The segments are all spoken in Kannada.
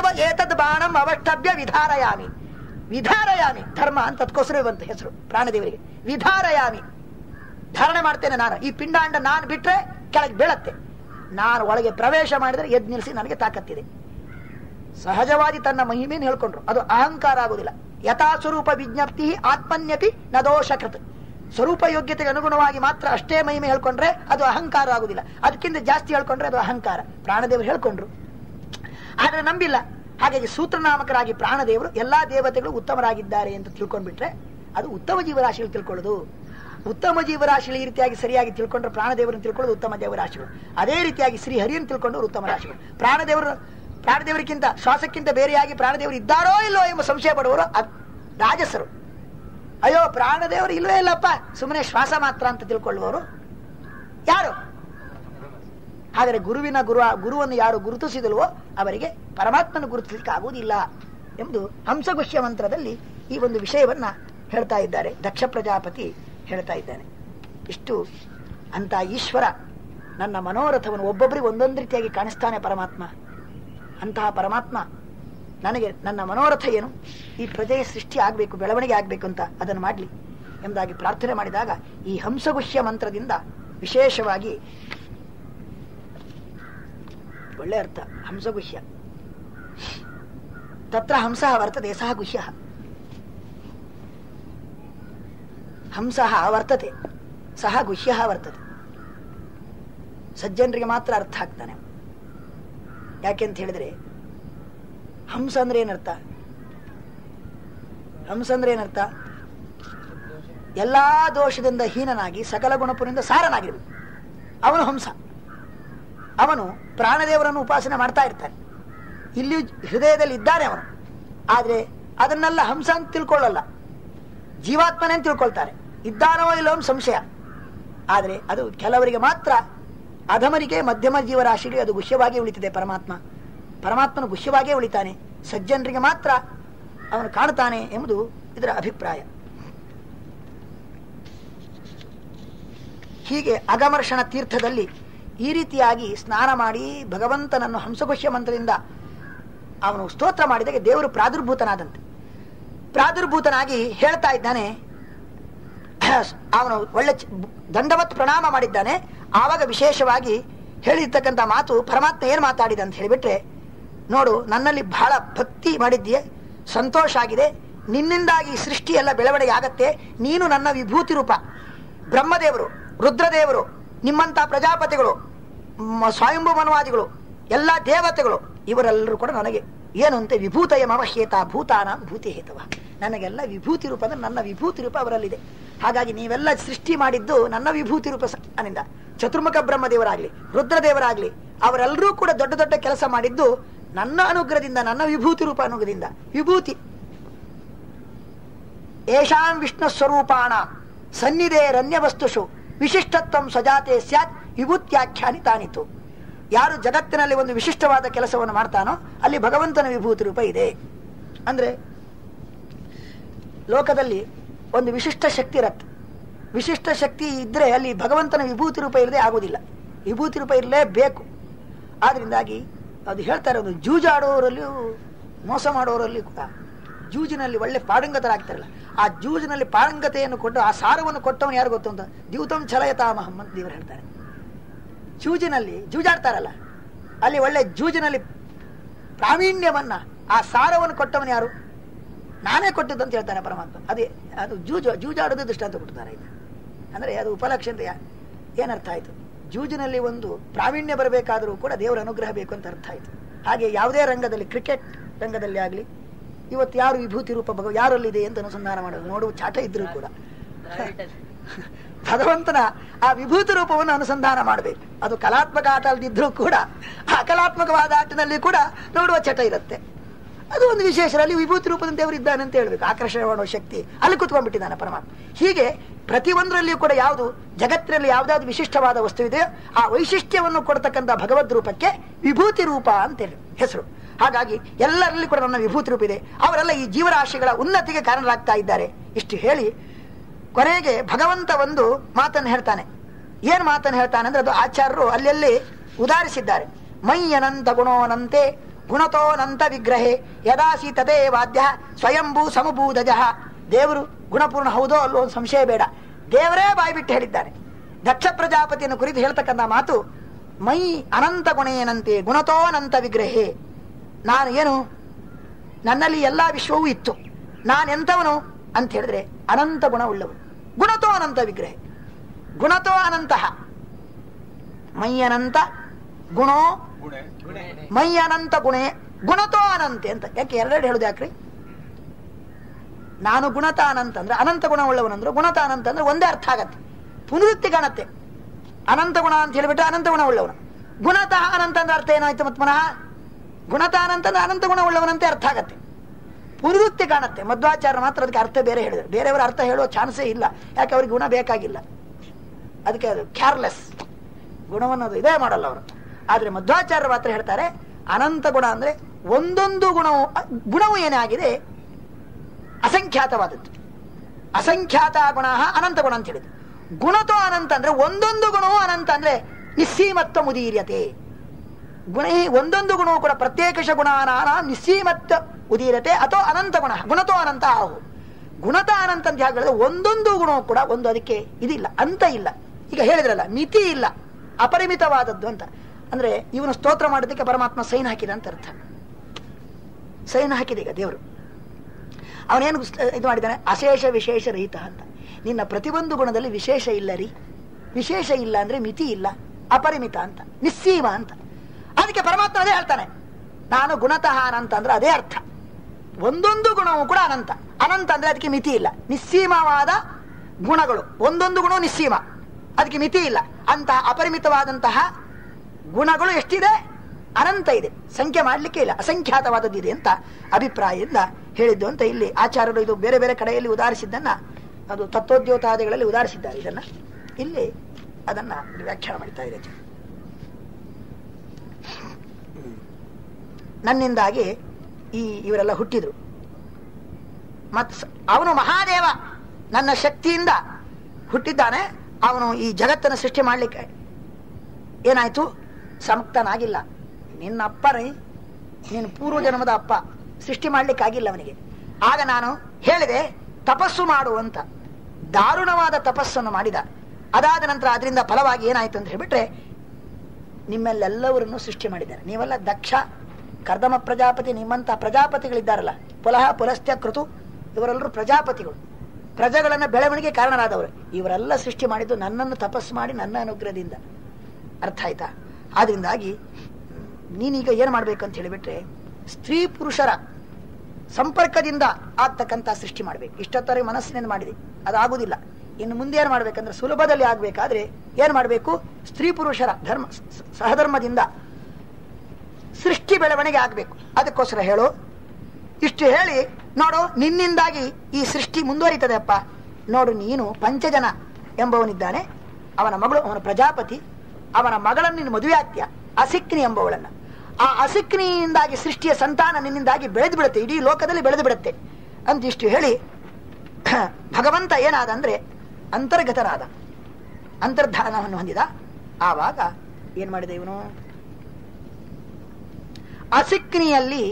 ತದೇವ ಏತದ್ ಬಾಣಂ ಅವಷ್ಟಭ್ಯ ವಿಧಾರಯಾಮಿ. ವಿಧಾರಯಾಮಿ ಧರ್ಮ ಅಂತ ಅದಕ್ಕೋಸ್ಕರ ಬಂತು ಹೆಸರು ಪ್ರಾಣದೇವರಿಗೆ. ವಿಧಾರಯಾಮಿ ಧಾರಣೆ ಮಾಡ್ತೇನೆ ನಾನು. ಈ ಪಿಂಡಾಂಡ ನಾನು ಬಿಟ್ರೆ ಕೆಳಗೆ ಬೀಳತ್ತೆ, ನಾನು ಒಳಗೆ ಪ್ರವೇಶ ಮಾಡಿದರೆ ಎದ್ ನಿಲ್ಲಿಸಿ ನನಗೆ ತಾಕತ್ತಿದೆ. ಸಹಜವಾಗಿ ತನ್ನ ಮಹಿಮೆಯನ್ನು ಹೇಳ್ಕೊಂಡ್ರು, ಅದು ಅಹಂಕಾರ ಆಗುದಿಲ್ಲ. ಯಥಾ ಸ್ವರೂಪ ವಿಜ್ಞಪ್ತಿ ಆತ್ಮನ್ಯಪಿ ನ ದೋಷಕೃತ್. ಸ್ವರೂಪ ಯೋಗ್ಯತೆಗೆ ಅನುಗುಣವಾಗಿ ಮಾತ್ರ ಅಷ್ಟೇ ಮಹಿಮೆ ಹೇಳ್ಕೊಂಡ್ರೆ ಅದು ಅಹಂಕಾರ ಆಗುದಿಲ್ಲ. ಅದಕ್ಕಿಂತ ಜಾಸ್ತಿ ಹೇಳ್ಕೊಂಡ್ರೆ ಅದು ಅಹಂಕಾರ. ಪ್ರಾಣದೇವರು ಹೇಳ್ಕೊಂಡ್ರು, ಆದ್ರೆ ನಂಬಿಲ್ಲ. ಹಾಗಾಗಿ ಸೂತ್ರನಾಮಕರಾಗಿ ಪ್ರಾಣದೇವರು ಎಲ್ಲಾ ದೇವತೆಗಳು ಉತ್ತಮರಾಗಿದ್ದಾರೆ ಅಂತ ತಿಳ್ಕೊಂಡ್ಬಿಟ್ರೆ ಅದು ಉತ್ತಮ ಜೀವರಾಶಿಗಳು ತಿಳ್ಕೊಳ್ಳೋದು. ಉತ್ತಮ ಜೀವರಾಶಿಗಳು ಈ ರೀತಿಯಾಗಿ ಸರಿಯಾಗಿ ತಿಳ್ಕೊಂಡ್ರೆ ಪ್ರಾಣದೇವರನ್ನು ತಿಳ್ಕೊಳ್ಳೋದು ಉತ್ತಮ ದೇವರಾಶಿಗಳು. ಅದೇ ರೀತಿಯಾಗಿ ಶ್ರೀಹರಿಯನ್ನು ತಿಳ್ಕೊಂಡವರು ಉತ್ತಮ ರಾಶಿಗಳು. ಪ್ರಾಣದೇವರಿಗಿಂತ ಶ್ವಾಸಕ್ಕಿಂತ ಬೇರೆಯಾಗಿ ಪ್ರಾಣದೇವರು ಇದ್ದಾರೋ ಇಲ್ಲೋ ಎಂಬ ಸಂಶಯ ಪಡುವರು ರಾಜಸರು. ಅಯ್ಯೋ ಪ್ರಾಣದೇವರು ಇಲ್ಲವೇ ಇಲ್ಲಪ್ಪ, ಸುಮ್ಮನೆ ಶ್ವಾಸ ಮಾತ್ರ ಅಂತ ತಿಳ್ಕೊಳ್ಳುವವರು ಯಾರು? ಆದರೆ ಗುರುವನ್ನು ಯಾರು ಗುರುತಿಸಿದಲ್ವೋ ಅವರಿಗೆ ಪರಮಾತ್ಮನ ಗುರುತಿಸಲಿಕ್ಕೆ ಆಗುವುದಿಲ್ಲ ಎಂಬುದು ಹಂಸಗುಷ್ಯ ಮಂತ್ರದಲ್ಲಿ ಈ ಒಂದು ವಿಷಯವನ್ನ ಹೇಳ್ತಾ ಇದ್ದಾರೆ. ದಕ್ಷ ಪ್ರಜಾಪತಿ ಹೇಳ್ತಾ ಇದ್ದಾನೆ. ಇಷ್ಟು ಅಂತ ಈಶ್ವರ ನನ್ನ ಮನೋರಥವನ್ನು ಒಬ್ಬೊಬ್ಬರಿಗೆ ಒಂದೊಂದು ರೀತಿಯಾಗಿ ಕಾಣಿಸ್ತಾನೆ ಪರಮಾತ್ಮ. ಅಂತಹ ಪರಮಾತ್ಮ ನನಗೆ ನನ್ನ ಮನೋರಥ ಏನು, ಈ ಪ್ರಜೆಯ ಸೃಷ್ಟಿ ಆಗಬೇಕು, ಬೆಳವಣಿಗೆ ಆಗಬೇಕು ಅಂತ ಅದನ್ನು ಮಾಡಲಿ ಎಂಬುದಾಗಿ ಪ್ರಾರ್ಥನೆ ಮಾಡಿದಾಗ ಈ ಹಂಸಗುಷ್ಯ ಮಂತ್ರದಿಂದ ವಿಶೇಷವಾಗಿ ಒಳ್ಳೆ ಅರ್ಥ. ಹಂಸಗುಷ್ಯ ತತ್ರ ಹಂಸ ವರ್ತತೆ ಸಹ ಗುಹ್ಯ. ಹಂಸ ವರ್ತತೆ ಸಹ ಗುಹ್ಯ ವರ್ತತೆ. ಸಜ್ಜನರಿಗೆ ಮಾತ್ರ ಅರ್ಥ ಆಗ್ತಾನೆ. ಯಾಕೆಂತ ಹೇಳಿದ್ರೆ ಹಂಸ ಅಂದ್ರೆ ಏನರ್ಥ? ಹಂಸ ಅಂದ್ರೆ ಏನರ್ಥ? ಎಲ್ಲಾ ದೋಷದಿಂದ ಹೀನನಾಗಿ ಸಕಲ ಗುಣಪುರದಿಂದ ಸಾರನಾಗಿರ್ಬೇಕು ಅವನು ಹಂಸ. ಅವನು ಪ್ರಾಣದೇವರನ್ನು ಉಪಾಸನೆ ಮಾಡ್ತಾ ಇರ್ತಾನೆ, ಇಲ್ಲಿ ಹೃದಯದಲ್ಲಿ ಇದ್ದಾನೆ ಅವನು. ಆದ್ರೆ ಅದನ್ನೆಲ್ಲ ಹಂಸ ಅಂತ ತಿಳ್ಕೊಳ್ಳಲ್ಲ, ಜೀವಾತ್ಮನೇ ಅಂತ ತಿಳ್ಕೊಳ್ತಾರೆ. ಇದ್ದಾನೋ ಇಲ್ಲೋ ಸಂಶಯ. ಆದ್ರೆ ಅದು ಕೆಲವರಿಗೆ ಮಾತ್ರ, ಅಧಮರಿಗೆ ಮಧ್ಯಮ ಜೀವರಾಶಿಗೆ ಅದು ಗುಹ್ಯವಾಗಿ ಉಳಿತಿದೆ. ಪರಮಾತ್ಮನು ಗುಹ್ಯವಾಗಿಯೇ ಉಳಿತಾನೆ, ಸಜ್ಜನರಿಗೆ ಮಾತ್ರ ಅವನು ಕಾಣುತ್ತಾನೆ ಎಂಬುದು ಇದರ ಅಭಿಪ್ರಾಯ. ಹೀಗೆ ಅಗಮರ್ಷಣ ತೀರ್ಥದಲ್ಲಿ ಈ ರೀತಿಯಾಗಿ ಸ್ನಾನ ಮಾಡಿ ಭಗವಂತನನ್ನು ಹಂಸಗುಷ್ಯ ಮಂತ್ರದಿಂದ ಅವನು ಸ್ತೋತ್ರ ಮಾಡಿದಾಗ ದೇವರು ಪ್ರಾದುರ್ಭೂತನಾದಂತೆ. ಪ್ರಾದುರ್ಭೂತನಾಗಿ ಹೇಳ್ತಾ ಇದ್ದಾನೆ, ಅವನು ಒಳ್ಳೆ ದಂಡವತ್ ಪ್ರಣಾಮ ಮಾಡಿದ್ದಾನೆ. ಆವಾಗ ವಿಶೇಷವಾಗಿ ಹೇಳಿರ್ತಕ್ಕಂಥ ಮಾತು ಪರಮಾತ್ಮ ಏನು ಮಾತಾಡಿದ ಅಂತ ಹೇಳಿಬಿಟ್ರೆ, ನೋಡು ನನ್ನಲ್ಲಿ ಬಹಳ ಭಕ್ತಿ ಮಾಡಿದ್ದೀಯ, ಸಂತೋಷ ಆಗಿದೆ, ನಿನ್ನಿಂದಾಗಿ ಸೃಷ್ಟಿ ಎಲ್ಲ ಬೆಳವಣಿಗೆ ಆಗತ್ತೆ. ನೀನು ನನ್ನ ವಿಭೂತಿ ರೂಪ. ಬ್ರಹ್ಮದೇವರು, ರುದ್ರದೇವರು, ನಿಮ್ಮಂತ ಪ್ರಜಾಪತಿಗಳು, ಸ್ವಯಂಭೂ ಮನ್ವಾದಿಗಳು, ಎಲ್ಲ ದೇವತೆಗಳು ಇವರೆಲ್ಲರೂ ಕೂಡ ನನಗೆ ಏನು ಅಂತ ವಿಭೂತಯ ಮಮಹೇತ ಭೂತಾನ ಭೂತಿ ಹೇತವ. ನನಗೆಲ್ಲ ವಿಭೂತಿ ರೂಪ ಅಂದ್ರೆ ನನ್ನ ವಿಭೂತಿ ರೂಪ ಅವರಲ್ಲಿದೆ. ಹಾಗಾಗಿ ನೀವೆಲ್ಲ ಸೃಷ್ಟಿ ಮಾಡಿದ್ದು ನನ್ನ ವಿಭೂತಿ ರೂಪ ನಿಂದ. ಚತುರ್ಮುಖ ಬ್ರಹ್ಮದೇವರಾಗ್ಲಿ, ರುದ್ರದೇವರಾಗ್ಲಿ, ಅವರೆಲ್ಲರೂ ಕೂಡ ದೊಡ್ಡ ದೊಡ್ಡ ಕೆಲಸ ಮಾಡಿದ್ದು ನನ್ನ ಅನುಗ್ರಹದಿಂದ, ನನ್ನ ವಿಭೂತಿ ರೂಪ ಅನುಗ್ರಹದಿಂದ. ವಿಭೂತಿ ಏಷಾಂ ವಿಷ್ಣು ಸ್ವರೂಪಾಣ ಸನ್ನಿಧೇ ರನ್ಯ ವಸ್ತುಷು ವಿಶಿಷ್ಟತ್ವಂ ಸ್ವಜಾತೆ ಸ್ಯಾತ್ ವಿಭೂತ್ಯಾಖ್ಯಾನಿ ತಾನಿತು. ಯಾರು ಜಗತ್ತಿನಲ್ಲಿ ಒಂದು ವಿಶಿಷ್ಟವಾದ ಕೆಲಸವನ್ನು ಮಾಡ್ತಾನೋ ಅಲ್ಲಿ ಭಗವಂತನ ವಿಭೂತಿ ರೂಪ ಇದೆ. ಅಂದ್ರೆ ಲೋಕದಲ್ಲಿ ಒಂದು ವಿಶಿಷ್ಟ ಶಕ್ತಿ ಇರತ್ತೆ. ವಿಶಿಷ್ಟ ಶಕ್ತಿ ಇದ್ರೆ ಅಲ್ಲಿ ಭಗವಂತನ ವಿಭೂತಿ ರೂಪ ಇಲ್ಲದೆ ಆಗುವುದಿಲ್ಲ. ವಿಭೂತಿ ರೂಪ ಇರಲೇಬೇಕು. ಆದ್ರಿಂದಾಗಿ ಅದು ಹೇಳ್ತಾರೆ, ಒಂದು ಜೂಜಾಡುವವರಲ್ಲಿಯೂ ಮೋಸ ಮಾಡುವವರಲ್ಲಿ ಕೂಡ ಜೂಜಿನಲ್ಲಿ ಒಳ್ಳೆ ಪಾರಂಗತರಾಗ್ತಾರಲ್ಲ, ಆ ಜೂಜಿನಲ್ಲಿ ಪಾರಂಗತೆಯನ್ನು ಕೊಟ್ಟು ಆ ಸಾರವನ್ನು ಕೊಟ್ಟವನು ಯಾರು ಗೊತ್ತು ಅಂತ ದ್ಯೂತಂ ಛಲಯತಾಮಹಂ ಅಂತ ದೇವರು ಹೇಳ್ತಾರೆ. ಜೂಜಿನಲ್ಲಿ ಜೂಜಾಡ್ತಾರಲ್ಲ, ಅಲ್ಲಿ ಒಳ್ಳೆ ಜೂಜಿನಲ್ಲಿ ಪ್ರಾವೀಣ್ಯವನ್ನ ಆ ಸಾರವನ್ನು ಕೊಟ್ಟವನು ಯಾರು? ನಾನೇ ಕೊಟ್ಟಿದ್ದಂತ ಹೇಳ್ತಾನೆ ಪರಮಾತ್ಮ. ಅದೇ ಅದು ಜೂಜಾಡೋದು ದೃಷ್ಟಾಂತ ಕೊಡ್ತಾರೆ. ಅಂದ್ರೆ ಅದು ಉಪಲಕ್ಷಣ ಏನರ್ಥ ಆಯ್ತು? ಜೂಜಿನಲ್ಲಿ ಒಂದು ಪ್ರಾವೀಣ್ಯ ಬರಬೇಕಾದರೂ ಕೂಡ ದೇವರ ಅನುಗ್ರಹ ಬೇಕು ಅಂತ ಅರ್ಥ ಆಯ್ತು. ಹಾಗೆ ಯಾವುದೇ ರಂಗದಲ್ಲಿ, ಕ್ರಿಕೆಟ್ ರಂಗದಲ್ಲಿ ಆಗಲಿ, ಇವತ್ತು ಯಾರು ವಿಭೂತಿ ರೂಪ ಯಾರಲ್ಲಿದೆ ಅಂತ ಅನುಸಂಧಾನ ಮಾಡೋದು, ನೋಡುವ ಚಾಟ ಇದ್ರೂ ಕೂಡ ಭಗವಂತನ ಆ ವಿಭೂತಿ ರೂಪವನ್ನು ಅನುಸಂಧಾನ ಮಾಡಬೇಕು. ಅದು ಕಲಾತ್ಮಕ ಆಟ ಅಲ್ದಿದ್ರೂ ಕೂಡ ಆ ಕಲಾತ್ಮಕವಾದ ಆಟದಲ್ಲಿ ಕೂಡ ನೋಡುವ ಚಟ ಇರುತ್ತೆ. ಅದು ಒಂದು ವಿಶೇಷ. ಅಲ್ಲಿ ವಿಭೂತಿ ರೂಪದ ದೇವರು ಇದ್ದಾನೆ ಅಂತ ಹೇಳ್ಬೇಕು. ಆಕರ್ಷಣೆ ಮಾಡುವ ಶಕ್ತಿ ಅಲ್ಲಿ ಕುತ್ಕೊಂಡ್ಬಿಟ್ಟಿದ್ದಾನೆ ಪರಮಾತ್ಮ. ಹೀಗೆ ಪ್ರತಿಯೊಂದರಲ್ಲಿಯೂ ಕೂಡ ಯಾವುದು ಜಗತ್ತಿನಲ್ಲಿ ಯಾವುದಾದ್ರು ವಿಶಿಷ್ಟವಾದ ವಸ್ತು ಇದೆಯೋ ಆ ವೈಶಿಷ್ಟ್ಯವನ್ನು ಕೊಡ್ತಕ್ಕಂಥ ಭಗವದ್ ರೂಪಕ್ಕೆ ವಿಭೂತಿ ರೂಪ ಅಂತೇಳಿ ಹೆಸರು. ಹಾಗಾಗಿ ಎಲ್ಲರಲ್ಲಿ ಕೂಡ ನನ್ನ ವಿಭೂತಿ ರೂಪ ಇದೆ. ಅವರೆಲ್ಲ ಈ ಜೀವರಾಶಿಗಳ ಉನ್ನತಿಗೆ ಕಾರಣರಾಗ್ತಾ ಇದ್ದಾರೆ. ಇಷ್ಟು ಹೇಳಿ ಕೊನೆಗೆ ಭಗವಂತ ಒಂದು ಮಾತನ್ನು ಹೇಳ್ತಾನೆ. ಏನ್ ಮಾತನ್ನು ಹೇಳ್ತಾನೆ ಅಂದ್ರೆ ಅದು ಆಚಾರ್ಯರು ಅಲ್ಲೆಲ್ಲಿ ಉದಾಹರಿಸಿದ್ದಾರೆ. ಮೈ ಅನಂತ ಗುಣೋನಂತೆ ಗುಣತೋನಂತ ವಿಗ್ರಹೇ ಯದಾಸಿ ತದೇ ವಾದ್ಯ ಸ್ವಯಂಭೂ ಸಮಭೂದಜ. ದೇವರು ಗುಣಪೂರ್ಣ ಹೌದೋ ಅಲ್ಲೋ ಒಂದು ಸಂಶಯ ಬೇಡ, ದೇವರೇ ಬಾಯಿ ಬಿಟ್ಟು ಹೇಳಿದ್ದಾನೆ. ದಕ್ಷ ಪ್ರಜಾಪತಿಯನ್ನು ಕುರಿತು ಹೇಳ್ತಕ್ಕಂಥ ಮಾತು ಮೈ ಅನಂತ ಗುಣೇನಂತೆ ಗುಣತೋನಂತ ವಿಗ್ರಹೇ. ನಾನು ಏನು, ನನ್ನಲ್ಲಿ ಎಲ್ಲಾ ವಿಶ್ವವೂ ಇತ್ತು, ನಾನೆಂಥವನು ಅಂತ ಹೇಳಿದ್ರೆ ಅನಂತ ಗುಣ ಉಳ್ಳವನು. ಗುಣತೋ ಅನಂತ ವಿಗ್ರಹ, ಗುಣತೋ ಅನಂತಹ, ಮೈ ಅನಂತ ಗುಣೋ ಮೈ ಅನಂತ ಗುಣೇ ಗುಣತೋ ಅನಂತೆ ಅಂತ. ಯಾಕೆ ಎರಡೆರಡು ಹೇಳುದು ಯಾಕ್ರಿ? ನಾನು ಗುಣತ ಅನಂತ ಅಂದ್ರೆ ಅನಂತ ಗುಣ ಉಳ್ಳವನಂದ್ರೆ, ಗುಣತ ಅನಂತ ಅಂದ್ರೆ ಒಂದೇ ಅರ್ಥ ಆಗತ್ತೆ, ಪುನರುಕ್ತಿ ಕಾಣತ್ತೆ. ಅನಂತ ಗುಣ ಅಂತ ಹೇಳಿಬಿಟ್ರೆ ಅನಂತ ಗುಣ ಉಳ್ಳವನು. ಗುಣತಃ ಅನಂತ ಅಂದ್ರೆ ಅರ್ಥ ಏನಾಯ್ತು? ಮತ್ ಪುನಃ ಗುಣತ ಅನಂತ ಅಂದ್ರೆ ಅನಂತ ಗುಣ ಉಳ್ಳವನಂತೆ ಅರ್ಥ ಆಗತ್ತೆ, ಪುನರುಕ್ತಿ ಕಾಣತ್ತೆ. ಮಧ್ವಾಚಾರ್ಯ ಮಾತ್ರ ಅದಕ್ಕೆ ಅರ್ಥ ಬೇರೆ ಹೇಳಿದ್ರು, ಬೇರೆಯವರ ಅರ್ಥ ಹೇಳುವ ಚಾನ್ಸೇ ಇಲ್ಲ. ಯಾಕೆ ಅವ್ರಿಗೆ ಗುಣ ಬೇಕಾಗಿಲ್ಲ, ಅದಕ್ಕೆ ಅದು ಕ್ಯಾರ್ಲೆಸ್, ಗುಣವನ್ನು ಅದು ಇದೇ ಮಾಡಲ್ಲ ಅವರು. ಆದ್ರೆ ಮಧ್ವಾಚಾರ್ಯರು ಮಾತ್ರ ಹೇಳ್ತಾರೆ ಅನಂತ ಗುಣ ಅಂದ್ರೆ ಒಂದೊಂದು ಗುಣವು ಏನೇ ಆಗಿದೆ ಅಸಂಖ್ಯಾತವಾದದ್ದು. ಅಸಂಖ್ಯಾತ ಗುಣ ಅನಂತ ಗುಣ ಅಂತ ಹೇಳಿದ್ರು. ಗುಣತೋ ಅನಂತ ಅಂದ್ರೆ ಒಂದೊಂದು ಗುಣವು ಅನಂತ ಅಂದ್ರೆ ನಿಸ್ಸೀಮತ್ವ ಮುದೀರ್ಯತೆ. ಗುಣ ಒಂದೊಂದು ಗುಣವು ಕೂಡ ಪ್ರತ್ಯೇಕಶ ಗುಣಾನಾನ ನಿಸ್ಸೀಮತ್ವ ಉದೀರತೆ ಅಥವಾ ಅನಂತ ಗುಣ. ಗುಣತೋ ಅನಂತ ಆಹು. ಗುಣತ ಅನಂತ ಅಂತ ಹೇಳಿದ್ರೆ ಒಂದೊಂದು ಗುಣವು ಕೂಡ ಒಂದು ಅದಕ್ಕೆ ಇದಿಲ್ಲ, ಅಂತ ಇಲ್ಲ. ಈಗ ಹೇಳಿದ್ರಲ್ಲ ಮಿತಿ ಇಲ್ಲ, ಅಪರಿಮಿತವಾದದ್ದು ಅಂತ. ಅಂದ್ರೆ ಇವನು ಸ್ತೋತ್ರ ಮಾಡೋದಕ್ಕೆ ಪರಮಾತ್ಮ ಸೈನ್ ಹಾಕಿದ ಅಂತ ಅರ್ಥ. ಸೈನ್ ಹಾಕಿದ ಈಗ ದೇವರು. ಅವನೇನು ಇದು ಮಾಡಿದ್ದಾನೆ? ಅಶೇಷ ವಿಶೇಷ ರಹಿತ ಅಂತ. ನಿನ್ನ ಪ್ರತಿಯೊಂದು ಗುಣದಲ್ಲಿ ವಿಶೇಷ ಇಲ್ಲ ರೀ. ವಿಶೇಷ ಇಲ್ಲ ಅಂದ್ರೆ ಮಿತಿ ಇಲ್ಲ, ಅಪರಿಮಿತ ಅಂತ, ನಿಸ್ಸೀಮ ಅಂತ. ಅದಕ್ಕೆ ಪರಮಾತ್ಮ ಅದೇ ಹೇಳ್ತಾನೆ, ನಾನು ಗುಣತಃ ಅನಂತ ಅಂದ್ರೆ ಅದೇ ಅರ್ಥ. ಒಂದೊಂದು ಗುಣವೂ ಕೂಡ ಅನಂತ. ಅನಂತ ಅಂದ್ರೆ ಅದಕ್ಕೆ ಮಿತಿ ಇಲ್ಲ, ನಿಸ್ಸೀಮವಾದ ಗುಣಗಳು. ಒಂದೊಂದು ಗುಣವು ನಿಸ್ಸೀಮ, ಅದಕ್ಕೆ ಮಿತಿ ಇಲ್ಲ. ಅಂತಹ ಅಪರಿಮಿತವಾದಂತಹ ಗುಣಗಳು ಎಷ್ಟಿದೆ? ಅನಂತ ಇದೆ, ಸಂಖ್ಯೆ ಮಾಡಲಿಕ್ಕೆ ಇಲ್ಲ, ಅಸಂಖ್ಯಾತವಾದದ್ದಿದೆ ಅಂತ ಅಭಿಪ್ರಾಯದಿಂದ ಹೇಳಿದ್ದು ಅಂತ ಇಲ್ಲಿ ಆಚಾರ್ಯರು ಇದು ಬೇರೆ ಬೇರೆ ಕಡೆಯಲ್ಲಿ ಉದಾಹರಿಸಿದ್ದನ್ನ, ಅದು ತತ್ವೋದ್ಯೋತಾದಿಗಳಲ್ಲಿ ಉದಾಹರಿಸಿದ್ದಾರೆ. ಇದನ್ನ ಇಲ್ಲಿ ಅದನ್ನ ವ್ಯಾಖ್ಯಾನ ಮಾಡ್ತಾ ಇದೆ. ನನ್ನಿಂದಾಗಿ ಇವರೆಲ್ಲ ಹುಟ್ಟಿದ್ರು. ಮತ್ ಅವನು ಮಹಾದೇವ ನನ್ನ ಶಕ್ತಿಯಿಂದ ಹುಟ್ಟಿದ್ದಾನೆ. ಅವನು ಈ ಜಗತ್ತನ್ನು ಸೃಷ್ಟಿ ಮಾಡ್ಲಿಕ್ಕೆ ಏನಾಯ್ತು? ಸಮಕ್ತನಾಗಿಲ್ಲ. ನಿನ್ನ ಅಪ್ಪನೇ, ನಿನ್ನ ಪೂರ್ವ ಜನ್ಮದ ಅಪ್ಪ ಸೃಷ್ಟಿ ಮಾಡ್ಲಿಕ್ಕಾಗಿಲ್ಲ ಅವನಿಗೆ. ಆಗ ನಾನು ಹೇಳಿದೆ ತಪಸ್ಸು ಮಾಡು ಅಂತ. ದಾರುಣವಾದ ತಪಸ್ಸನ್ನು ಮಾಡಿದ. ಅದಾದ ನಂತರ ಅದರಿಂದ ಫಲವಾಗಿ ಏನಾಯ್ತು ಅಂತ ಹೇಳ್ಬಿಟ್ರೆ ನಿಮ್ಮೆಲ್ಲೆಲ್ಲವರನ್ನು ಸೃಷ್ಟಿ ಮಾಡಿದ್ದಾರೆ. ನೀವೆಲ್ಲ ದಕ್ಷ, ಕರ್ದಮ ಪ್ರಜಾಪತಿ, ನಿಮ್ಮಂತ ಪ್ರಜಾಪತಿಗಳಿದ್ದಾರಲ್ಲ, ಪುಲಹ ಪುಲಸ್ತ್ಯ ಕೃತು, ಇವರೆಲ್ಲರೂ ಪ್ರಜಾಪತಿಗಳು, ಪ್ರಜೆಗಳನ್ನ ಬೆಳವಣಿಗೆ ಕಾರಣರಾದವರು. ಇವರೆಲ್ಲ ಸೃಷ್ಟಿ ಮಾಡಿದ್ದು ನನ್ನನ್ನು ತಪಸ್ಸು ಮಾಡಿ ನನ್ನ ಅನುಗ್ರಹದಿಂದ. ಅರ್ಥ ಆಯ್ತಾ? ಆದ್ರಿಂದಾಗಿ ನೀನೀಗ ಏನ್ ಮಾಡ್ಬೇಕಂತ ಹೇಳಿಬಿಟ್ರೆ ಸ್ತ್ರೀ ಪುರುಷರ ಸಂಪರ್ಕದಿಂದ ಆಗ್ತಕ್ಕಂಥ ಸೃಷ್ಟಿ ಮಾಡ್ಬೇಕು. ಇಷ್ಟೊತ್ತರೆ ಮನಸ್ಸಿನಿಂದ ಮಾಡಿದೆ, ಅದಾಗುದಿಲ್ಲ. ಇನ್ನು ಮುಂದೆ ಏನ್ ಮಾಡ್ಬೇಕಂದ್ರೆ ಸುಲಭದಲ್ಲಿ ಆಗ್ಬೇಕಾದ್ರೆ ಏನ್ ಮಾಡ್ಬೇಕು? ಸ್ತ್ರೀ ಪುರುಷರ ಧರ್ಮ ಸಹಧರ್ಮದಿಂದ ಸೃಷ್ಟಿ ಬೆಳವಣಿಗೆ ಆಗ್ಬೇಕು. ಅದಕ್ಕೋಸ್ಕರ ಹೇಳು. ಇಷ್ಟು ಹೇಳಿ ನೋಡು, ನಿನ್ನಿಂದಾಗಿ ಈ ಸೃಷ್ಟಿ ಮುಂದುವರಿತದೆ ಅಪ್ಪ. ನೋಡು, ನೀನು ಪಂಚಜನ ಎಂಬವನಿದ್ದಾನೆ, ಅವನ ಮಗಳು, ಅವನ ಪ್ರಜಾಪತಿ, ಅವನ ಮಗಳನ್ನು ನೀನು ಮದುವೆ ಆಗ್ತೀಯ, ಅಸಿಕ್ನಿ ಎಂಬವಳನ್ನ. ಆ ಅಸಿಕ್ನಿಯಿಂದಾಗಿ ಸೃಷ್ಟಿಯ ಸಂತಾನ ನಿನ್ನಿಂದಾಗಿ ಬೆಳೆದು ಬಿಡುತ್ತೆ, ಇಡೀ ಲೋಕದಲ್ಲಿ ಬೆಳೆದು ಬಿಡುತ್ತೆ ಅಂತ ಇಷ್ಟು ಹೇಳಿ ಭಗವಂತ ಏನಾದ ಅಂದ್ರೆ ಅಂತರ್ಗತನಾದ, ಅಂತರ್ಧಾನವನ್ನು ಹೊಂದಿದ. ಆವಾಗ ಏನ್ ಮಾಡಿದ ಇವನು? ಅಸಿಕ್ನಿಯಲ್ಲಿ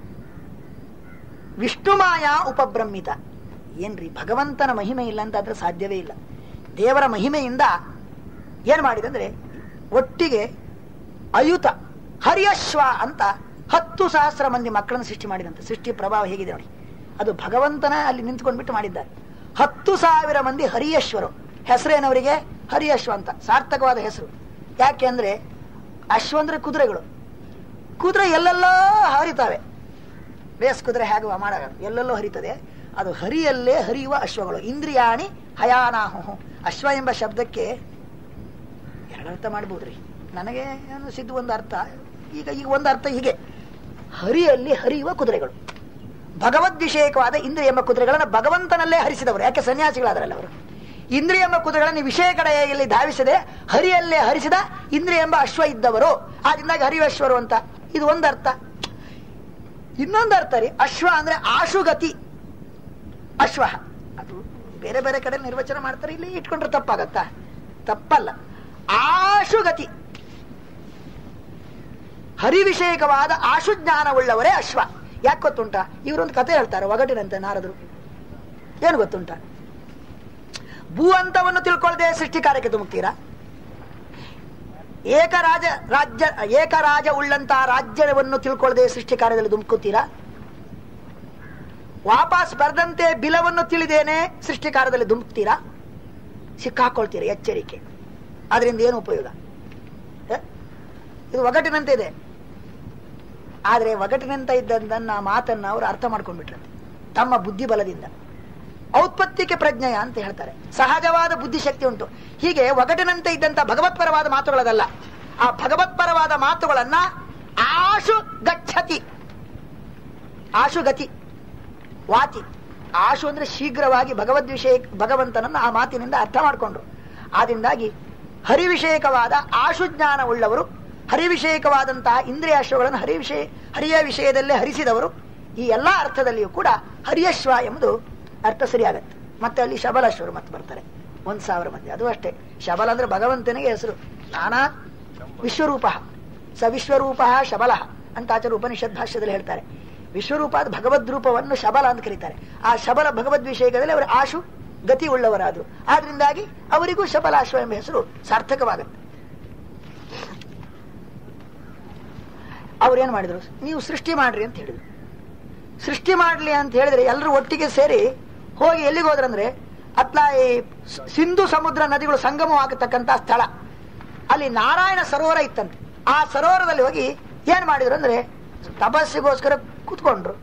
ವಿಷ್ಣುಮಾಯ ಉಪಬ್ರಹ್ಮಿತ. ಏನ್ರಿ, ಭಗವಂತನ ಮಹಿಮೆ ಇಲ್ಲ ಅಂತ ಆದ್ರೆ ಸಾಧ್ಯವೇ ಇಲ್ಲ. ದೇವರ ಮಹಿಮೆಯಿಂದ ಏನ್ ಮಾಡಿದಂದ್ರೆ ಒಟ್ಟಿಗೆ ಅಯುತ ಹರಿಯಶ್ವ ಅಂತ 10,000 ಮಂದಿ ಮಕ್ಕಳನ್ನು ಸೃಷ್ಟಿ ಮಾಡಿದಂತೆ. ಸೃಷ್ಟಿ ಪ್ರಭಾವ ಹೇಗಿದೆ ನೋಡಿ. ಅದು ಭಗವಂತನ ಅಲ್ಲಿ ನಿಂತ್ಕೊಂಡ್ಬಿಟ್ಟು ಮಾಡಿದ್ದಾರೆ. 10,000 ಮಂದಿ ಹರಿಯಶ್ವರು. ಹೆಸರೇನವರಿಗೆ? ಹರಿಯಶ್ವ ಅಂತ, ಸಾರ್ಥಕವಾದ ಹೆಸರು. ಯಾಕೆ ಅಂದ್ರೆ ಅಶ್ವ ಅಂದ್ರೆ ಕುದುರೆಗಳು. ಕುದುರೆ ಎಲ್ಲೆಲ್ಲೋ ಹರಿತಾವೆ. ರೇಸ್ ಕುದುರೆ ಹೇಗೆ ಮಾಡಾಗ ಎಲ್ಲೆಲ್ಲೋ ಹರಿತದೆ. ಅದು ಹರಿಯಲ್ಲೇ ಹರಿಯುವ ಅಶ್ವಗಳು. ಇಂದ್ರಿಯಾಣಿ ಹಯಾನಾಹು. ಅಶ್ವ ಎಂಬ ಶಬ್ದಕ್ಕೆ ಎರಡರ್ಥ ಮಾಡ್ಬೋದ್ರಿ. ನನಗೆ ಅನಿಸಿದ್ದು ಒಂದು ಅರ್ಥ, ಈಗ ಒಂದು ಅರ್ಥ ಹೀಗೆ: ಹರಿಯಲ್ಲಿ ಹರಿಯುವ ಕುದುರೆಗಳು. ಭಗವದ್ವಿಷಯಕವಾದ ಇಂದ್ರಿಯ ಎಂಬ ಕುದುರೆಗಳನ್ನು ಭಗವಂತನಲ್ಲೇ ಹರಿಸಿದವರು. ಯಾಕೆ ಸನ್ಯಾಸಿಗಳಾದ್ರಲ್ಲ ಅವರು. ಇಂದ್ರಿಯ ಎಂಬ ಕುದುರೆಗಳನ್ನು ವಿಷಯ ಕಡೆಯಲ್ಲಿ ಧಾವಿಸದೆ ಹರಿಯಲ್ಲೇ ಹರಿಸಿದ ಇಂದ್ರಿಯ ಎಂಬ ಅಶ್ವ ಇದ್ದವರು. ಆದ್ರಿಂದಾಗಿ ಹರಿವಶ್ವರು ಅಂತ. ಇದು ಒಂದು ಅರ್ಥ. ಇನ್ನೊಂದು ಅರ್ಥ ರೀ, ಅಶ್ವ ಅಂದ್ರೆ ಆಶುಗತಿ. ಅಶ್ವ ಅದು ಬೇರೆ ಬೇರೆ ಕಡೆ ನಿರ್ವಚನ ಮಾಡ್ತಾರೆ, ಇಲ್ಲಿ ಇಟ್ಕೊಂಡ್ರೆ ತಪ್ಪಾಗತ್ತಾ? ತಪ್ಪಲ್ಲ. ಆಶುಗತಿ, ಹರಿವಿಷಯಕವಾದ ಆಶುಜ್ಞಾನವುಳ್ಳವರೇ ಅಶ್ವ. ಯಾಕೆ ಗೊತ್ತುಂಟ? ಇವರೊಂದು ಕಥೆ ಹೇಳ್ತಾರೆ ಒಗಟಿನಂತೆ ನಾರದರು. ಏನು ಗೊತ್ತುಂಟ? ಭೂ ಅಂತವನ್ನು ತಿಳ್ಕೊಳ್ಳದೆ ಸೃಷ್ಟಿ ಕಾರ್ಯಕ್ಕೆ ಧುಮುಕ್ತೀರಾ? ಏಕರಾಜ ಉಳ್ಳಂತಹ ರಾಜ್ಯವನ್ನು ತಿಳ್ಕೊಳ್ಳದೆ ಸೃಷ್ಟಿ ಕಾರ್ಯದಲ್ಲಿ ಧುಮುಕುತ್ತೀರಾ? ವಾಪಸ್ ಬರದಂತೆ ಬಿಲವನ್ನು ತಿಳಿದೇನೆ ಸೃಷ್ಟಿ ಕಾರ್ಯದಲ್ಲಿ ಧುಮುಕ್ತೀರಾ? ಸಿಕ್ಕಾಕೊಳ್ತೀರಾ. ಎಚ್ಚರಿಕೆ. ಅದರಿಂದ ಏನು ಉಪಯೋಗ? ಇದು ಒಗಟಿನಂತೆ ಇದೆ. ಆದರೆ ಒಗಟಿನಂತ ಇದ್ದಂತ ಮಾತನ್ನ ಅವರು ಅರ್ಥ ಮಾಡ್ಕೊಂಡ್ಬಿಟ್ರಂತೆ ತಮ್ಮ ಬುದ್ಧಿ ಬಲದಿಂದ. ಔತ್ಪತ್ತಿಕ ಪ್ರಜ್ಞೆಯ ಅಂತ ಹೇಳ್ತಾರೆ. ಸಹಜವಾದ ಬುದ್ಧಿಶಕ್ತಿ ಉಂಟು. ಹೀಗೆ ಒಗಟಿನಂತೆ ಇದ್ದಂತ ಭಗವತ್ಪರವಾದ ಮಾತುಗಳದಲ್ಲ. ಆ ಭಗವತ್ಪರವಾದ ಮಾತುಗಳನ್ನ ಆಶು ಗಚ್ಚತಿ, ಆಶುಗತಿ, ವಾತಿ. ಆಶು ಅಂದ್ರೆ ಶೀಘ್ರವಾಗಿ ಭಗವದ್ವಿಷಯ ಭಗವಂತನನ್ನು ಆ ಮಾತಿನಿಂದ ಅರ್ಥ ಮಾಡಿಕೊಂಡ್ರು. ಆದ್ದರಿಂದಾಗಿ ಹರಿವಿಷಯಕವಾದ ಆಶುಜ್ಞಾನ ಉಳ್ಳವರು, ಹರಿವಿಷಯಕವಾದಂತಹ ಇಂದ್ರಿಯಾಶ್ವಗಳನ್ನು ಹರಿಯ ವಿಷಯದಲ್ಲೇ ಹರಿಸಿದವರು. ಈ ಎಲ್ಲಾ ಅರ್ಥದಲ್ಲಿಯೂ ಕೂಡ ಹರಿಯಶ್ವ ಎಂಬುದು ಅರ್ಥ ಸರಿಯಾಗತ್ತೆ. ಮತ್ತೆ ಅಲ್ಲಿ ಶಬಲಾಶ್ವರು ಮತ್ತೆ ಬರ್ತಾರೆ 1000 ಮಂದಿ. ಅದು ಅಷ್ಟೇ. ಶಬಲ ಅಂದ್ರೆ ಭಗವಂತನಿಗೆ ಹೆಸರು. ನಾನಾ ವಿಶ್ವರೂಪ ಸ ವಿಶ್ವರೂಪ ಶಬಲ ಅಂತ ಆಚಾರ್ಯ ಉಪನಿಷತ್ ಭಾಷ್ಯದಲ್ಲಿ ಹೇಳ್ತಾರೆ. ವಿಶ್ವರೂಪ ಭಗವದ್ ರೂಪವನ್ನು ಶಬಲ ಅಂತ ಕರೀತಾರೆ. ಆ ಶಬಲ ಭಗವದ್ ವಿಷಯದಲ್ಲಿ ಅವರು ಆಶು ಗತಿ ಉಳ್ಳವರಾದ್ರು. ಆದ್ರಿಂದಾಗಿ ಅವರಿಗೂ ಶಬಲಾಶ್ವ ಎಂಬ ಹೆಸರು ಸಾರ್ಥಕವಾಗುತ್ತೆ. ಅವ್ರೇನ್ ಮಾಡಿದ್ರು? ನೀವು ಸೃಷ್ಟಿ ಮಾಡ್ರಿ ಅಂತ ಹೇಳಿದ್ರು. ಸೃಷ್ಟಿ ಮಾಡ್ಲಿ ಅಂತ ಹೇಳಿದ್ರೆ ಎಲ್ಲರೂ ಒಟ್ಟಿಗೆ ಸೇರಿ ಹೋಗಿ ಎಲ್ಲಿಗೆ ಹೋದ್ರಂದ್ರೆ ಈ ಸಿಂಧು ಸಮುದ್ರ ನದಿಗಳು ಸಂಗಮವಾಗತಕ್ಕಂತ ಸ್ಥಳ. ಅಲ್ಲಿ ನಾರಾಯಣ ಸರೋವರ ಇತ್ತಂತೆ. ಆ ಸರೋವರದಲ್ಲಿ ಹೋಗಿ ಏನ್ ಮಾಡಿದ್ರು ಅಂದ್ರೆ ತಪಸ್ಸಿಗೋಸ್ಕರ ಕೂತ್ಕೊಂಡ್ರು.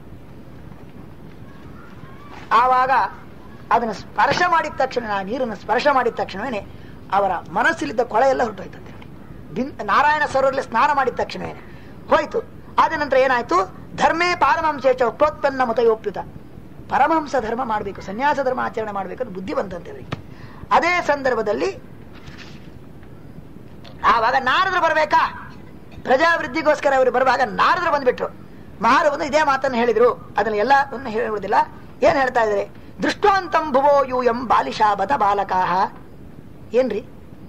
ಆವಾಗ ಅದನ್ನ ಸ್ಪರ್ಶ ಮಾಡಿದ ತಕ್ಷಣ, ಆ ನೀರನ್ನು ಸ್ಪರ್ಶ ಮಾಡಿದ ತಕ್ಷಣವೇನೆ ಅವರ ಮನಸ್ಸಲ್ಲಿದ್ದ ಕೊಳೆ ಎಲ್ಲ ಹೊರಟೋಯ್ತಂತೆ. ನಾರಾಯಣ ಸರೋವರಲ್ಲಿ ಸ್ನಾನ ಮಾಡಿದ ತಕ್ಷಣವೇನೆ ಹೋಯ್ತು. ಆದ ನಂತರ ಏನಾಯ್ತು? ಧರ್ಮೇ ಪಾರಮಹಂಸೇಚ ಪ್ರೋತ್ಪನ್ನ ಮತಯೋಪ್ಯುತ. ಪರಮಹಂಸ ಧರ್ಮ ಮಾಡಬೇಕು, ಸನ್ಯಾಸ ಧರ್ಮ ಆಚರಣೆ ಮಾಡಬೇಕು ಅಂತ ಬುದ್ಧಿ ಬಂತಂತೆ ಅವರಿಗೆ. ಅದೇ ಸಂದರ್ಭದಲ್ಲಿ ಆವಾಗ ನಾರದರು ಬರ್ಬೇಕಾ? ಪ್ರಜಾವೃದ್ಧಿಗೋಸ್ಕರ ಅವರು ಬರುವಾಗ ನಾರದರು ಬಂದ್ಬಿಟ್ರು. ಮಹಾರು ಬಂದು ಇದೇ ಮಾತನ್ನು ಹೇಳಿದ್ರು. ಅದನ್ನ ಎಲ್ಲ ಹೇಳುವುದಿಲ್ಲ. ಏನ್ ಹೇಳ್ತಾ ಇದ್ದಾರೆ? ದೃಷ್ಟಾಂತಂ ಭುವೋ ಯೂಯಂ ಬಾಲಿಶಾಬತ ಬಾಲಕಾಹ. ಏನ್ರಿ?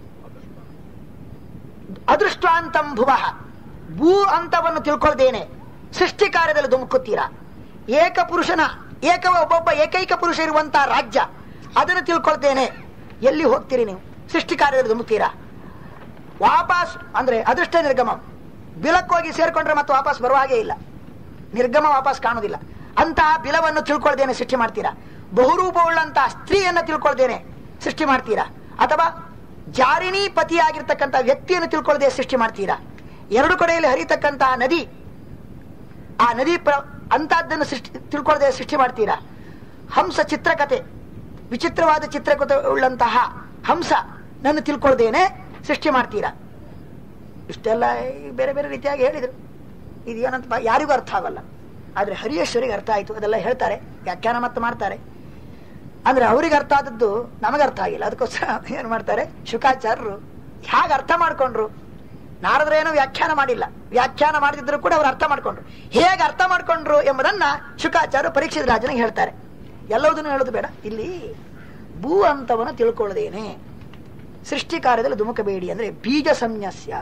ಅದೃಷ್ಟಾಂತಂ ಭುವಃ, ಭೂ ಅಂತವನ್ನು ತಿಳ್ಕೊಳ್ದೇನೆ ಸೃಷ್ಟಿ ಕಾರ್ಯದಲ್ಲಿ ಧುಮುಕುತ್ತೀರಾ? ಒಬ್ಬೊಬ್ಬ ಏಕೈಕ ಪುರುಷ ಇರುವಂತಹ ರಾಜ್ಯ, ಅದನ್ನು ತಿಳ್ಕೊಳ್ತೇನೆ ಎಲ್ಲಿ ಹೋಗ್ತೀರಿ ನೀವು? ಸೃಷ್ಟಿ ಕಾರ್ಯದಲ್ಲಿ ಧುಮುಕ್ತೀರಾ? ವಾಪಸ್ ಅಂದ್ರೆ ಅದೃಷ್ಟ ನಿರ್ಗಮ. ಬಿಲಕ್ಕೋಗಿ ಸೇರ್ಕೊಂಡ್ರೆ ಮತ್ತೆ ವಾಪಸ್ ಬರುವ ಹಾಗೆ ಇಲ್ಲ. ನಿರ್ಗಮ ವಾಪಸ್ ಕಾಣುವುದಿಲ್ಲ. ಅಂತಹ ಬಿಲವನ್ನು ತಿಳ್ಕೊಳ್ದೇನೆ ಸೃಷ್ಟಿ ಮಾಡ್ತೀರಾ? ಬಹುರೂಪವುಳ್ಳಂತಹ ಸ್ತ್ರೀಯನ್ನು ತಿಳ್ಕೊಳ್ದೇನೆ ಸೃಷ್ಟಿ ಮಾಡ್ತೀರಾ? ಅಥವಾ ಜಾರಿಣಿ ಪತಿಯಾಗಿರ್ತಕ್ಕಂಥ ವ್ಯಕ್ತಿಯನ್ನು ತಿಳ್ಕೊಳ್ಳದೆ ಸೃಷ್ಟಿ ಮಾಡ್ತೀರಾ? ಎರಡು ಕಡೆಯಲ್ಲಿ ಹರಿತಕ್ಕಂತಹ ನದಿ, ಆ ನದಿ ಅಂತಹದ್ದನ್ನು ತಿಳ್ಕೊಳ್ಳದೆ ಸೃಷ್ಟಿ ಮಾಡ್ತೀರಾ? ಹಂಸ ಚಿತ್ರಕಥೆ, ವಿಚಿತ್ರವಾದ ಚಿತ್ರಕಥೆ ಉಳ್ಳಂತಹ ಹಂಸ ನನ್ನ ತಿಳ್ಕೊಳ್ದೇನೆ ಸೃಷ್ಟಿ ಮಾಡ್ತೀರಾ? ಇಷ್ಟೆಲ್ಲ ಬೇರೆ ಬೇರೆ ರೀತಿಯಾಗಿ ಹೇಳಿದ್ರು. ಇದೇನಂತ ಯಾರಿಗೂ ಅರ್ಥ ಆಗಲ್ಲ. ಆದ್ರೆ ಹರಿಯೇಶ್ವರಿಗೆ ಅರ್ಥ ಆಯ್ತು. ಅದೆಲ್ಲ ಹೇಳ್ತಾರೆ, ವ್ಯಾಖ್ಯಾನ ಮತ್ತೆ ಮಾಡ್ತಾರೆ. ಅಂದ್ರೆ ಅವರಿಗೆ ಅರ್ಥ ಆದದ್ದು ನಮಗೆ ಅರ್ಥ ಆಗಿಲ್ಲ. ಅದಕ್ಕೋಸ್ಕರ ಏನ್ ಮಾಡ್ತಾರೆ, ಶುಕಾಚಾರ್ಯರು ಹೇಗೆ ಅರ್ಥ ಮಾಡ್ಕೊಂಡ್ರು? ನಾರದ್ರೇನೋ ವ್ಯಾಖ್ಯಾನ ಮಾಡಿಲ್ಲ. ವ್ಯಾಖ್ಯಾನ ಮಾಡದಿದ್ರು ಕೂಡ ಅವ್ರು ಅರ್ಥ ಮಾಡ್ಕೊಂಡ್ರು. ಹೇಗೆ ಅರ್ಥ ಮಾಡ್ಕೊಂಡ್ರು ಎಂಬುದನ್ನ ಶುಕಾಚಾರ್ಯರು ಪರೀಕ್ಷಿತ ರಾಜನಿಗೆ ಹೇಳ್ತಾರೆ. ಎಲ್ಲವುದನ್ನು ಹೇಳೋದು ಬೇಡ. ಇಲ್ಲಿ ಭೂ ಅಂತವನ್ನು ತಿಳ್ಕೊಳ್ಳದೇನೆ ಸೃಷ್ಟಿ ಕಾರ್ಯದಲ್ಲಿ ಧುಮುಕಬೇಡಿ ಅಂದ್ರೆ ಬೀಜ ಸಂನ್ಯಾಸ್ಯ.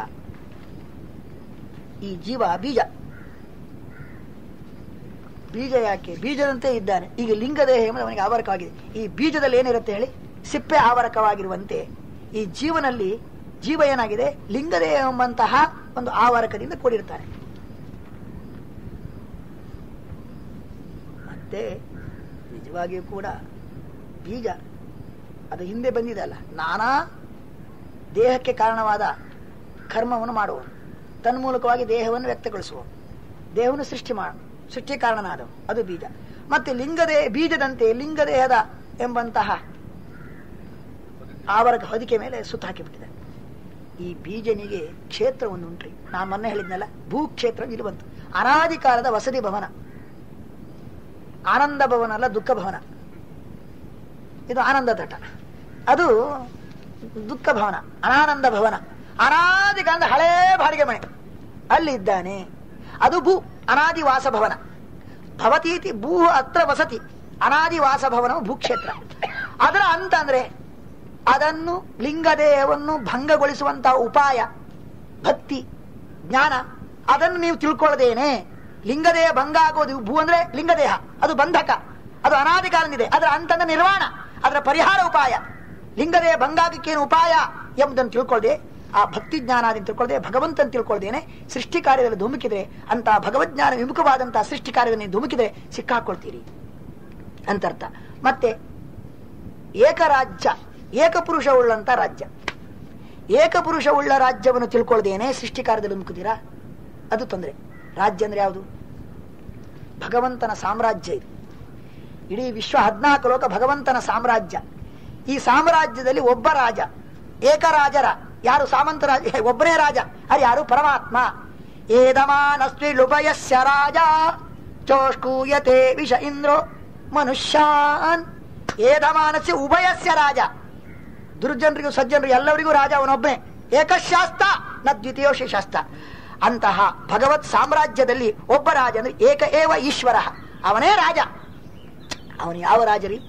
ಈ ಜೀವ ಬೀಜ. ಬೀಜ ಯಾಕೆ? ಬೀಜದಂತೆ ಇದ್ದಾನೆ. ಈಗ ಲಿಂಗದೇಹ ಎಂಬುದು ಅವನಿಗೆ ಆವರಕವಾಗಿದೆ. ಈ ಬೀಜದಲ್ಲಿ ಏನಿರುತ್ತೆ ಹೇಳಿ? ಸಿಪ್ಪೆ ಆವರಕವಾಗಿರುವಂತೆ ಈ ಜೀವನಲ್ಲಿ ಜೀವ ಏನಾಗಿದೆ? ಲಿಂಗದೇಹ ಎಂಬಂತಹ ಒಂದು ಆವರಕದಿಂದ ಕೂಡಿರ್ತಾನೆ. ಮತ್ತೆ ನಿಜವಾಗಿಯೂ ಕೂಡ ಬೀಜ ಅದು ಹಿಂದೆ ಬಂದಿದೆ ಅಲ್ಲ, ನಾನಾ ದೇಹಕ್ಕೆ ಕಾರಣವಾದ ಕರ್ಮವನ್ನು ಮಾಡುವನು, ತನ್ಮೂಲಕವಾಗಿ ದೇಹವನ್ನು ವ್ಯಕ್ತಗೊಳಿಸುವನು, ದೇಹವನ್ನು ಸೃಷ್ಟಿ ಕಾರಣನಾದವು, ಅದು ಬೀಜ. ಮತ್ತೆ ಬೀಜದಂತೆ ಲಿಂಗದೇಹದ ಎಂಬಂತಹ ಆವರಕ ಹೊದಿಕೆ ಮೇಲೆ ಸುತ್ತ ಹಾಕಿಬಿಟ್ಟಿದೆ. ಈ ಬೀಜನಿಗೆ ಕ್ಷೇತ್ರ ಒಂದು ಉಂಟ್ರಿ. ನಾನು ಮೊನ್ನೆ ಹೇಳಿದ್ನಲ್ಲ, ಭೂಕ್ಷೇತ್ರ ಇಲ್ಲಿ ಬಂತು. ಅನಾದಿ ಕಾಲದ ವಸತಿ ಭವನ, ಆನಂದ ಭವನ ಅಲ್ಲ, ದುಃಖ ಭವನ. ಇದು ಆನಂದ ತಟ, ಅದು ದುಃಖ ಭವನ, ಅನಾನಂದ ಭವನ. ಅನಾದಿ ಕಾಲದ ಹಳೇ ಬಾಡಿಗೆ ಮನೆ ಅಲ್ಲಿ ಇದ್ದಾನೆ. ಅದು ಭೂ ಅನಾದಿ ವಾಸಭವನ. ಭವತೀತಿ ಭೂ ಅತ್ರ ವಸತಿ. ಅನಾದಿ ವಾಸಭವನವು ಭೂಕ್ಷೇತ್ರ. ಅದರ ಅಂತ ಅಂದ್ರೆ ಅದನ್ನು ಲಿಂಗದೇಹವನ್ನು ಭಂಗಗೊಳಿಸುವಂತಹ ಉಪಾಯ, ಭಕ್ತಿ, ಜ್ಞಾನ ಅದನ್ನು ನೀವು ತಿಳ್ಕೊಳ್ಳದೇನೆ ಲಿಂಗದೇಹ ಭಂಗ ಆಗೋದು. ಭೂ ಅಂದ್ರೆ ಲಿಂಗದೇಹ, ಅದು ಬಂಧಕ, ಅದು ಅನಾದಿ ಕಾಲದಿದೆ. ಅದರ ಅಂತಂದ ನಿರ್ವಾಣ, ಅದರ ಪರಿಹಾರ ಉಪಾಯ. ಲಿಂಗದೇಹ ಭಂಗಾಗಕ್ಕೇನು ಉಪಾಯ ಎಂಬುದನ್ನು ತಿಳ್ಕೊಳ್ಳದೆ, ಆ ಭಕ್ತಿ ಜ್ಞಾನಾದಿ ತಿಳ್ಕೊಳ್ಳದೆ, ಭಗವಂತನ ತಿಳ್ಕೊಳ್ಳದೇನೆ ಸೃಷ್ಟಿ ಕಾರ್ಯದಲ್ಲಿ ಧುಮುಕಿದ್ರೆ, ಅಂತ ಭಗವಜ್ಞಾನ ವಿಮುಖವಾದಂತಹ ಸೃಷ್ಟಿ ಕಾರ್ಯದಲ್ಲಿ ಧುಮುಕಿದ್ರೆ ಸಿಕ್ಕಾಕೊಳ್ತೀರಿ ಅಂತರ್ಥ. ಮತ್ತೆ ಏಕರಾಜ್ಯ, ಏಕಪುರುಷವುಳ್ಳಂತ ರಾಜ್ಯ. ಏಕಪುರುಷವುಳ್ಳ ರಾಜ್ಯವನ್ನು ತಿಳ್ಕೊಳ್ಳದೇನೆ ಸೃಷ್ಟಿ ಕಾರ್ಯದಲ್ಲಿ ಧುಮುಕಿದ್ದೀರಾ, ಅದು ತೊಂದರೆ. ರಾಜ್ಯ ಅಂದ್ರೆ ಯಾವುದು? ಭಗವಂತನ ಸಾಮ್ರಾಜ್ಯ ಇದು. ಇಡೀ ವಿಶ್ವ 14 ಲೋಕ ಭಗವಂತನ ಸಾಮ್ರಾಜ್ಯ. ಈ ಸಾಮ್ರಾಜ್ಯದಲ್ಲಿ ಒಬ್ಬ ರಾಜ, ಏಕರಾಜರ. ಯಾರು? ಸಾಮಂತ ರಾಜ, ಒಬ್ಬನೇ ರಾಜ. ಅದು ಯಾರು? ಪರಮಾತ್ಮ. ಏದಮಾನಸ್ತ್ರಿಲುಭಯಸ್ಯ ರಾಜ ಚೋಷ್ಕೂಯತೆ ವಿಷ ಇಂದ್ರೋ ಮನುಷ್ಯಾನ್. ಏದಮಾನಸ್ಯ ಉಭಯಸ್ಯ ರಾಜ, ದುರ್ಜನರಿಗೂ ಸಜ್ಜನರಿಗೂ ಎಲ್ಲರಿಗೂ ರಾಜ ಅವನೊಬ್ಬನೇ. ಏಕಶಾಸ್ತ ನ ದ್ವಿತೀಯೋಷಿ ಶಾಸ್ತ್ರ. ಅಂತಹ ಭಗವತ್ ಸಾಮ್ರಾಜ್ಯದಲ್ಲಿ ಒಬ್ಬ ರಾಜ ಅಂದ್ರೆ ಏಕ ಏವ ಈಶ್ವರ, ಅವನೇ ರಾಜ. ಅವನು ಯಾವ ರಾಜರಿ?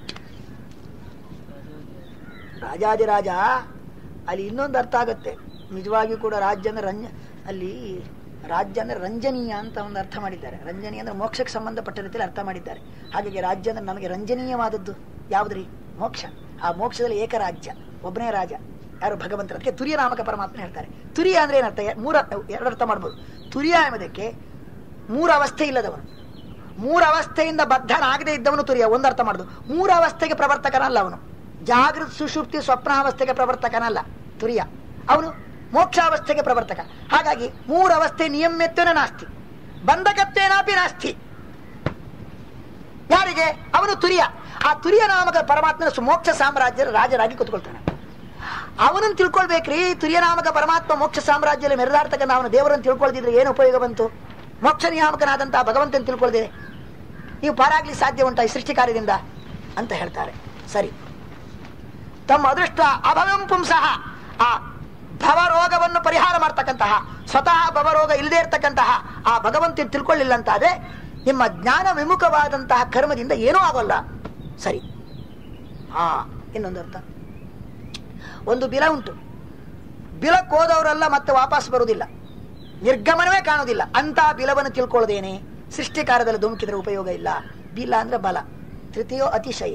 ರಾಜಾದಿರಾಜ. ಅಲ್ಲಿ ಇನ್ನೊಂದು ಅರ್ಥ ಆಗತ್ತೆ ನಿಜವಾಗಿಯೂ ಕೂಡ. ರಾಜ್ಯ ಅಂದ್ರೆ ಅಲ್ಲಿ ರಾಜ್ಯ ಅಂದ್ರೆ ರಂಜನೀಯ ಅಂತ ಒಂದು ಅರ್ಥ ಮಾಡಿದ್ದಾರೆ. ರಂಜನೀಯ ಅಂದ್ರೆ ಮೋಕ್ಷಕ್ಕೆ ಸಂಬಂಧಪಟ್ಟ ರೀತಿಯಲ್ಲಿ ಅರ್ಥ ಮಾಡಿದ್ದಾರೆ. ಹಾಗಾಗಿ ರಾಜ್ಯ ಅಂದ್ರೆ ನಮಗೆ ರಂಜನೀಯವಾದದ್ದು ಯಾವುದ್ರಿ? ಮೋಕ್ಷ. ಆ ಮೋಕ್ಷದಲ್ಲಿ ಏಕರಾಜ್ಯ, ಒಬ್ಬನೇ ರಾಜ. ಯಾರು? ಭಗವಂತರ. ಅದಕ್ಕೆ ತುರಿಯ ನಾಮಕ ಪರಮಾತ್ಮ ಹೇಳ್ತಾರೆ. ತುರಿಯ ಅಂದ್ರೆ ಏನರ್ಥ? ಎರಡು ಅರ್ಥ ಮಾಡ್ಬೋದು. ತುರಿಯ ಎಂಬುದಕ್ಕೆ 3 ಅವಸ್ಥೆ ಇಲ್ಲದವನು, 3 ಅವಸ್ಥೆಯಿಂದ ಬದ್ಧನಾಗದೇ ಇದ್ದವನು ತುರಿಯ. ಒಂದು ಅರ್ಥ ಮಾಡುದು. 3 ಅವಸ್ಥೆಗೆ ಪ್ರವರ್ತಕನಲ್ಲ ಅವನು. ಜಾಗೃತ, ಸುಷುಪ್ತಿ, ಸ್ವಪ್ನಾವಸ್ಥೆಗೆ ಪ್ರವರ್ತಕನಲ್ಲ ತುರಿಯ. ಅವನು ಮೋಕ್ಷಾವಸ್ಥೆಗೆ ಪ್ರವರ್ತಕ. ಹಾಗಾಗಿ 3 ಅವಸ್ಥೆ ನಿಯಮ್ಯತ್ವೇನ ನಾಸ್ತಿ, ಬಂಧಕತ್ವೇನಾಪಿ ನಾಸ್ತಿ. ಯಾರಿಗೆ? ಅವನು ತುರಿಯ. ಆ ತುರಿಯ ನಾಮಕ ಪರಮಾತ್ಮನ ಮೋಕ್ಷ ಸಾಮ್ರಾಜ್ಯದ ರಾಜರಾಗಿ ಕೂತ್ಕೊಳ್ತಾನೆ. ಅವನನ್ನು ತಿಳ್ಕೊಳ್ಬೇಕ್ರಿ. ತುರಿಯ ನಾಮಕ ಪರಮಾತ್ಮ ಮೋಕ್ಷ ಸಾಮ್ರಾಜ್ಯದಲ್ಲಿ ಮೆರೆದಾಡ್ತಕ್ಕಂಥ ಅವನ ದೇವರನ್ನು ತಿಳ್ಕೊಳ್ದಿದ್ರೆ ಏನು ಉಪಯೋಗ ಬಂತು? ಮೋಕ್ಷ ನಿಯಾಮಕನಾದಂತಹ ಭಗವಂತನ ತಿಳ್ಕೊಳ್ದೆ ನೀವು ಪಾರಾಗ್ಲಿ ಸಾಧ್ಯ ಉಂಟಾ ಈ ಸೃಷ್ಟಿ ಕಾರ್ಯದಿಂದ ಅಂತ ಹೇಳ್ತಾರೆ. ಸರಿ, ತಮ್ಮ ಅದೃಷ್ಟ ಅಭವಂ ಪುಂಸಃ, ಆ ಭವರೋಗವನ್ನು ಪರಿಹಾರ ಮಾಡ್ತಕ್ಕಂತಹ, ಸ್ವತಃ ಭವರೋಗ ಇಲ್ಲದೆ ಇರ್ತಕ್ಕಂತಹ ಆ ಭಗವಂತನ ತಿಳ್ಕೊಳ್ಳಿಲ್ಲ ಅಂತಾದ್ರೆ ನಿಮ್ಮ ಜ್ಞಾನ ವಿಮುಖವಾದಂತಹ ಕರ್ಮದಿಂದ ಏನೂ ಆಗೋಲ್ಲ. ಸರಿ, ಇನ್ನೊಂದು ಅರ್ಥ. ಒಂದು ಬಿಲ ಉಂಟು, ಬಿಲಕ್ಕೆ ಹೋದವರೆಲ್ಲ ಮತ್ತೆ ವಾಪಸ್ ಬರುವುದಿಲ್ಲ, ನಿರ್ಗಮನವೇ ಕಾಣುವುದಿಲ್ಲ. ಅಂತ ಬಿಲವನ್ನು ತಿಳ್ಕೊಳ್ಳದೇನೆ ಸೃಷ್ಟಿ ಕಾರ್ಯದಲ್ಲಿ ಧುಮುಕಿದ್ರೆ ಉಪಯೋಗ ಇಲ್ಲ. ಬಿಲ ಅಂದ್ರೆ ಬಲ, ತೃತೀಯೋ ಅತಿಶಯ.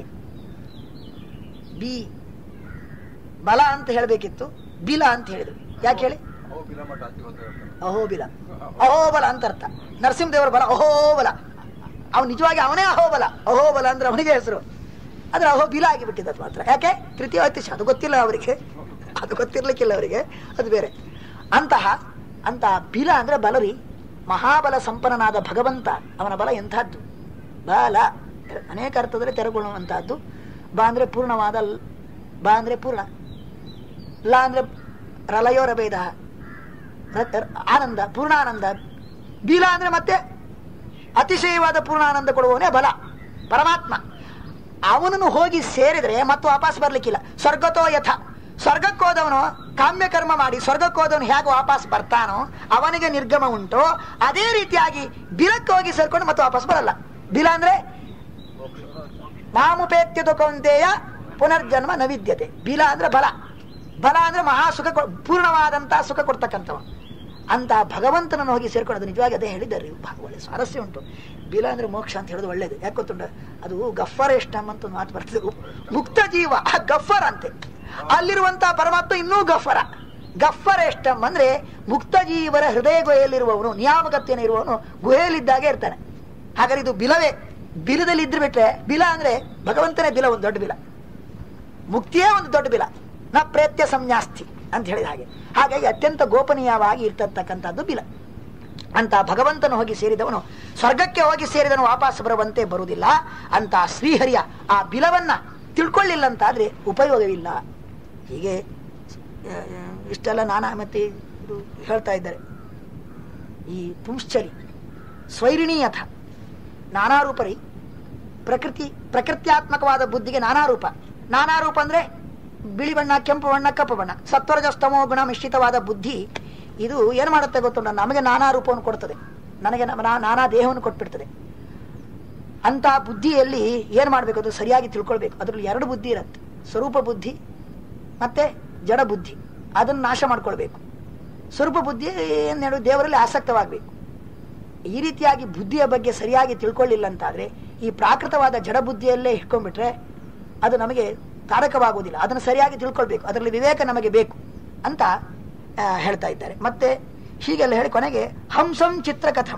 ಬಲ ಅಂತ ಹೇಳಬೇಕಿತ್ತು, ಬಿಲ ಅಂತ ಹೇಳಿದ್ರು. ಯಾಕೆ ಹೇಳಿ? ಅಹೋಬಿಲ, ಅಹೋಬಲ ಅಂತ ಅರ್ಥ. ನರಸಿಂಹದೇವರ ಬಲ ಅಹೋಬಲ. ಅವನು ನಿಜವಾಗಿ ಅವನೇ ಅಹೋಬಲ. ಅಹೋಬಲ ಅಂದ್ರೆ ಅವನಿಗೆ ಹೆಸರು, ಆದ್ರೆ ಅಹೋಬಿಲ ಆಗಿಬಿಟ್ಟಿದ್ದು ಮಾತ್ರ. ಯಾಕೆ? ತೃತೀಯ ಅತಿಶಯ. ಅದು ಗೊತ್ತಿಲ್ಲ ಅವರಿಗೆ, ಅದು ಗೊತ್ತಿರ್ಲಿಕ್ಕಿಲ್ಲ ಅವರಿಗೆ, ಅದು ಬೇರೆ. ಅಂತಹ ಬಿಲ ಅಂದ್ರೆ ಬಲರಿ. ಮಹಾಬಲ ಸಂಪನ್ನನಾದ ಭಗವಂತ, ಅವನ ಬಲ ಎಂಥದ್ದು? ಬಲ ಅನೇಕ ಅರ್ಥದಲ್ಲಿ ತೆರಗೊಳ್ಳುವಂತಹದ್ದು. ಬಾ ಅಂದ್ರೆ ಪೂರ್ಣವಾದ, ಬಾ ಅಂದ್ರೆ ಪೂರ್ಣ, ಲ ಅಂದ್ರೆ ರಲಯೋ ರಭೇದ, ಆನಂದ, ಪೂರ್ಣಾನಂದ. ಬಿಲ ಅಂದ್ರೆ ಮತ್ತೆ ಅತಿಶಯವಾದ ಪೂರ್ಣಾನಂದ ಕೊಡುವವನೇ ಬಲ ಪರಮಾತ್ಮ. ಅವನನ್ನು ಹೋಗಿ ಸೇರಿದ್ರೆ ಮತ್ತು ವಾಪಸ್ ಬರ್ಲಿಕ್ಕಿಲ್ಲ. ಸ್ವರ್ಗತೋ ಯಥ, ಸ್ವರ್ಗಕ್ಕೆ ಹೋದವನು ಕಾಮ್ಯ ಕರ್ಮ ಮಾಡಿ ಸ್ವರ್ಗಕ್ಕೆ ಹೋದವನು ಹೇಗೆ ವಾಪಸ್ ಬರ್ತಾನೋ ಅವನಿಗೆ ನಿರ್ಗಮ ಉಂಟು, ಅದೇ ರೀತಿಯಾಗಿ ಬಿಲಕ್ಕೆ ಹೋಗಿ ಸೇರ್ಕೊಂಡು ಮತ್ತೆ ವಾಪಸ್ ಬರಲ್ಲ. ಬಿಲ ಅಂದ್ರೆ ಮಾಮುಪೇತ್ಯದ ಕೌಂತೆಯ ಪುನರ್ಜನ್ಮ ನವಿದ್ಯತೆ. ಬಿಲ ಅಂದ್ರೆ ಬಲ. ಬಲ ಅಂದ್ರೆ ಮಹಾ ಸುಖ, ಪೂರ್ಣವಾದಂತಹ ಸುಖ ಕೊಡ್ತಕ್ಕಂಥವ. ಅಂತ ಭಗವಂತನನ್ನು ಹೋಗಿ ಸೇರ್ಕೊಳ್ಳೋದು ನಿಜವಾಗಿ ಅದೇ ಹೇಳಿದ್ದಾರೆ. ಒಳ್ಳೆ ಸ್ವಾರಸ್ಯ ಉಂಟು. ಬಿಲ ಅಂದ್ರೆ ಮೋಕ್ಷ ಅಂತ ಹೇಳೋದು ಒಳ್ಳೇದು. ಯಾಕೆ ಗೊತ್ತುಂಟ? ಅದು ಗಫರ್ ಎಷ್ಟಮ್ ಅಂತ ಒಂದು ಮಾತು ಬರ್ತದೆ. ಮುಕ್ತ ಜೀವ ಗಫರ್ ಅಂತೆ. ಅಲ್ಲಿರುವಂತಹ ಪರಮಾತ್ಮ ಇನ್ನೂ ಗಫರ. ಗಫರ್ ಎಷ್ಟಮ್ ಅಂದ್ರೆ ಮುಕ್ತ ಜೀವರ ಹೃದಯ ಗುಹೆಯಲ್ಲಿರುವವನು, ನಿಯಾಮಕತ್ವೇನ ಇರುವವನು ಗುಹೆಯಲ್ಲಿದ್ದಾಗೆ ಇರ್ತಾನೆ. ಹಾಗಾದ್ರೆ ಇದು ಬಿಲವೇ. ಬಿಲದಲ್ಲಿ ಇದ್ರೆ ಬಿಟ್ರೆ, ಬಿಲ ಅಂದ್ರೆ ಭಗವಂತನೇ ಬಿಲ, ಒಂದು ದೊಡ್ಡ ಬಿಲ. ಮುಕ್ತಿಯೇ ಒಂದು ದೊಡ್ಡ ಬಿಲ. ನ ಪ್ರೇತ್ಯ ಸಂನ್ಯಾಸ್ತಿ ಅಂತ ಹೇಳಿದ ಹಾಗೆ. ಹಾಗಾಗಿ ಅತ್ಯಂತ ಗೋಪನೀಯವಾಗಿ ಇರ್ತಕ್ಕಂಥದ್ದು ಬಿಲ. ಅಂತ ಭಗವಂತನು ಹೋಗಿ ಸೇರಿದವನು ಸ್ವರ್ಗಕ್ಕೆ ಹೋಗಿ ಸೇರಿದವನು ವಾಪಸ್ ಬರುವಂತೆ ಬರುವುದಿಲ್ಲ. ಅಂತ ಶ್ರೀಹರಿಯ ಆ ಬಿಲವನ್ನ ತಿಳ್ಕೊಳ್ಳಿಲ್ಲ ಅಂತಾದ್ರೆ ಉಪಯೋಗವಿಲ್ಲ. ಹೀಗೆ ಇಷ್ಟೆಲ್ಲ ನಾನಾ ಮತ್ತೆ ಇದು ಹೇಳ್ತಾ ಇದ್ದಾರೆ. ಈ ಪುಂಶ್ಚಲಿ ಸ್ವೈರಿಣೀಯಥ ನಾನಾ ರೂಪರಿ. ಪ್ರಕೃತ್ಯಾತ್ಮಕವಾದ ಬುದ್ಧಿಗೆ ನಾನಾ ರೂಪ. ನಾನಾ ರೂಪ ಅಂದ್ರೆ ಬಿಳಿ ಬಣ್ಣ, ಕೆಂಪು ಬಣ್ಣ, ಕಪ್ಪು ಬಣ್ಣ, ಸತ್ವರಜಸ್ತಮೋ ಗುಣ ಮಿಶ್ರಿತವಾದ ಬುದ್ಧಿ. ಇದು ಏನು ಮಾಡುತ್ತೆ ಗೊತ್ತುಂಟ? ನಮಗೆ ನಾನಾ ರೂಪವನ್ನು ಕೊಡ್ತದೆ, ನನಗೆ ನಾನಾ ದೇಹವನ್ನು ಕೊಟ್ಬಿಡ್ತದೆ. ಅಂತ ಬುದ್ಧಿಯಲ್ಲಿ ಏನ್ ಮಾಡ್ಬೇಕು? ಅದು ಸರಿಯಾಗಿ ತಿಳ್ಕೊಳ್ಬೇಕು. ಅದ್ರಲ್ಲಿ 2 ಬುದ್ಧಿ ಇರುತ್ತೆ, ಸ್ವರೂಪ ಬುದ್ಧಿ ಮತ್ತೆ ಜಡ ಬುದ್ಧಿ. ಅದನ್ನು ನಾಶ ಮಾಡ್ಕೊಳ್ಬೇಕು. ಸ್ವರೂಪ ಬುದ್ಧಿ ಏನು ಹೇಳು? ದೇವರಲ್ಲಿ ಆಸಕ್ತವಾಗಬೇಕು. ಈ ರೀತಿಯಾಗಿ ಬುದ್ಧಿಯ ಬಗ್ಗೆ ಸರಿಯಾಗಿ ತಿಳ್ಕೊಳ್ಳಿಲ್ಲ ಅಂತಾದ್ರೆ ಈ ಪ್ರಾಕೃತವಾದ ಜಡ ಬುದ್ಧಿಯಲ್ಲೇ ಇಟ್ಕೊಂಡ್ಬಿಟ್ರೆ ಅದು ನಮಗೆ ತಾರಕವಾಗುವುದಿಲ್ಲ. ಅದನ್ನು ಸರಿಯಾಗಿ ತಿಳ್ಕೊಳ್ಬೇಕು, ಅದರಲ್ಲಿ ವಿವೇಕ ನಮಗೆ ಬೇಕು ಅಂತ ಹೇಳ್ತಾ ಇದ್ದಾರೆ. ಮತ್ತೆ ಹೀಗೆಲ್ಲ ಹೇಳಿ ಕೊನೆಗೆ ಹಂಸಂ ಚಿತ್ರಕಥಂ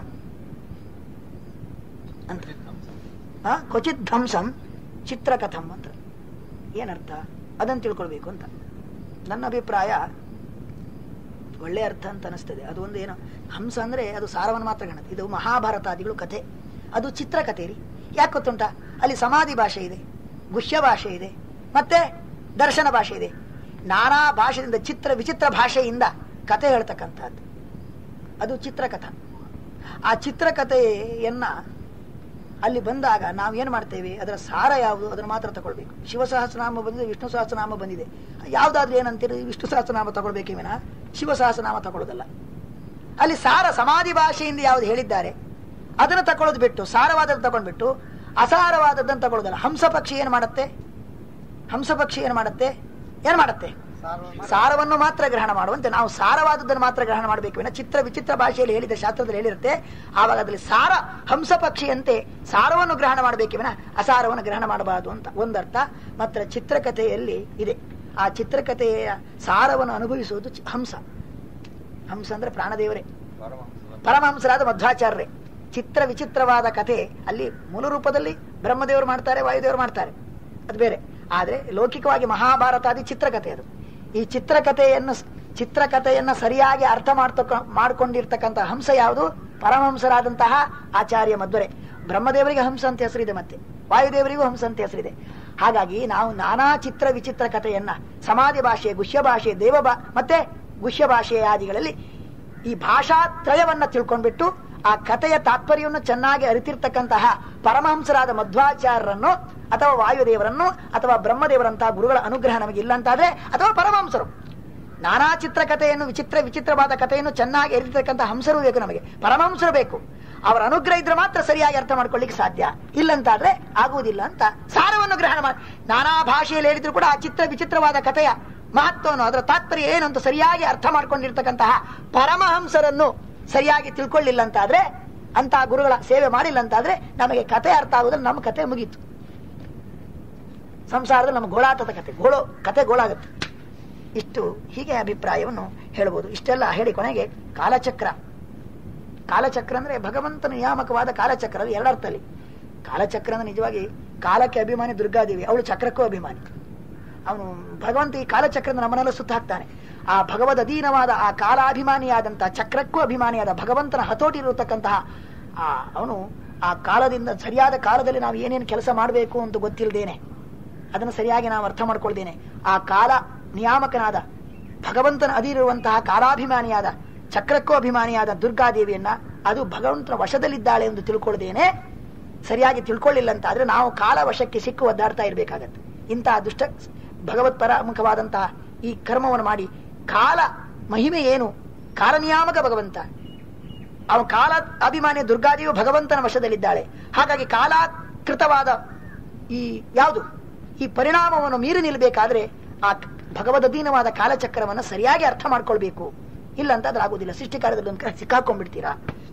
ಅಂತ, ಕ್ವಚಿತ್ ಹಂಸಂ ಚಿತ್ರಕಥಂ ಅಂತ ಏನರ್ಥ ಅದನ್ನು ತಿಳ್ಕೊಳ್ಬೇಕು ಅಂತ ನನ್ನ ಅಭಿಪ್ರಾಯ. ಒಳ್ಳೆ ಅರ್ಥ ಅಂತ ಅನಿಸ್ತದೆ. ಅದು ಒಂದು ಏನು, ಹಂಸ ಅಂದ್ರೆ ಅದು ಸಾರವನ್ನು ಮಾತ್ರ ಕಾಣುತ್ತೆ. ಇದು ಮಹಾಭಾರತಾದಿಗಳು ಕಥೆ, ಅದು ಚಿತ್ರಕಥೆ ರೀ. ಯಾಕೆ ಗೊತ್ತುಂಟ, ಅಲ್ಲಿ ಸಮಾಧಿ ಭಾಷೆ ಇದೆ, ಗುಹ್ಯ ಭಾಷೆ ಇದೆ, ಮತ್ತೆ ದರ್ಶನ ಭಾಷೆ ಇದೆ. ನಾನಾ ಭಾಷೆಯಿಂದ ಚಿತ್ರ ವಿಚಿತ್ರ ಭಾಷೆಯಿಂದ ಕಥೆ ಹೇಳ್ತಕ್ಕಂಥದ್ದು ಅದು ಚಿತ್ರಕಥ. ಆ ಚಿತ್ರಕಥೆಯನ್ನ ಅಲ್ಲಿ ಬಂದಾಗ ನಾವು ಏನು ಮಾಡ್ತೇವೆ, ಅದರ ಸಾರ ಯಾವುದು ಅದನ್ನು ಮಾತ್ರ ತಗೊಳ್ಬೇಕು. ಶಿವಸಹಸ್ರನಾಮ ಬಂದಿದೆ, ವಿಷ್ಣು ಸಹಸ್ರನಾಮ ಬಂದಿದೆ, ಯಾವುದಾದ್ರೂ ಏನಂತೀರಿ, ವಿಷ್ಣು ಸಹಸ್ರನಾಮ ತಗೊಳ್ಬೇಕೇ ವಿನ ಶಿವ ಸಹಸ್ರನಾಮ ತಗೊಳ್ಳೋದಲ್ಲ. ಅಲ್ಲಿ ಸಾರ ಸಮಾಧಿ ಭಾಷೆಯಿಂದ ಯಾವುದು ಹೇಳಿದ್ದಾರೆ ಅದನ್ನು ತಗೊಳ್ಳೋದು ಬಿಟ್ಟು ಸಾರವಾದದ್ದು ತಗೊಂಡ್ಬಿಟ್ಟು ಅಸಾರವಾದದ್ದನ್ನು ತಗೊಳ್ಳೋದಲ್ಲ. ಹಂಸ ಪಕ್ಷಿ ಏನು ಮಾಡುತ್ತೆ, ಹಂಸ ಪಕ್ಷಿ ಏನು ಮಾಡುತ್ತೆ, ಏನು ಮಾಡುತ್ತೆ, ಸಾರವನ್ನು ಮಾತ್ರ ಗ್ರಹಣ ಮಾಡುವಂತೆ ನಾವು ಸಾರವಾದದ್ದನ್ನು ಮಾತ್ರ ಗ್ರಹಣ ಮಾಡಬೇಕು ವಿನ ಚಿತ್ರ ವಿಚಿತ್ರ ಭಾಷೆಯಲ್ಲಿ ಹೇಳಿದ ಶಾಸ್ತ್ರದಲ್ಲಿ ಹೇಳಿರುತ್ತೆ. ಆವಾಗ ಅದರಲ್ಲಿ ಸಾರ ಹಂಸ ಪಕ್ಷಿಯಂತೆ ಸಾರವನ್ನು ಗ್ರಹಣ ಮಾಡಬೇಕು ವಿನ ಅಸಾರವನ್ನು ಗ್ರಹಣ ಮಾಡಬಾರದು ಅಂತ ಒಂದರ್ಥ. ಮಾತ್ರ ಚಿತ್ರಕಥೆಯಲ್ಲಿ ಇದೆ. ಆ ಚಿತ್ರಕಥೆಯ ಸಾರವನ್ನು ಅನುಭವಿಸುವುದು ಹಂಸ. ಹಂಸ ಅಂದ್ರೆ ಪ್ರಾಣದೇವರೇ, ಪರಮಹಂಸರಾದ ಮಧ್ವಾಚಾರ್ಯರೇ. ಚಿತ್ರ ವಿಚಿತ್ರವಾದ ಕಥೆ ಅಲ್ಲಿ ಮೂಲ ರೂಪದಲ್ಲಿ ಬ್ರಹ್ಮದೇವರು ಮಾಡ್ತಾರೆ, ವಾಯುದೇವರು ಮಾಡ್ತಾರೆ, ಅದು ಬೇರೆ. ಆದ್ರೆ ಲೌಕಿಕವಾಗಿ ಮಹಾಭಾರತಾದಿ ಚಿತ್ರಕಥೆ ಅದು. ಈ ಚಿತ್ರಕಥೆಯನ್ನ ಸರಿಯಾಗಿ ಅರ್ಥ ಮಾಡ್ಕೊಂಡಿರ್ತಕ್ಕಂಥ ಹಂಸ ಯಾವುದು, ಪರಮಹಂಸರಾದಂತಹ ಆಚಾರ್ಯ ಮಧ್ವರೇ. ಬ್ರಹ್ಮದೇವರಿಗೆ ಹಂಸ ಅಂತ ಹೆಸರಿದೆ, ಮತ್ತೆ ವಾಯುದೇವರಿಗೂ ಹಂಸ ಅಂತ ಹೆಸರಿದೆ. ಹಾಗಾಗಿ ನಾವು ನಾನಾ ಚಿತ್ರ ವಿಚಿತ್ರ ಕಥೆಯನ್ನ ಸಮಾಧಿ ಭಾಷೆ, ಗುಹ್ಯ ಭಾಷೆ, ಮತ್ತೆ ಗುಹ್ಯ ಭಾಷೆ ಆದಿಗಳಲ್ಲಿ ಈ ಭಾಷಾತ್ರಯವನ್ನ ತಿಳ್ಕೊಂಡ್ಬಿಟ್ಟು ಆ ಕಥೆಯ ತಾತ್ಪರ್ಯವನ್ನು ಚೆನ್ನಾಗಿ ಅರಿತಿರ್ತಕ್ಕಂತಹ ಪರಮಹಂಸರಾದ ಮಧ್ವಾಚಾರ್ಯರನ್ನು ಅಥವಾ ವಾಯುದೇವರನ್ನು ಅಥವಾ ಬ್ರಹ್ಮದೇವರಂತಹ ಗುರುಗಳ ಅನುಗ್ರಹ ನಮಗೆ ಇಲ್ಲ ಅಂತಾದ್ರೆ, ಅಥವಾ ಪರಮಹಂಸರು ನಾನಾ ಚಿತ್ರಕಥೆಯನ್ನು ವಿಚಿತ್ರವಾದ ಕಥೆಯನ್ನು ಚೆನ್ನಾಗಿ ಅರಿತಿರ್ತಕ್ಕಂಥ ಹಂಸರು ಬೇಕು ನಮಗೆ, ಪರಮಹಂಸರು ಬೇಕು. ಅವರ ಅನುಗ್ರಹ ಇದ್ರೆ ಮಾತ್ರ ಸರಿಯಾಗಿ ಅರ್ಥ ಮಾಡ್ಕೊಳ್ಳಿಕ್ಕೆ ಸಾಧ್ಯ, ಇಲ್ಲಂತಾದ್ರೆ ಆಗುವುದಿಲ್ಲ ಅಂತ ಸಾರವನ್ನು ಗ್ರಹಣ ಮಾಡಿ ನಾನಾ ಭಾಷೆಯಲ್ಲಿ ಹೇಳಿದ್ರು ಕೂಡ ಆ ಚಿತ್ರ ವಿಚಿತ್ರವಾದ ಕಥೆಯ ಮಹತ್ವವನ್ನು ಅದರ ತಾತ್ಪರ್ಯ ಏನು ಅಂತ ಸರಿಯಾಗಿ ಅರ್ಥ ಮಾಡ್ಕೊಂಡಿರ್ತಕ್ಕಂತಹ ಪರಮಹಂಸರನ್ನು ಸರಿಯಾಗಿ ತಿಳ್ಕೊಳ್ಳಿಲ್ಲ ಅಂತಾದ್ರೆ, ಅಂತಹ ಗುರುಗಳ ಸೇವೆ ಮಾಡಿಲ್ಲ ಅಂತಾದ್ರೆ ನಮಗೆ ಕಥೆ ಅರ್ಥ ಆಗುವುದ್ರೆ ನಮ್ಮ ಕಥೆ ಮುಗೀತು. ಸಂಸಾರದಲ್ಲಿ ನಮ್ಮ ಗೋಳಾಟದ ಕಥೆ ಗೋಳಾಗುತ್ತೆ. ಇಷ್ಟು ಹೀಗೆ ಅಭಿಪ್ರಾಯವನ್ನು ಹೇಳ್ಬೋದು. ಇಷ್ಟೆಲ್ಲ ಹೇಳಿ ಕೊನೆಗೆ ಕಾಲಚಕ್ರ ಅಂದ್ರೆ ಭಗವಂತನ ನಿಯಾಮಕವಾದ ಕಾಲಚಕ್ರ. ಅದು ಎರಡರ್ಥಲ್ಲಿ. ಕಾಲಚಕ್ರ ಅಂದ್ರೆ ನಿಜವಾಗಿ ಕಾಲಕ್ಕೆ ಅಭಿಮಾನಿ ದುರ್ಗಾದೇವಿ, ಅವಳು ಚಕ್ರಕ್ಕೂ ಅಭಿಮಾನಿ. ಅವನು ಭಗವಂತ ಈ ಕಾಲಚಕ್ರದ ನಮ್ಮನೆಲ್ಲ ಸುತ್ತ ಹಾಕ್ತಾನೆ. ಆ ಭಗವದ್ ಅಧೀನವಾದ ಆ ಕಾಲಾಭಿಮಾನಿಯಾದಂತಹ ಚಕ್ರಕ್ಕೂ ಅಭಿಮಾನಿಯಾದ ಭಗವಂತನ ಹತೋಟಿ ಇರತಕ್ಕಂತಹ ಅವನು ಆ ಕಾಲದಿಂದ ಸರಿಯಾದ ಕಾಲದಲ್ಲಿ ನಾವು ಏನೇನು ಕೆಲಸ ಮಾಡಬೇಕು ಅಂತ ಗೊತ್ತಿಲ್ಲದೇನೆ, ಅದನ್ನು ಸರಿಯಾಗಿ ನಾವು ಅರ್ಥ ಮಾಡ್ಕೊಳ್ದೇನೆ, ಆ ಕಾಲ ನಿಯಾಮಕನಾದ ಭಗವಂತನ ಅಧೀನಿರುವಂತಹ ಕಾಲಾಭಿಮಾನಿಯಾದ ಚಕ್ರಕ್ಕೂ ಅಭಿಮಾನಿಯಾದ ದುರ್ಗಾದೇವಿಯನ್ನ ಅದು ಭಗವಂತನ ವಶದಲ್ಲಿದ್ದಾಳೆ ಎಂದು ತಿಳ್ಕೊಳ್ದೇನೆ ಸರಿಯಾಗಿ ತಿಳ್ಕೊಳ್ಳಿಲ್ಲ ಅಂತ ಆದ್ರೆ ನಾವು ಕಾಲ ವಶಕ್ಕೆ ಸಿಕ್ಕು ಒದ್ದಾಡ್ತಾ ಇರಬೇಕಾಗತ್ತೆ. ಇಂತಹ ದುಷ್ಟ ಭಗವತ್ ಪರಮುಖವಾದಂತಹ ಈ ಕರ್ಮವನ್ನು ಮಾಡಿ ಕಾಲ ಮಹಿಮೆ ಏನು, ಕಾಲ ನಿಯಾಮಕ ಭಗವಂತ, ಅವ ಕಾಲ ಅಭಿಮಾನಿಯ ದುರ್ಗಾದೇವಿ ಭಗವಂತನ ವಶದಲ್ಲಿದ್ದಾಳೆ. ಹಾಗಾಗಿ ಕಾಲಾಕೃತವಾದ ಈ ಯಾವುದು ಈ ಪರಿಣಾಮವನ್ನು ಮೀರಿ ನಿಲ್ಲಬೇಕಾದ್ರೆ ಆ ಭಗವದಧೀನವಾದ ಕಾಲಚಕ್ರವನ್ನು ಸರಿಯಾಗಿ ಅರ್ಥ ಮಾಡ್ಕೊಳ್ಬೇಕು. ಇಲ್ಲ ಅಂತ ಅದ್ರ ಆಗುದಿಲ್ಲ. ಸೃಷ್ಟಿ ಕಾರ್ಯದಲ್ಲಿ ಒಂದು ಸಿಕ್ಕಾಕೊಂಡ್ಬಿಡ್ತೀರಾ.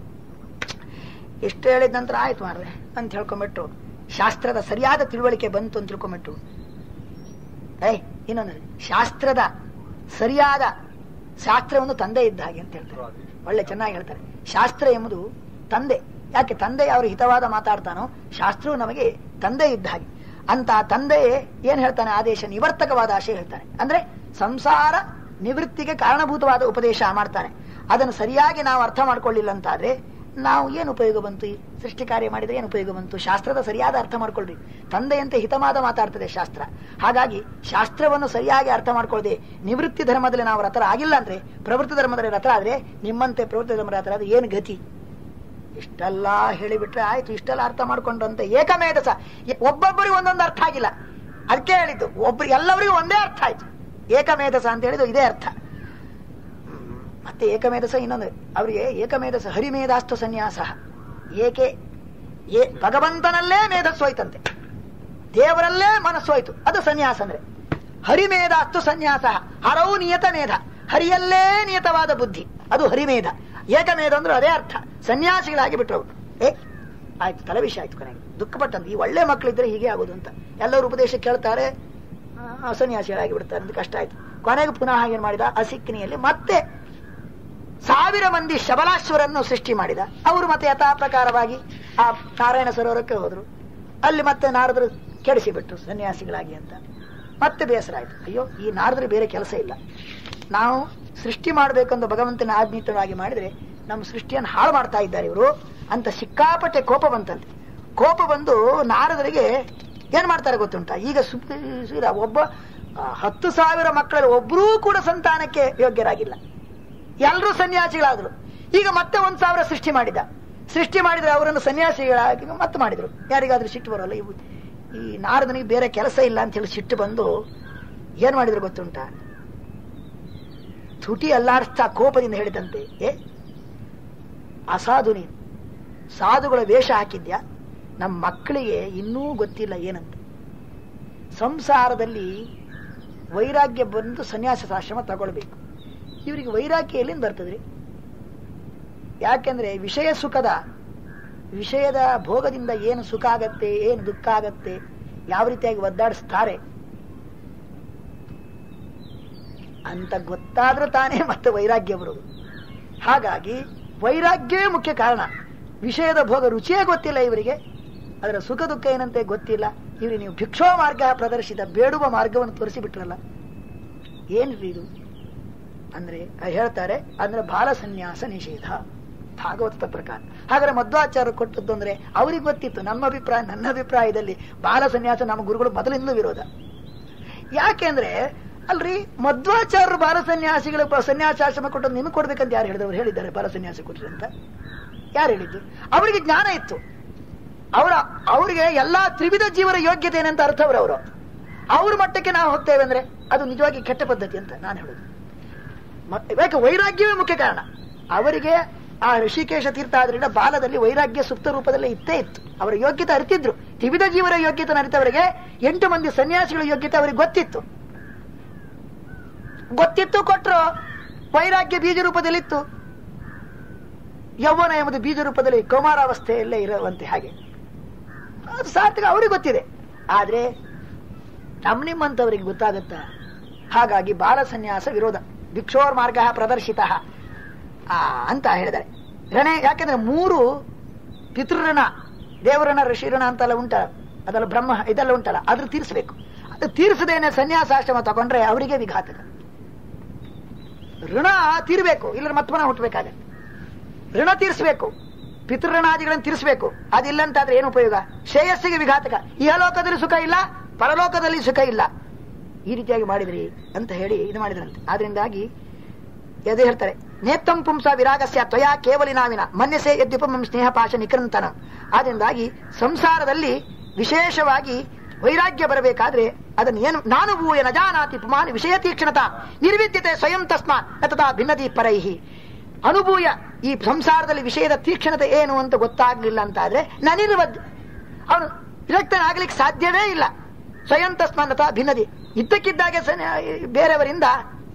ಎಷ್ಟು ಹೇಳಿದ ನಂತರ ಆಯ್ತು ಮಾಡ್ರೆ ಅಂತ ಹೇಳ್ಕೊಂಡ್ಬಿಟ್ಟು ಶಾಸ್ತ್ರದ ಸರಿಯಾದ ತಿಳುವಳಿಕೆ ಬಂತು ಅಂತ ತಿಳ್ಕೊಂಡ್ಬಿಟ್ಟು ಇನ್ನೊಂದು ಶಾಸ್ತ್ರದ ಸರಿಯಾದ ಶಾಸ್ತ್ರವನ್ನು ತಂದೆ ಇದ್ದ ಹಾಗೆ ಅಂತ ಹೇಳ್ತಾರೆ. ಒಳ್ಳೆ ಚೆನ್ನಾಗಿ ಹೇಳ್ತಾರೆ. ಶಾಸ್ತ್ರ ಎಂಬುದು ತಂದೆ. ಯಾಕೆ ತಂದೆ ಅವರು ಹಿತವಾದ ಮಾತಾಡ್ತಾನೋ ಶಾಸ್ತ್ರವು ನಮಗೆ ತಂದೆ ಇದ್ದ ಹಾಗೆ. ಅಂತ ತಂದೆ ಏನ್ ಹೇಳ್ತಾನೆ, ಆದೇಶ ನಿವರ್ತಕವಾದ ಆಶಯ ಹೇಳ್ತಾನೆ. ಅಂದ್ರೆ ಸಂಸಾರ ನಿವೃತ್ತಿಗೆ ಕಾರಣಭೂತವಾದ ಉಪದೇಶ ಮಾಡ್ತಾನೆ. ಅದನ್ನು ಸರಿಯಾಗಿ ನಾವು ಅರ್ಥ ಮಾಡ್ಕೊಳ್ಳಿಲ್ಲ ಅಂತಾದ್ರೆ ನಾವು ಏನು ಉಪಯೋಗ ಬಂತು, ಈ ಸೃಷ್ಟಿ ಕಾರ್ಯ ಮಾಡಿದ್ರೆ ಏನು ಉಪಯೋಗ ಬಂತು? ಶಾಸ್ತ್ರದ ಸರಿಯಾದ ಅರ್ಥ ಮಾಡ್ಕೊಳ್ರಿ. ತಂದೆಯಂತೆ ಹಿತವಾದ ಮಾತಾಡ್ತದೆ ಶಾಸ್ತ್ರ. ಹಾಗಾಗಿ ಶಾಸ್ತ್ರವನ್ನು ಸರಿಯಾಗಿ ಅರ್ಥ ಮಾಡ್ಕೊಳ್ಳದೆ ನಿವೃತ್ತಿ ಧರ್ಮದಲ್ಲಿ ನಾವು ರಥರ ಆಗಿಲ್ಲ ಅಂದ್ರೆ, ಪ್ರವೃತ್ತಿ ಧರ್ಮದಲ್ಲಿ ರಥ ಆದ್ರೆ ನಿಮ್ಮಂತೆ ಪ್ರವೃತ್ತಿ ಧರ್ಮ ರಥ ಆದ್ರೆ ಏನು ಗತಿ? ಇಷ್ಟೆಲ್ಲ ಹೇಳಿಬಿಟ್ರೆ ಆಯ್ತು, ಇಷ್ಟೆಲ್ಲ ಅರ್ಥ ಮಾಡ್ಕೊಂಡಂತೆ ಏಕಮೇಧಸ. ಒಬ್ಬೊಬ್ಬರಿಗೆ ಒಂದೊಂದು ಅರ್ಥ ಆಗಿಲ್ಲ, ಅದಕ್ಕೆ ಹೇಳಿದ್ದು. ಎಲ್ಲರಿಗೂ ಒಂದೇ ಅರ್ಥ ಆಯ್ತು. ಏಕಮೇಧಸ ಅಂತ ಹೇಳಿದ್ದು ಇದೇ ಅರ್ಥ. ಮತ್ತೆ ಏಕಮೇಧಸ ಇನ್ನೊಂದು ಅವರಿಗೆ ಏಕಮೇಧಸ ಹರಿಮೇಧಾಸ್ತು ಸನ್ಯಾಸ. ಭಗವಂತನಲ್ಲೇ ಮೇಧಸ್ಸೋಯ್ತಂತೆ, ದೇವರಲ್ಲೇ ಮನಸ್ಸೋಯ್ತು, ಅದು ಸನ್ಯಾಸ ಅಂದ್ರೆ. ಹರಿಮೇಧಾಸ್ತು ಸನ್ಯಾಸ, ಹರವು ನಿಯತ ಮೇಧ, ಹರಿಯಲ್ಲೇ ನಿಯತವಾದ ಬುದ್ಧಿ, ಅದು ಹರಿಮೇಧ. ಏಕಮೇಧ ಅಂದ್ರೆ ಅದೇ ಅರ್ಥ. ಸನ್ಯಾಸಿಗಳಾಗಿ ಬಿಟ್ರು. ಆಯ್ತು, ತಲೆ ವಿಷಯ ಆಯ್ತು. ಕೊನೆಗೆ ದುಃಖಪಟ್ಟಂತ ಈ ಒಳ್ಳೆ ಮಕ್ಕಳಿದ್ರೆ ಹೀಗೆ ಆಗೋದು ಅಂತ ಎಲ್ಲರೂ ಉಪದೇಶ ಕೇಳ್ತಾರೆ, ಸನ್ಯಾಸಿಗಳಾಗಿ ಬಿಡ್ತಾರೆ ಅಂತ ಕಷ್ಟ ಆಯ್ತು. ಕೊನೆಗೆ ಪುನಃ ಏನ್ ಮಾಡಿದ, ಅಸಿಕ್ನಿಯಲ್ಲಿ ಮತ್ತೆ 1000 ಮಂದಿ ಶಬಲಾಶ್ವರನ್ನು ಸೃಷ್ಟಿ ಮಾಡಿದ. ಅವರು ಮತ್ತೆ ಯಥಾ ಪ್ರಕಾರವಾಗಿ ಆ ನಾರಾಯಣ ಸರೋವರಕ್ಕೆ ಹೋದ್ರು. ಅಲ್ಲಿ ಮತ್ತೆ ನಾರದರು ಕೆಡಿಸಿಬಿಟ್ರು ಸನ್ಯಾಸಿಗಳಾಗಿ ಅಂತ. ಮತ್ತೆ ಬೇಸರ ಆಯ್ತು. ಅಯ್ಯೋ, ಈ ನಾರದರು ಬೇರೆ ಕೆಲಸ ಇಲ್ಲ, ನಾವು ಸೃಷ್ಟಿ ಮಾಡಬೇಕಂದು ಭಗವಂತನ ಆಜ್ಞಿತವಾಗಿ ಮಾಡಿದ್ರೆ ನಮ್ಮ ಸೃಷ್ಟಿಯನ್ನು ಹಾಳು ಮಾಡ್ತಾ ಇದ್ದಾರೆ ಇವರು ಅಂತ ಸಿಕ್ಕಾಪಟ್ಟೆ ಕೋಪ ಬಂತಂತೆ. ಕೋಪ ಬಂದು ನಾರದರಿಗೆ ಏನ್ ಮಾಡ್ತಾರೆ ಗೊತ್ತುಂಟ, ಈಗ ಒಬ್ಬ 10,000 ಮಕ್ಕಳಲ್ಲಿ ಒಬ್ಬರೂ ಕೂಡ ಸಂತಾನಕ್ಕೆ ಯೋಗ್ಯರಾಗಿಲ್ಲ, ಎಲ್ಲರೂ ಸನ್ಯಾಸಿಗಳಾದ್ರು. ಈಗ ಮತ್ತೆ 1,000 ಸೃಷ್ಟಿ ಮಾಡಿದ್ರೆ ಅವರನ್ನು ಸನ್ಯಾಸಿಗಳಾಗಿ ಮತ್ತೆ ಮಾಡಿದ್ರು. ಯಾರಿಗಾದ್ರೂ ಸಿಟ್ಟು ಬರೋಲ್ಲ, ಈ ನಾರದನಿಗೆ ಬೇರೆ ಕೆಲಸ ಇಲ್ಲ ಅಂತ ಹೇಳಿ ಸಿಟ್ಟು ಬಂದು ಏನ್ ಮಾಡಿದ್ರು ಗೊತ್ತುಂಟ, ತುಟಿ ಅಲ್ಲಾಡಿಸ್ತಾ ಕೋಪದಿಂದ ಹೇಳಿದಂತೆ, ಅಸಾಧು ನೀನು, ಸಾಧುಗಳ ವೇಷ ಹಾಕಿದ್ಯಾ, ನಮ್ಮ ಮಕ್ಕಳಿಗೆ ಇನ್ನೂ ಗೊತ್ತಿಲ್ಲ ಏನಂತ. ಸಂಸಾರದಲ್ಲಿ ವೈರಾಗ್ಯ ಬಂದು ಸನ್ಯಾಸಾಶ್ರಮ ತಗೊಳ್ಬೇಕು. ಇವರಿಗೆ ವೈರಾಗ್ಯ ಎಲ್ಲಿಂದ ಬರ್ತದ್ರಿ? ಯಾಕೆಂದ್ರೆ ವಿಷಯದ ಭೋಗದಿಂದ ಏನು ಸುಖ ಆಗತ್ತೆ, ಏನು ದುಃಖ ಆಗತ್ತೆ, ಯಾವ ರೀತಿಯಾಗಿ ಒದ್ದಾಡಿಸ್ತಾರೆ ಅಂತ ಗೊತ್ತಾದ್ರೂ ತಾನೇ ಮತ್ತೆ ವೈರಾಗ್ಯ ಬರುವುದು. ಹಾಗಾಗಿ ವೈರಾಗ್ಯವೇ ಮುಖ್ಯ ಕಾರಣ. ವಿಷಯದ ಭೋಗ ರುಚಿಯೇ ಗೊತ್ತಿಲ್ಲ ಇವರಿಗೆ, ಅದರ ಸುಖ ದುಃಖ ಏನಂತೆ ಗೊತ್ತಿಲ್ಲ. ಇವ್ರಿಗೆ ನೀವು ಭಿಕ್ಷೋ ಮಾರ್ಗ ಪ್ರದರ್ಶಿತ, ಬೇಡುವ ಮಾರ್ಗವನ್ನು ತೋರಿಸಿಬಿಟ್ರಲ್ಲ, ಏನ್ರಿ ಇದು ಅಂದ್ರೆ ಹೇಳ್ತಾರೆ. ಅಂದ್ರೆ ಬಾಲ ಸನ್ಯಾಸ ನಿಷೇಧ ಭಾಗವತದ ಪ್ರಕಾರ. ಹಾಗಾದ್ರೆ ಮಧ್ವಾಚಾರ್ಯರು ಕೊಟ್ಟದ್ದು ಅಂದ್ರೆ ಅವ್ರಿಗೆ ಗೊತ್ತಿತ್ತು. ನನ್ನ ಅಭಿಪ್ರಾಯದಲ್ಲಿ ಬಾಲ ಸನ್ಯಾಸ ನಮ್ಮ ಗುರುಗಳು ಮೊದಲಿಂದ ವಿರೋಧ. ಯಾಕೆಂದ್ರೆ ಅಲ್ರಿ, ಮಧ್ವಾಚಾರ್ಯರು ಬಾಲ ಸನ್ಯಾಸಿಗಳು ಸನ್ಯಾಸಾಶ್ರಮ ಕೊಟ್ಟದ್ದು ನಿಮ್ಗೆ ಕೊಡ್ಬೇಕಂತ ಯಾರು ಹೇಳಿದವರು ಹೇಳಿದ್ದಾರೆ? ಬಾಲ ಸನ್ಯಾಸ ಕೊಟ್ರಿ ಅಂತ ಯಾರು ಹೇಳಿದ್ದು? ಅವರಿಗೆ ಜ್ಞಾನ ಇತ್ತು. ಅವರಿಗೆ ಎಲ್ಲಾ ತ್ರಿವಿಧ ಜೀವನ ಯೋಗ್ಯತೆ ಏನಂತ ಅರ್ಥವ್ರು. ಅವ್ರ ಮಟ್ಟಕ್ಕೆ ನಾವು ಹೋಗ್ತೇವೆ ಅಂದ್ರೆ ಅದು ನಿಜವಾಗಿ ಕೆಟ್ಟ ಪದ್ಧತಿ ಅಂತ ನಾನು ಹೇಳುದು. ಯಾಕೆ ವೈರಾಗ್ಯವೇ ಮುಖ್ಯ ಕಾರಣ. ಅವರಿಗೆ ಆ ಋಷಿಕೇಶ ತೀರ್ಥ ಆದ್ರಿಂದ ಬಾಲದಲ್ಲಿ ವೈರಾಗ್ಯ ಸುಪ್ತ ರೂಪದಲ್ಲೇ ಇತ್ತೇ ಇತ್ತು. ಅವರ ಯೋಗ್ಯತೆ ಅರಿತಿದ್ರು. ತ್ರಿವಿಧ ಜೀವನ ಯೋಗ್ಯತೆ ಅರಿತವರಿಗೆ 8 ಮಂದಿ ಸನ್ಯಾಸಿಗಳ ಯೋಗ್ಯತೆ ಅವರಿಗೆ ಗೊತ್ತಿತ್ತು. ಕೊಟ್ಟರು. ವೈರಾಗ್ಯ ಬೀಜ ರೂಪದಲ್ಲಿತ್ತು, ಯೌವನ ಎಂಬುದು ಬೀಜ ರೂಪದಲ್ಲಿ ಕೌಮಾರಾವಸ್ಥೆಯಲ್ಲೇ ಇರುವಂತೆ. ಹಾಗೆ ಅದು ಸಾರ್ಥಕ, ಅವ್ರಿಗೆ ಗೊತ್ತಿದೆ. ಆದ್ರೆ ನಿಮ್ಮಂತವರಿಗೆ ಗೊತ್ತಾಗುತ್ತಾ? ಹಾಗಾಗಿ ಬಾಲ ಸನ್ಯಾಸ ವಿರೋಧ. ಭಿಕ್ಷೋರ್ ಮಾರ್ಗ ಪ್ರದರ್ಶಿತ ಅಂತ ಹೇಳಿದ್ದಾರೆ. ಯಾಕೆಂದ್ರೆ 3 ಪಿತೃಋಣ, ದೇವಋಣ, ಋಷಿಋಣ ಅಂತೆಲ್ಲ ಉಂಟಲ್ಲ, ಅದೆಲ್ಲ ಬ್ರಹ್ಮ ಇದೆಲ್ಲ ಉಂಟಲ್ಲ, ಅದ್ರ ತೀರಿಸಬೇಕು. ಅದು ತೀರಿಸದೇನೆ ಸನ್ಯಾಸಾಶ್ರಮ ತಗೊಂಡ್ರೆ ಅವರಿಗೆ ವಿಘಾತಕ. ಋಣ ತೀರ್ಬೇಕು, ಇಲ್ಲ ಮತ್ಮನ ಹುಟ್ಟಬೇಕಾಗತ್ತೆ. ಋಣ ತೀರಿಸಬೇಕು, ಪಿತೃಋಣಾದಿಗಳನ್ನು ತೀರಿಸಬೇಕು. ಅದಿಲ್ಲಂತಾದ್ರೆ ಏನು ಉಪಯೋಗ? ಶ್ರೇಯಸ್ಸಿಗೆ ವಿಘಾತಕ. ಇಹಲೋಕದಲ್ಲಿ ಸುಖ ಇಲ್ಲ, ಪರಲೋಕದಲ್ಲಿ ಸುಖ ಇಲ್ಲ. ಈ ರೀತಿಯಾಗಿ ಮಾಡಿದ್ರಿ ಅಂತ ಹೇಳಿ ಇದು ಮಾಡಿದ್ರಂತೆ. ಆದ್ರಿಂದಾಗಿ ಅದೇ ಹೇಳ್ತಾರೆ, ನೇತ್ತಂ ಪುಂಸ ವಿರಾಗಸ್ಯ ತ್ವಯಾ ಕೇವಲಿನಾವಿನ ಮನ್ಯಸೆ ಯದ್ಯುಪಮಂ ಸ್ನೇಹ ಪಾಶ ನಿಕೃಂತನ. ಆದ್ರಿಂದಾಗಿ ಸಂಸಾರದಲ್ಲಿ ವಿಶೇಷವಾಗಿ ವೈರಾಗ್ಯ ಬರಬೇಕಾದ್ರೆ ಅದನ್ನು ಏನು ನಾನು ಭೂಯ ನ ಜಾನಾತಿ ಪುಮಾನ್ ವಿಷಯ ತೀಕ್ಷ್ಣತಾ ನಿರ್ವಿದ್ಯತೆ ಸ್ವಯಂ ತಸ್ಮಾತ್ ತಥಾ ಭಿನ್ನದಿ ಪರೈಹಿ. ಅನುಭೂಯ, ಈ ಸಂಸಾರದಲ್ಲಿ ವಿಷಯದ ತೀಕ್ಷ್ಣತೆ ಏನು ಅಂತ ಗೊತ್ತಾಗ್ಲಿಲ್ಲ ಅಂತಾದ್ರೆ ನನಿರ್ವದ್, ಅವನು ವಿರಕ್ತನಾಗ್ಲಿಕ್ಕೆ ಸಾಧ್ಯವೇ ಇಲ್ಲ. ಸ್ವಯಂ ತಸ್ಮಾನ್ ತಥಾ ಭಿನ್ನದಿ, ಇದ್ದಕ್ಕಿದ್ದಾಗೆ ಬೇರೆಯವರಿಂದ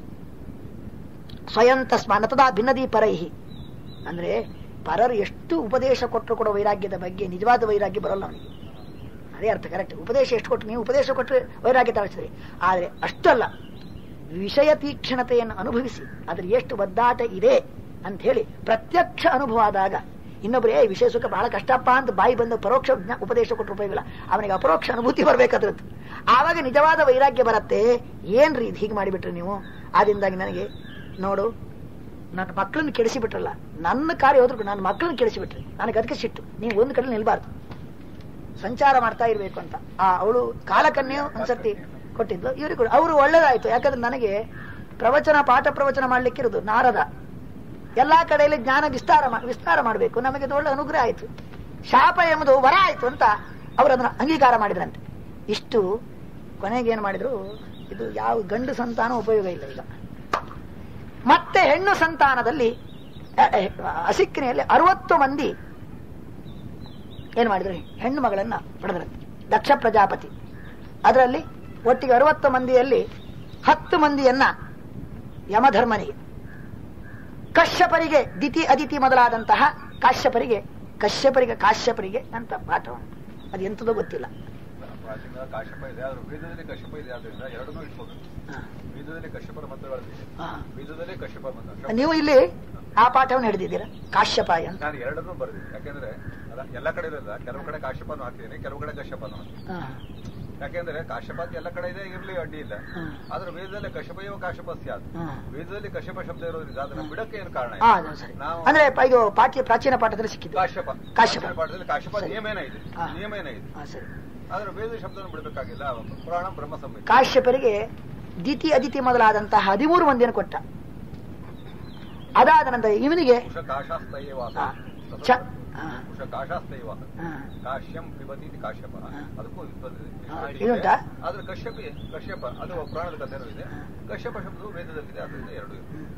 ಸ್ವಯಂ ತಸ್ಮಾನ್ ತಥಾ ಭಿನ್ನದಿ ಪರೈಹಿ ಅಂದ್ರೆ ಪರರು ಎಷ್ಟು ಉಪದೇಶ ಕೊಟ್ಟರು ಕೂಡ ವೈರಾಗ್ಯದ ಬಗ್ಗೆ ನಿಜವಾದ ವೈರಾಗ್ಯ ಬರೋಲ್ಲ ಅವನಿಗೆ. ಅದೇ ಅರ್ಥ, ಕರೆಕ್ಟ್. ಉಪದೇಶ ಎಷ್ಟು ಕೊಟ್ಟರು, ನೀವು ಉಪದೇಶ ಕೊಟ್ಟರೆ ವೈರಾಗ್ಯ ತಳಿಸಿದ್ರಿ. ಆದ್ರೆ ಅಷ್ಟಲ್ಲ, ವಿಷಯ ತೀಕ್ಷ್ಣತೆಯನ್ನು ಅನುಭವಿಸಿ ಅದ್ರ ಎಷ್ಟು ಒದ್ದಾಟ ಇದೆ ಅಂತ ಹೇಳಿ ಪ್ರತ್ಯಕ್ಷ ಅನುಭವ ಆದಾಗ ಇನ್ನೊಬ್ಬರೇ ವಿಷಯ ಸುಖ ಬಹಳ ಕಷ್ಟಪ್ಪ ಅಂತ ಬಾಯಿ ಬಂದು ಪರೋಕ್ಷ ಉಪದೇಶ ಕೊಟ್ಟರು ಉಪಯೋಗ, ಅವನಿಗೆ ಅಪರೋಕ್ಷ ಅನುಭೂತಿ ಬರ್ಬೇಕಾದ್ರದ್ದು. ಆವಾಗ ನಿಜವಾದ ವೈರಾಗ್ಯ ಬರತ್ತೆ. ಏನ್ರಿ ಇದು ಹೀಗೆ ಮಾಡಿಬಿಟ್ರಿ ನೀವು? ಆದ್ರಿಂದಾಗಿ ನನಗೆ ನೋಡು, ನನ್ನ ಮಕ್ಕಳನ್ನ ಕೆಡಿಸಿಬಿಟ್ರಲ್ಲ, ನನ್ನ ಕಾರ್ಯ ಹೋದ್ರು ನನ್ನ ಮಕ್ಕಳನ್ನ ಕೆಡಿಸಿಬಿಟ್ರಿ, ನನಗೆ ಅದಕ್ಕೆ ಸಿಟ್ಟು. ನೀವು ಒಂದು ಕಡೆ ನಿಲ್ಬಾರ್ದು, ಸಂಚಾರ ಮಾಡ್ತಾ ಇರ್ಬೇಕು ಅಂತ. ಅವಳು ಕಾಲಕನ್ಯೆ ಒಂದ್ಸರ್ತಿ ಕೊಟ್ಟಿದ್ದು ಇವ್ರಿಗೆ. ಅವರು ಒಳ್ಳೇದಾಯ್ತು, ಯಾಕಂದ್ರೆ ನನಗೆ ಪಾಠ ಪ್ರವಚನ ಮಾಡ್ಲಿಕ್ಕಿರೋದು ನಾರದ. ಎಲ್ಲಾ ಕಡೆಯಲ್ಲಿ ಜ್ಞಾನ ವಿಸ್ತಾರ ಮಾಡಬೇಕು, ನಮಗೆ ಒಳ್ಳೆ ಅನುಗ್ರಹ ಆಯ್ತು. ಶಾಪ ಎಂಬುದು ವರ ಆಯ್ತು ಅಂತ ಅವರು ಅದನ್ನ ಅಂಗೀಕಾರ ಮಾಡಿದ್ರಂತೆ. ಇಷ್ಟು ಕೊನೆಗೆ ಏನ್ ಮಾಡಿದ್ರು, ಇದು ಯಾವ ಗಂಡು ಸಂತಾನ ಉಪಯೋಗ ಇಲ್ಲ ಈಗ. ಮತ್ತೆ ಹೆಣ್ಣು ಸಂತಾನದಲ್ಲಿ ಅಸಿಕ್ಕಿನಿಯಲ್ಲಿ 60 ಮಂದಿ ಏನ್ ಮಾಡಿದ್ರು, ಹೆಣ್ಣು ಮಗಳನ್ನ ಪಡೆದ್ರಂತೆ ದಕ್ಷ ಪ್ರಜಾಪತಿ. ಅದರಲ್ಲಿ ಒಟ್ಟಿಗೆ 60 ಮಂದಿಯಲ್ಲಿ 10 ಮಂದಿಯನ್ನ ಯಮಧರ್ಮನಿಗೆ, ಕಶ್ಯಪರಿಗೆ ದಿತಿ ಅದಿತಿ ಮೊದಲಾದಂತಹ ಕಾಶ್ಯಪರಿಗೆ ಕಾಶ್ಯಪರಿಗೆ ಅಂತ ಪಾಠ ಉಂಟು. ಅದು ಎಂಥದೋ ಗೊತ್ತಿಲ್ಲ. ಪ್ರಾಚೀನ ಕಾಶ್ಯಪ ಇದೆ, ಆದ್ರೆ ವೇದದಲ್ಲಿ ಕಶ್ಯಪ ಇದೆ, ಆದ್ರಿಂದ ಎರಡನ್ನೂ ಇಟ್ಬೋದು. ವೇದದಲ್ಲಿ ಕಶ್ಯಪರ ಮಂತ್ರಗಳಿದೆ, ವೇದದಲ್ಲಿ ಕಶ್ಯಪ ಮಂತ್ರ. ನೀವು ಇಲ್ಲಿ ಆ ಪಾಠವನ್ನು ಹಿಡಿದಿದ್ದೀರಾ ಕಾಶ್ಯಪ ಅಂತ? ನಾನು ಎರಡನ್ನೂ ಬರೆದಿದ್ದೆ. ಯಾಕೆಂದ್ರೆ ಎಲ್ಲ ಕಡೆ ಇರಲ್ಲ, ಕೆಲವು ಕಡೆ ಕಾಶ್ಯಪನು ಹಾಕಿದ್ದೀನಿ, ಕೆಲವು ಕಡೆ ಕಶ್ಯಪನು ಹಾಕಿದ್ದೀನಿ. ಯಾಕೆಂದ್ರೆ ಕಾಶ್ಯಪ ಎಲ್ಲ ಕಡೆ ಇದೆ, ಇರ್ಲಿ ಅಡ್ಡಿ ಇಲ್ಲ. ಆದ್ರೆ ವೇದದಲ್ಲಿ ಕಶ್ಯಪ ಇವ ಕಾಶ್ಯಪ ಸ್ಯಾತ್, ವೇದದಲ್ಲಿ ಕಶ್ಯಪ ಶಬ್ದ ಇರೋದ್ರಿಂದ ಅದನ್ನ ಬಿಡಕ್ಕೆ ಏನು ಕಾರಣ? ನಾವು ಅಂದ್ರೆ ಇದು ಪ್ರಾಚೀನ ಪಾಠದಲ್ಲಿ ಸಿಕ್ಕಿದ್ದು ಕಾಶ್ಯಪ ಪಾಠದಲ್ಲಿ ಕಾಶ್ಯಪ ನಿಯಮೇನ ಇದೆ. ಆದ್ರೆ ವೇದ ಶಬ್ದವನ್ನು ಬಿಡಬೇಕಾಗಿಲ್ಲ. ಪುರಾಣ ಬ್ರಹ್ಮ ಸಂಹಿತೆ. ಕಾಶ್ಯಪರಿಗೆ ದಿತಿ ಅದಿತಿ ಮೊದಲಾದಂತಹ 13 ಮಂದಿಯನ್ನು ಕೊಟ್ಟ. ಅದಾದ ನಂತರ ಇವನಿಗೆ ಕಾಶ್ಯಂ ಪಿಬತಿ ಕಾಶ್ಯಪ, ಅದಕ್ಕೂ ಇದುಂಟಾ? ಆದ್ರೆ ಕಶ್ಯಪ ಅದು ಪುರಾಣದ ಕಥೆ ಇದೆ. ಕಶ್ಯಪ ಶಬ್ದವು ವೇದದಲ್ಲಿದೆ, ಅದರಿಂದ ಎರಡು.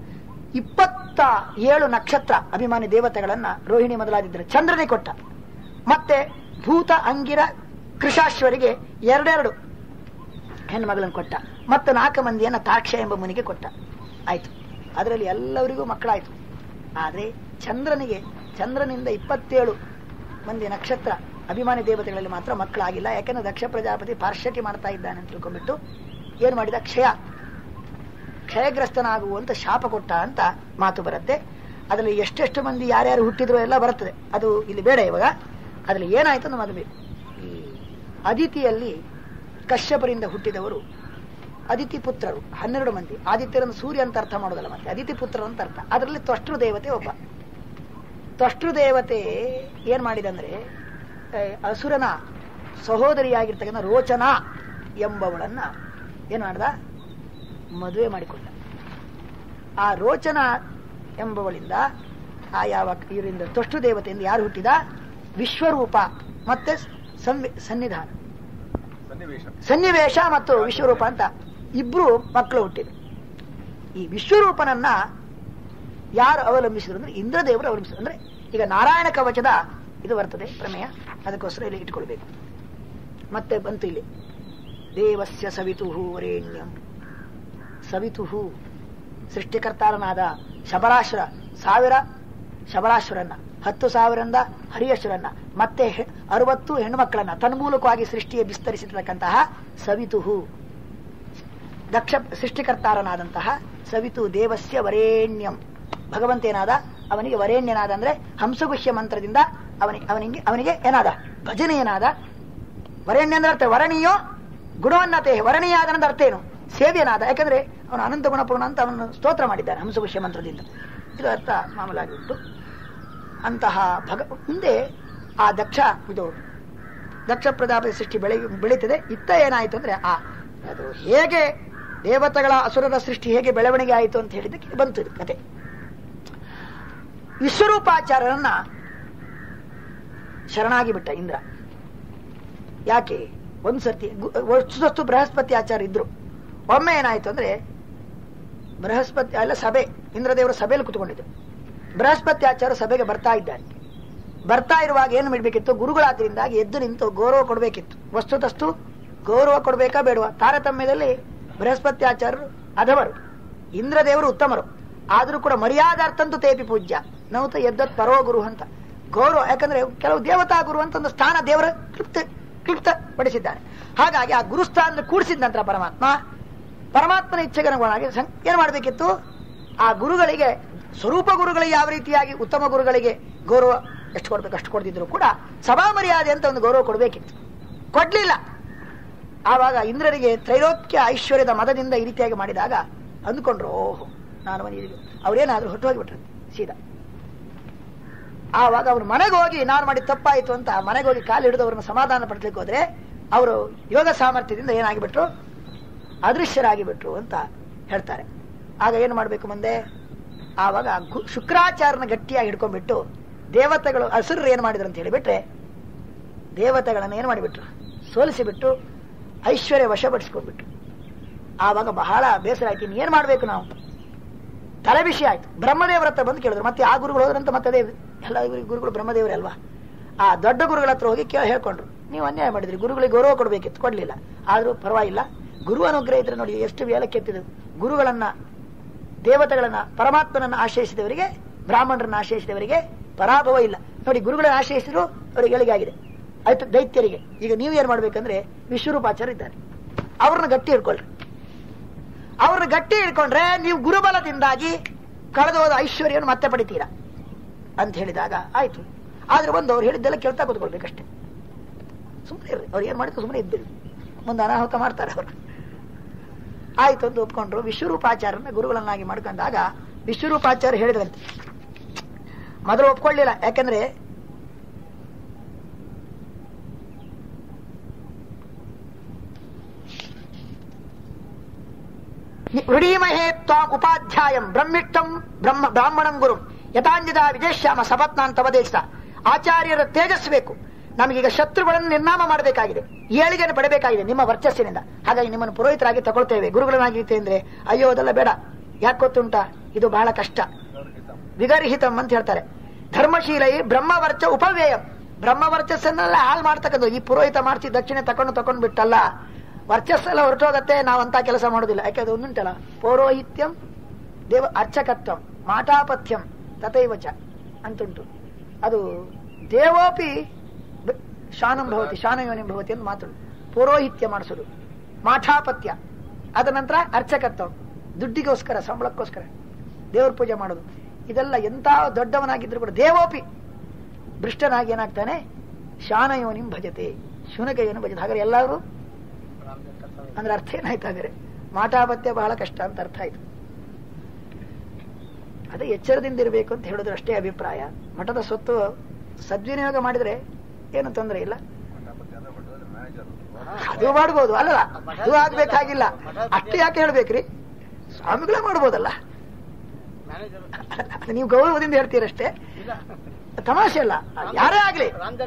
27 ನಕ್ಷತ್ರ ಅಭಿಮಾನಿ ದೇವತೆಗಳನ್ನ ರೋಹಿಣಿ ಮೊದಲಾದಿದ್ದರು ಚಂದ್ರನೇ ಕೊಟ್ಟ. ಮತ್ತೆ ಭೂತ ಅಂಗಿರ ಕೃಷಾಶ್ವರಿಗೆ 2 ಹೆಣ್ಮಗಳನ್ನು ಕೊಟ್ಟ. ಮತ್ತು 4 ಮಂದಿಯನ್ನ ತಾಕ್ಷ ಎಂಬ ಮುನಿಗೆ ಕೊಟ್ಟ. ಆಯ್ತು, ಅದರಲ್ಲಿ ಎಲ್ಲರಿಗೂ ಮಕ್ಕಳಾಯ್ತು. ಆದ್ರೆ ಚಂದ್ರನಿಂದ 27 ಮಂದಿ ನಕ್ಷತ್ರ ಅಭಿಮಾನಿ ದೇವತೆಗಳಲ್ಲಿ ಮಾತ್ರ ಮಕ್ಕಳಾಗಿಲ್ಲ. ಯಾಕಂದ್ರೆ ದಕ್ಷ ಪ್ರಜಾಪತಿ ಪಾರ್ಶ್ಯಟಿ ಮಾಡ್ತಾ ಇದ್ದಾನೆ ಅಂತ ತಿಳ್ಕೊಂಡ್ಬಿಟ್ಟು ಏನ್ ಮಾಡಿದ, ಕ್ಷಯಗ್ರಸ್ತನಾಗುವಂತ ಶಾಪ ಕೊಟ್ಟ ಅಂತ ಮಾತು ಬರುತ್ತೆ. ಅದರಲ್ಲಿ ಎಷ್ಟೆಷ್ಟು ಮಂದಿ ಯಾರ್ಯಾರು ಹುಟ್ಟಿದ್ರು ಎಲ್ಲ ಬರುತ್ತದೆ, ಅದು ಇಲ್ಲಿ ಬೇಡ ಇವಾಗ. ಅದರಲ್ಲಿ ಏನಾಯ್ತು ನಮಗೆ, ಈ ಅದಿತಿಯಲ್ಲಿ ಕಶ್ಯಪರಿಂದ ಹುಟ್ಟಿದವರು ಅದಿತಿ ಪುತ್ರರು 12 ಮಂದಿ. ಆದಿತ್ಯರನ್ನು ಸೂರ್ಯ ಅಂತ ಅರ್ಥ ಮಾಡೋದಲ್ಲ, ಮತ್ತೆ ಅದಿತಿ ಪುತ್ರರು ಅಂತ ಅರ್ಥ. ಅದರಲ್ಲಿ ತ್ವಷ್ಟೃ ದೇವತೆ ಒಬ್ಬ. ತ್ವಷ್ಟೃ ದೇವತೆ ಏನ್ ಮಾಡಿದಂದ್ರೆ, ಅಸುರನ ಸಹೋದರಿಯಾಗಿರ್ತಕ್ಕಂಥ ರೋಚನಾ ಎಂಬವಳನ್ನ ಏನ್ ಮಾಡ್ದ, ಮದುವೆ ಮಾಡಿಕೊಂಡ. ಆ ರೋಚನಾ ಎಂಬವಳಿಂದ ಇವರಿಂದ ತ್ವಷ್ಟೃ ದೇವತೆಯಿಂದ ಯಾರು ಹುಟ್ಟಿದ, ವಿಶ್ವರೂಪ ಮತ್ತೆ ಸನ್ನಿವೇಶ ಮತ್ತು ವಿಶ್ವರೂಪ ಅಂತ 2 ಮಕ್ಕಳು ಹುಟ್ಟಿದ್ರು. ಈ ವಿಶ್ವರೂಪನನ್ನ ಯಾರು ಅವಲಂಬಿಸಿದ್ರು ಅಂದ್ರೆ ಇಂದ್ರದೇವರು ಅವಲಂಬಿಸಿದ್ರು. ಅಂದ್ರೆ ಈಗ ನಾರಾಯಣ ಕವಚದ ಇದು ಬರ್ತದೆ ಪ್ರಮೇಯ, ಅದಕ್ಕೋಸ್ಕರ ಇಲ್ಲಿ ಇಟ್ಕೊಳ್ಬೇಕು. ಮತ್ತೆ ಬಂತು ಇಲ್ಲಿ ದೇವಸ್ಯ ಸವಿತುಹು ವರೇಣ್ಯಂ. ಸವಿತುಹು ಸೃಷ್ಟಿಕರ್ತಾರನಾದ ಶಬರಾಶ್ವರನ್ನ 10,000 ಹರಿಯಶ್ವರನ್ನ ಮತ್ತೆ 60 ಹೆಣ್ಣುಮಕ್ಕಳನ್ನ ತನ್ಮೂಲಕವಾಗಿ ಸೃಷ್ಟಿಯ ವಿಸ್ತರಿಸಿರ್ತಕ್ಕಂತಹ ಸವಿತುಹು, ದಕ್ಷ ಸೃಷ್ಟಿಕರ್ತಾರನಾದಂತಹ ಸವಿತು ದೇವಸ್ಯ ವರೇಣ್ಯಂ. ಭಗವಂತೇನಾದ ಅವನಿಗೆ ವರೇಣ್ಯನಾದ ಅಂದ್ರೆ ಹಂಸಗುಹ್ಯ ಮಂತ್ರದಿಂದ ಅವನಿಗೆ ಏನಾದ, ಭಜನೆಯನಾದ. ವರೇಣ್ಯ ಅಂದ್ರೆ ಅರ್ಥ ವರಣೀಯೋ ಗುಣವನ್ನತೆ, ವರಣೀಯ ಆದ ಅರ್ಥ ಏನು, ಸೇವ್ಯನಾದ. ಯಾಕಂದ್ರೆ ಅವನು ಅನಂತ ಗುಣಪೂರ್ಣ ಅಂತ ಅವನು ಸ್ತೋತ್ರ ಮಾಡಿದ್ದಾನೆ ಹಂಸಗುಹ್ಯ ಮಂತ್ರದಿಂದ. ಇದು ಅರ್ಥ ಮಾಮೂಲಾಗಿ ಉಂಟು. ಅಂತಹ ಮುಂದೆ ಆ ದಕ್ಷ ಪ್ರಜಾಪತಿ ಸೃಷ್ಟಿ ಬೆಳೀತದೆ. ಇತ್ತ ಏನಾಯ್ತು ಅಂದ್ರೆ ಅದು ಹೇಗೆ ದೇವತೆಗಳ ಅಸುರರ ಸೃಷ್ಟಿ ಹೇಗೆ ಬೆಳವಣಿಗೆ ಆಯಿತು ಅಂತ ಹೇಳಿದ್ದಕ್ಕೆ ಬಂತು ಇದು ಕತೆ. ವಿಶ್ವರೂಪಾಚಾರ್ಯರನ್ನ ಶರಣಾಗಿ ಬಿಟ್ಟ ಇಂದ್ರ. ಯಾಕೆ, ಒಂದ್ಸರ್ತಿ ವರ್ಷದಷ್ಟು ಬೃಹಸ್ಪತಿ ಆಚಾರ್ಯ ಇದ್ರು. ಒಮ್ಮೆ ಏನಾಯ್ತು ಅಂದ್ರೆ ಬೃಹಸ್ಪತಿ ಅಲ್ಲ ಸಭೆ, ಇಂದ್ರದೇವರ ಸಭೆಯಲ್ಲಿ ಕುತ್ಕೊಂಡಿದ್ರು. ಬೃಹಸ್ಪತಿ ಆಚಾರ್ಯ ಸಭೆಗೆ ಬರ್ತಾ ಇದ್ದಾರೆ. ಬರ್ತಾ ಇರುವಾಗ ಏನು ಮಾಡಬೇಕಿತ್ತು, ಗುರುಗಳಾದ್ರಿಂದಾಗಿ ಎದ್ದು ನಿಂತು ಗೌರವ ಕೊಡಬೇಕಿತ್ತು. ವಸ್ತುತಸ್ತು ಗೌರವ ಕೊಡಬೇಕಾ ಬೇಡವಾ? ತಾರತಮ್ಯದಲ್ಲಿ ಬೃಹಸ್ಪತಿ ಆಚಾರ್ಯರು ಅಧಮರು, ಇಂದ್ರದೇವರು ಉತ್ತಮರು. ಆದ್ರೂ ಕೂಡ ಮರ್ಯಾದಾರ್ಥಂತೂ ತೇಪಿ ಪೂಜ್ಯ ನೌತ ಎದ್ದತ್ ಪರೋ ಗುರು ಅಂತ ಗೌರವ. ಯಾಕಂದ್ರೆ ಕೆಲವು ದೇವತಾ ಗುರು ಅಂತ ಒಂದು ಸ್ಥಾನ ದೇವರ ಕ್ಲಿಪ್ತ ಪಡಿಸಿದ್ದಾನೆ. ಹಾಗಾಗಿ ಆ ಗುರುಸ್ಥಾನದಲ್ಲಿ ಕೂಡಿಸಿದ ನಂತರ ಪರಮಾತ್ಮನ ಇಚ್ಛೆಗೆ ಅನುಗುಣವಾಗಿ ಏನ್ ಮಾಡಬೇಕಿತ್ತು, ಆ ಗುರುಗಳಿಗೆ ಸ್ವರೂಪ ಗುರುಗಳಿಗೆ ಯಾವ ರೀತಿಯಾಗಿ ಉತ್ತಮ ಗುರುಗಳಿಗೆ ಗೌರವ ಎಷ್ಟು ಕೊಡ್ಬೇಕು ಅಷ್ಟು ಕೊಡ್ತಿದ್ರು ಕೂಡ ಸಭಾ ಮರ್ಯಾದೆ ಅಂತ ಒಂದು ಗೌರವ ಕೊಡಬೇಕಿತ್ತು. ಕೊಡ್ಲಿಲ್ಲ. ಆವಾಗ ಇಂದ್ರರಿಗೆ ತ್ರೈಲೋಕ್ಯ ಐಶ್ವರ್ಯದ ಮದದಿಂದ ಈ ರೀತಿಯಾಗಿ ಮಾಡಿದಾಗ ಅಂದ್ಕೊಂಡ್ರು, ಓಹೋ ನಾನು ಅವ್ರೇನಾದ್ರೂ ಹೊಟ್ಟು ಹೋಗಿಬಿಟ್ರು ಸೀದಾ. ಆವಾಗ ಅವ್ರು ಮನೆಗೆ ಹೋಗಿ ನಾನು ಮಾಡಿದ ತಪ್ಪಾಯಿತು ಅಂತ ಮನೆಗೆ ಹೋಗಿ ಕಾಲು ಹಿಡಿದು ಅವ್ರನ್ನ ಸಮಾಧಾನ ಪಡಿಸ್ಲಿಕ್ಕೆ ಹೋದ್ರೆ ಅವರು ಯೋಗ ಸಾಮರ್ಥ್ಯದಿಂದ ಏನಾಗಿಬಿಟ್ರು, ಅದೃಶ್ಯರಾಗಿಬಿಟ್ರು ಅಂತ ಹೇಳ್ತಾರೆ. ಆಗ ಏನು ಮಾಡ್ಬೇಕು ಮುಂದೆ? ಆವಾಗ ಶುಕ್ರಾಚಾರ್ಯನ ಗಟ್ಟಿಯಾಗಿ ಹಿಡ್ಕೊಂಡ್ಬಿಟ್ಟು ದೇವತೆಗಳು ಅಸುರರು ಏನ್ ಮಾಡಿದ್ರು ಅಂತ ಹೇಳಿಬಿಟ್ರೆ ದೇವತೆಗಳನ್ನ ಏನ್ ಮಾಡಿಬಿಟ್ರು, ಸೋಲಿಸಿಬಿಟ್ಟು ಐಶ್ವರ್ಯ ವಶಪಡಿಸ್ಕೊಂಡ್ಬಿಟ್ರು. ಆವಾಗ ಬಹಳ ಬೇಸರ ಆಯ್ತು. ಇನ್ನು ಏನ್ ಮಾಡ್ಬೇಕು ನಾವು, ತಲೆ ವಿಷಯ ಆಯ್ತು. ಬ್ರಹ್ಮದೇವರ ಹತ್ರ ಬಂದು ಕೇಳಿದ್ರು. ಮತ್ತೆ ಆ ಗುರುಗಳು ಹೋದ್ರಂತ ಮತ್ತೆ ಎಲ್ಲ ಗುರುಗಳು ಬ್ರಹ್ಮದೇವರೇ ಅಲ್ವಾ. ಆ ದೊಡ್ಡ ಗುರುಗಳ ಹತ್ರ ಹೋಗಿ ಹೇಳ್ಕೊಂಡ್ರು, ನೀವು ಅನ್ಯಾಯ ಮಾಡಿದ್ರಿ, ಗುರುಗಳಿಗೆ ಗೌರವ ಕೊಡ್ಬೇಕಿತ್ತು, ಕೊಡ್ಲಿಲ್ಲ. ಆದ್ರೂ ಪರವಾಗಿಲ್ಲ, ಗುರು ಅನುಗ್ರಹ ಇದ್ರೆ ನೋಡಿ ಎಷ್ಟು ವೇಲಕ್ಕೆ ಎತ್ತಿದ್ರು. ಗುರುಗಳನ್ನ, ದೇವತೆಗಳನ್ನ, ಪರಮಾತ್ಮನನ್ನ ಆಶ್ರಯಿಸಿದವರಿಗೆ, ಬ್ರಾಹ್ಮಣರನ್ನ ಆಶ್ರಯಿಸಿದವರಿಗೆ ಪರಾಭವ ಇಲ್ಲ. ನೋಡಿ, ಗುರುಗಳನ್ನ ಆಶ್ರಯಿಸಿದ್ರು ಅವರಿಗೆ ಏಳಿಗೆ ಆಗಿದೆ. ಆಯ್ತು, ದೈತ್ಯರಿಗೆ ಈಗ ನೀವು ಏನ್ ಮಾಡ್ಬೇಕಂದ್ರೆ ವಿಶ್ವರೂಪಾಚಾರ್ಯ ಇದ್ದಾರೆ, ಅವ್ರನ್ನ ಗಟ್ಟಿ ಹಿಡ್ಕೊಳ್ರಿ. ಅವ್ರನ್ನ ಗಟ್ಟಿ ಹಿಡ್ಕೊಂಡ್ರೆ ನೀವು ಗುರುಬಲದಿಂದಾಗಿ ಕಳೆದೋದ ಐಶ್ವರ್ಯವನ್ನು ಮತ್ತೆ ಪಡಿತೀರಾ ಅಂತ ಹೇಳಿದಾಗ ಆಯ್ತು. ಆದ್ರೆ ಒಂದು ಅವ್ರು ಹೇಳಿದ್ದೆಲ್ಲ ಕೇಳ್ತಾ ಕೂತ್ಕೊಳ್ಬೇಕಷ್ಟೇ, ಸುಮ್ಮನೆ ಇರ್ರಿ. ಅವ್ರು ಏನ್ ಮಾಡಿದ್ರು ಸುಮ್ಮನೆ ಇದ್ದಿಲ್ಲ, ಮುಂದೆ ಅನಾಹುತ ಮಾಡ್ತಾರೆ ಅವರು. ಆಯ್ತು ಅಂತ ಒಪ್ಕೊಂಡ್ರು. ವಿಶ್ವರೂಪಾಚಾರ್ಯನ ಗುರುಗಳನ್ನಾಗಿ ಮಾಡ್ಕೊಂಡಾಗ ವಿಶ್ವರೂಪಾಚಾರ್ಯ ಹೇಳಿದ್ರಂತೆ, ಮೊದಲು ಒಪ್ಕೊಳ್ಳಿಲ್ಲ. ಯಾಕಂದ್ರೆ ವೃಢೀಮಹೇ ತ್ವಾಂ ಉಪಾಧ್ಯಾಯಂ ಬ್ರಹ್ಮಿಷ್ಟಂ ಬ್ರಾಹ್ಮಣಂ ಗುರು ಯಥಾಂಜಿತ ವಿಜಯಶ್ಯಾಮ ಸಪತ್ನಾಂತವದೇಶ. ಆಚಾರ್ಯರ ತೇಜಸ್ಬೇಕು. ನಮಗೀಗ ಶತ್ರುಗಳನ್ನು ನಿರ್ನಾಮ ಮಾಡಬೇಕಾಗಿದೆ, ಏಳಿಗೆಯನ್ನು ಪಡಬೇಕಾಗಿದೆ ನಿಮ್ಮ ವರ್ಚಸ್ಸಿನಿಂದ. ಹಾಗಾಗಿ ನಿಮ್ಮನ್ನು ಪುರೋಹಿತರಾಗಿ ತಗೊಳ್ತೇವೆ, ಗುರುಗಳನ್ನಾಗಿರುತ್ತೆ ಅಂದ್ರೆ ಅಯ್ಯೋ ಅದೆಲ್ಲ ಬೇಡ. ಯಾಕೆ ಗೊತ್ತುಂಟ, ಇದು ಬಹಳ ಕಷ್ಟ. ವಿಗರ್ಹಿತಂ ಅಂತ ಹೇಳ್ತಾರೆ. ಧರ್ಮಶೀಲೈ ಬ್ರಹ್ಮವರ್ಚ ಉಪವ್ಯಯಂ. ಬ್ರಹ್ಮವರ್ಚಸ್ಸನ್ನೆಲ್ಲ ಹಾಳು ಮಾಡ್ತಕ್ಕಂಥ ಈ ಪುರೋಹಿತ ಮಾಡಿಸಿ ದಕ್ಷಿಣೆ ತಕೊಂಡು ಬಿಟ್ಟಲ್ಲ, ವರ್ಚಸ್ಸೆಲ್ಲ ಹೊರಟೋಗತ್ತೆ. ನಾವಂತ ಕೆಲಸ ಮಾಡೋದಿಲ್ಲ. ಯಾಕೆ ಅದು ಒಂದುಂಟಲ್ಲ, ಪೌರೋಹಿತ್ಯಂ ದೇವ ಅರ್ಚಕತ್ವಂ ಮಾಟಾಪಥ್ಯಂ ತಥೈವಚ ಅಂತುಂಟು. ಅದು ದೇವೋಪಿ ಶಾನಂ ಭವತಿ ಶಾನಯೋನಿಂ ಭವತಿ ಅಂತ ಮಾತು. ಪೌರೋಹಿತ್ಯ ಮಾಡಿಸೋದು, ಮಾಠಾಪತ್ಯ, ಅದ ನಂತರ ಅರ್ಚಕತ್ವ, ದುಡ್ಡಿಗೋಸ್ಕರ ಸಂಬಳಕ್ಕೋಸ್ಕರ ದೇವ್ರ ಪೂಜೆ ಮಾಡೋದು. ಇದೆಲ್ಲ ಎಂತ ದೊಡ್ಡವನಾಗಿದ್ರು ಕೂಡ ದೇವೋಪಿ ಭ್ರಷ್ಟನಾಗಿ ಏನಾಗ್ತಾನೆ, ಶಾನಯೋನಿಂ ಭಜತೆ, ಶುನಕಯೋನಿ ಭಜತೆ. ಹಾಗಾದ್ರೆ ಎಲ್ಲರೂ ಅಂದ್ರೆ ಅರ್ಥ ಏನಾಯ್ತು, ಹಾಗಾದ್ರೆ ಮಾಟಾಪತ್ಯ ಬಹಳ ಕಷ್ಟ ಅಂತ ಅರ್ಥ ಆಯ್ತು. ಅದೇ ಎಚ್ಚರದಿಂದ ಇರಬೇಕು ಅಂತ ಹೇಳಿದ್ರು ಅಷ್ಟೇ ಅಭಿಪ್ರಾಯ. ಮಠದ ಸ್ವತ್ತು ಸದ್ವಿನಿಯೋಗ ಮಾಡಿದ್ರೆ ಏನು ತೊಂದರೆ ಇಲ್ಲ, ಅದು ಮಾಡ್ಬೋದು ಅಲ್ಲ, ಅದು ಆಗ್ಬೇಕಾಗಿಲ್ಲ. ಅಷ್ಟು ಯಾಕೆ ಹೇಳ್ಬೇಕ್ರಿ, ಸ್ವಾಮಿಗಳೇ ಮಾಡ್ಬೋದಲ್ಲ. ನೀವು ಗೌರವದಿಂದ ಹೇಳ್ತೀರಷ್ಟೇ, ತಮಾಷೆ ಅಲ್ಲ. ಯಾರೇ ಆಗ್ಲಿ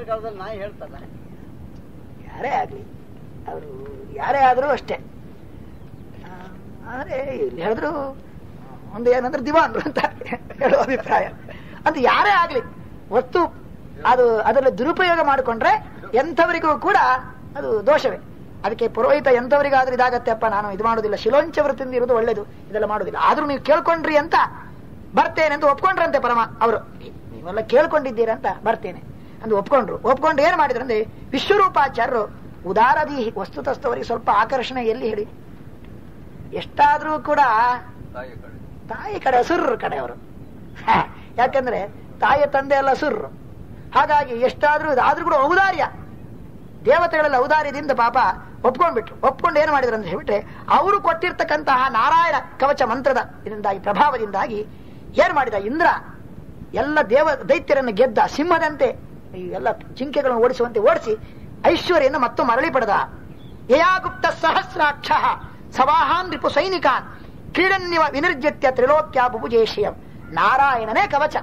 ಅವರು ಯಾರೇ ಆದ್ರೂ ಅಷ್ಟೇ. ಆದ್ರೆ ಇಲ್ಲಿ ಹೇಳಿದ್ರು ಒಂದು ಏನಂದ್ರೆ ದಿವಾನ್ರು ಅಂತ ಹೇಳುವ ಅಭಿಪ್ರಾಯ. ಅಂತ ಯಾರೇ ಆಗ್ಲಿ ವಸ್ತು ಅದು ಅದರಲ್ಲಿ ದುರುಪಯೋಗ ಮಾಡಿಕೊಂಡ್ರೆ ಎಂಥವರಿಗೂ ಕೂಡ ಅದು ದೋಷವೇ. ಅದಕ್ಕೆ ಪುರೋಹಿತ ಎಂಥವರಿಗಾದ್ರೂ ಇದಾಗತ್ತೆಪ್ಪ, ನಾನು ಇದು ಮಾಡೋದಿಲ್ಲ, ಶಿಲೋಂಚ ವೃತ್ತಿಯಿಂದ ಇರೋದು ಒಳ್ಳೇದು, ಇದೆಲ್ಲ ಮಾಡೋದಿಲ್ಲ. ಆದ್ರೂ ನೀವು ಕೇಳ್ಕೊಂಡ್ರಿ ಅಂತ ಬರ್ತೇನೆ ಅಂತ ಒಪ್ಕೊಂಡ್ರಂತೆ ಪರಮ ಅವರು. ನೀವೆಲ್ಲ ಕೇಳ್ಕೊಂಡಿದ್ದೀರಂತ ಬರ್ತೇನೆ ಅಂತ ಒಪ್ಕೊಂಡ್ರು. ಒಪ್ಕೊಂಡು ಏನ್ ಮಾಡಿದ್ರಂದ್ರೆ ವಿಶ್ವರೂಪಾಚಾರ್ಯರು ಉದಾರದಿ ವಸ್ತುತಸ್ಥವರಿಗೆ ಸ್ವಲ್ಪ ಆಕರ್ಷಣೆ ಎಲ್ಲಿ ಹೇಳಿ, ಎಷ್ಟಾದ್ರೂ ಕೂಡ ತಾಯಿ ಕಡೆ ಸುರ್ರ ಕಡೆ ಅವರು. ಯಾಕಂದ್ರೆ ತಾಯಿಯ ತಂದೆ ಎಲ್ಲ ಸುರ್ರು. ಹಾಗಾಗಿ ಎಷ್ಟಾದ್ರೂ ಆದ್ರೂ ಕೂಡ ಔದಾರ್ಯ, ದೇವತೆಗಳೆಲ್ಲ ಔದಾರ್ಯದಿಂದ ಪಾಪ ಒಪ್ಕೊಂಡ್ಬಿಟ್ರು. ಒಪ್ಕೊಂಡು ಏನ್ ಮಾಡಿದ್ರು ಅಂತ ಹೇಳ್ಬಿಟ್ರೆ, ಅವರು ಕೊಟ್ಟಿರ್ತಕ್ಕಂತಹ ನಾರಾಯಣ ಕವಚ ಮಂತ್ರದ ಇದರಿಂದಾಗಿ ಪ್ರಭಾವದಿಂದಾಗಿ ಏನ್ ಮಾಡಿದ ಇಂದ್ರ, ಎಲ್ಲ ದೈತ್ಯರನ್ನು ಗೆದ್ದ ಸಿಂಹದಂತೆ ಎಲ್ಲ ಜಿಂಕೆಗಳನ್ನು ಓಡಿಸುವಂತೆ ಓಡಿಸಿ ಐಶ್ವರ್ಯನ್ನು ಮತ್ತು ಮರಳಿ ಪಡೆದ. ಯಯಾಗುಪ್ತ ಸಹಸ್ರಾಕ್ಷ ಸವಾಹಾನ್ ರಿಪು ಸೈನಿಕಾನ್ ಕ್ರೀಡನ್ಯವ ವಿನಿರ್ಜಿತ್ಯ ತ್ರಿಲೋಕ್ಯ ಬುಭುಜೇಶಿಯಂ. ನಾರಾಯಣನೇ ಕವಚ,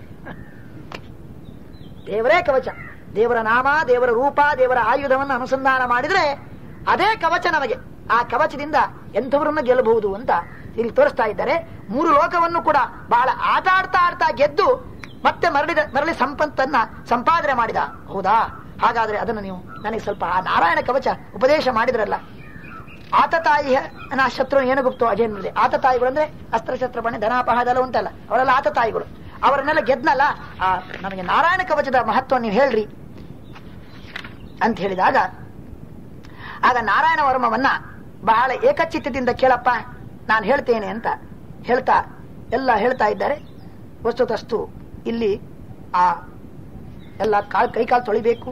ದೇವರೇ ಕವಚ. ದೇವರ ನಾಮ, ದೇವರ ರೂಪ, ದೇವರ ಆಯುಧವನ್ನು ಅನುಸಂಧಾನ ಮಾಡಿದ್ರೆ ಅದೇ ಕವಚ ನಮಗೆ. ಆ ಕವಚದಿಂದ ಎಂಥವರನ್ನು ಗೆಲ್ಲಬಹುದು ಅಂತ ಇಲ್ಲಿ ತೋರಿಸ್ತಾ ಇದ್ದಾರೆ. 3 ಲೋಕವನ್ನು ಕೂಡ ಬಹಳ ಆಟ ಗೆದ್ದು ಮತ್ತೆ ಮರಳಿ ಸಂಪತ್ತನ್ನ ಸಂಪಾದನೆ ಮಾಡಿದ. ಹೌದಾ? ಹಾಗಾದ್ರೆ ಅದನ್ನು ನೀವು ನನಗೆ ಸ್ವಲ್ಪ ಆ ನಾರಾಯಣ ಕವಚ ಉಪದೇಶ ಮಾಡಿದ್ರಲ್ಲ. ಆತತಾಯಿಯ ನಾ ಶತ್ರು ಏನು ಗುಪ್ತೋ ಅಜೇನ್ಮೃದೆ. ಆತತಾಯಿಗಳು ಅಂದ್ರೆ ಅಸ್ತ್ರಶಸ್ತ್ರ ಬಣ್ಣೆ ಧನಾಪಹದೆಲ್ಲ ಉಂಟಲ್ಲ, ಅವರೆಲ್ಲ ಆತತಾಯಿಗಳು. ಅವರನ್ನೆಲ್ಲ ಗೆದ್ನಲ್ಲ, ನಮಗೆ ನಾರಾಯಣ ಕವಚದ ಮಹತ್ವ ನೀವು ಹೇಳ್ರಿ ಅಂತ ಹೇಳಿದಾಗ, ಆಗ ನಾರಾಯಣ ವರ್ಮವನ್ನ ಬಹಳ ಏಕಚಿತ್ತದಿಂದ ಕೇಳಪ್ಪ ನಾನು ಹೇಳ್ತೇನೆ ಅಂತ ಹೇಳ್ತಾ ಇದ್ದಾರೆ. ವಸ್ತುತಸ್ತು ಇಲ್ಲಿ ಆ ಎಲ್ಲ ಕೈಕಾಲು ತೊಳಿಬೇಕು,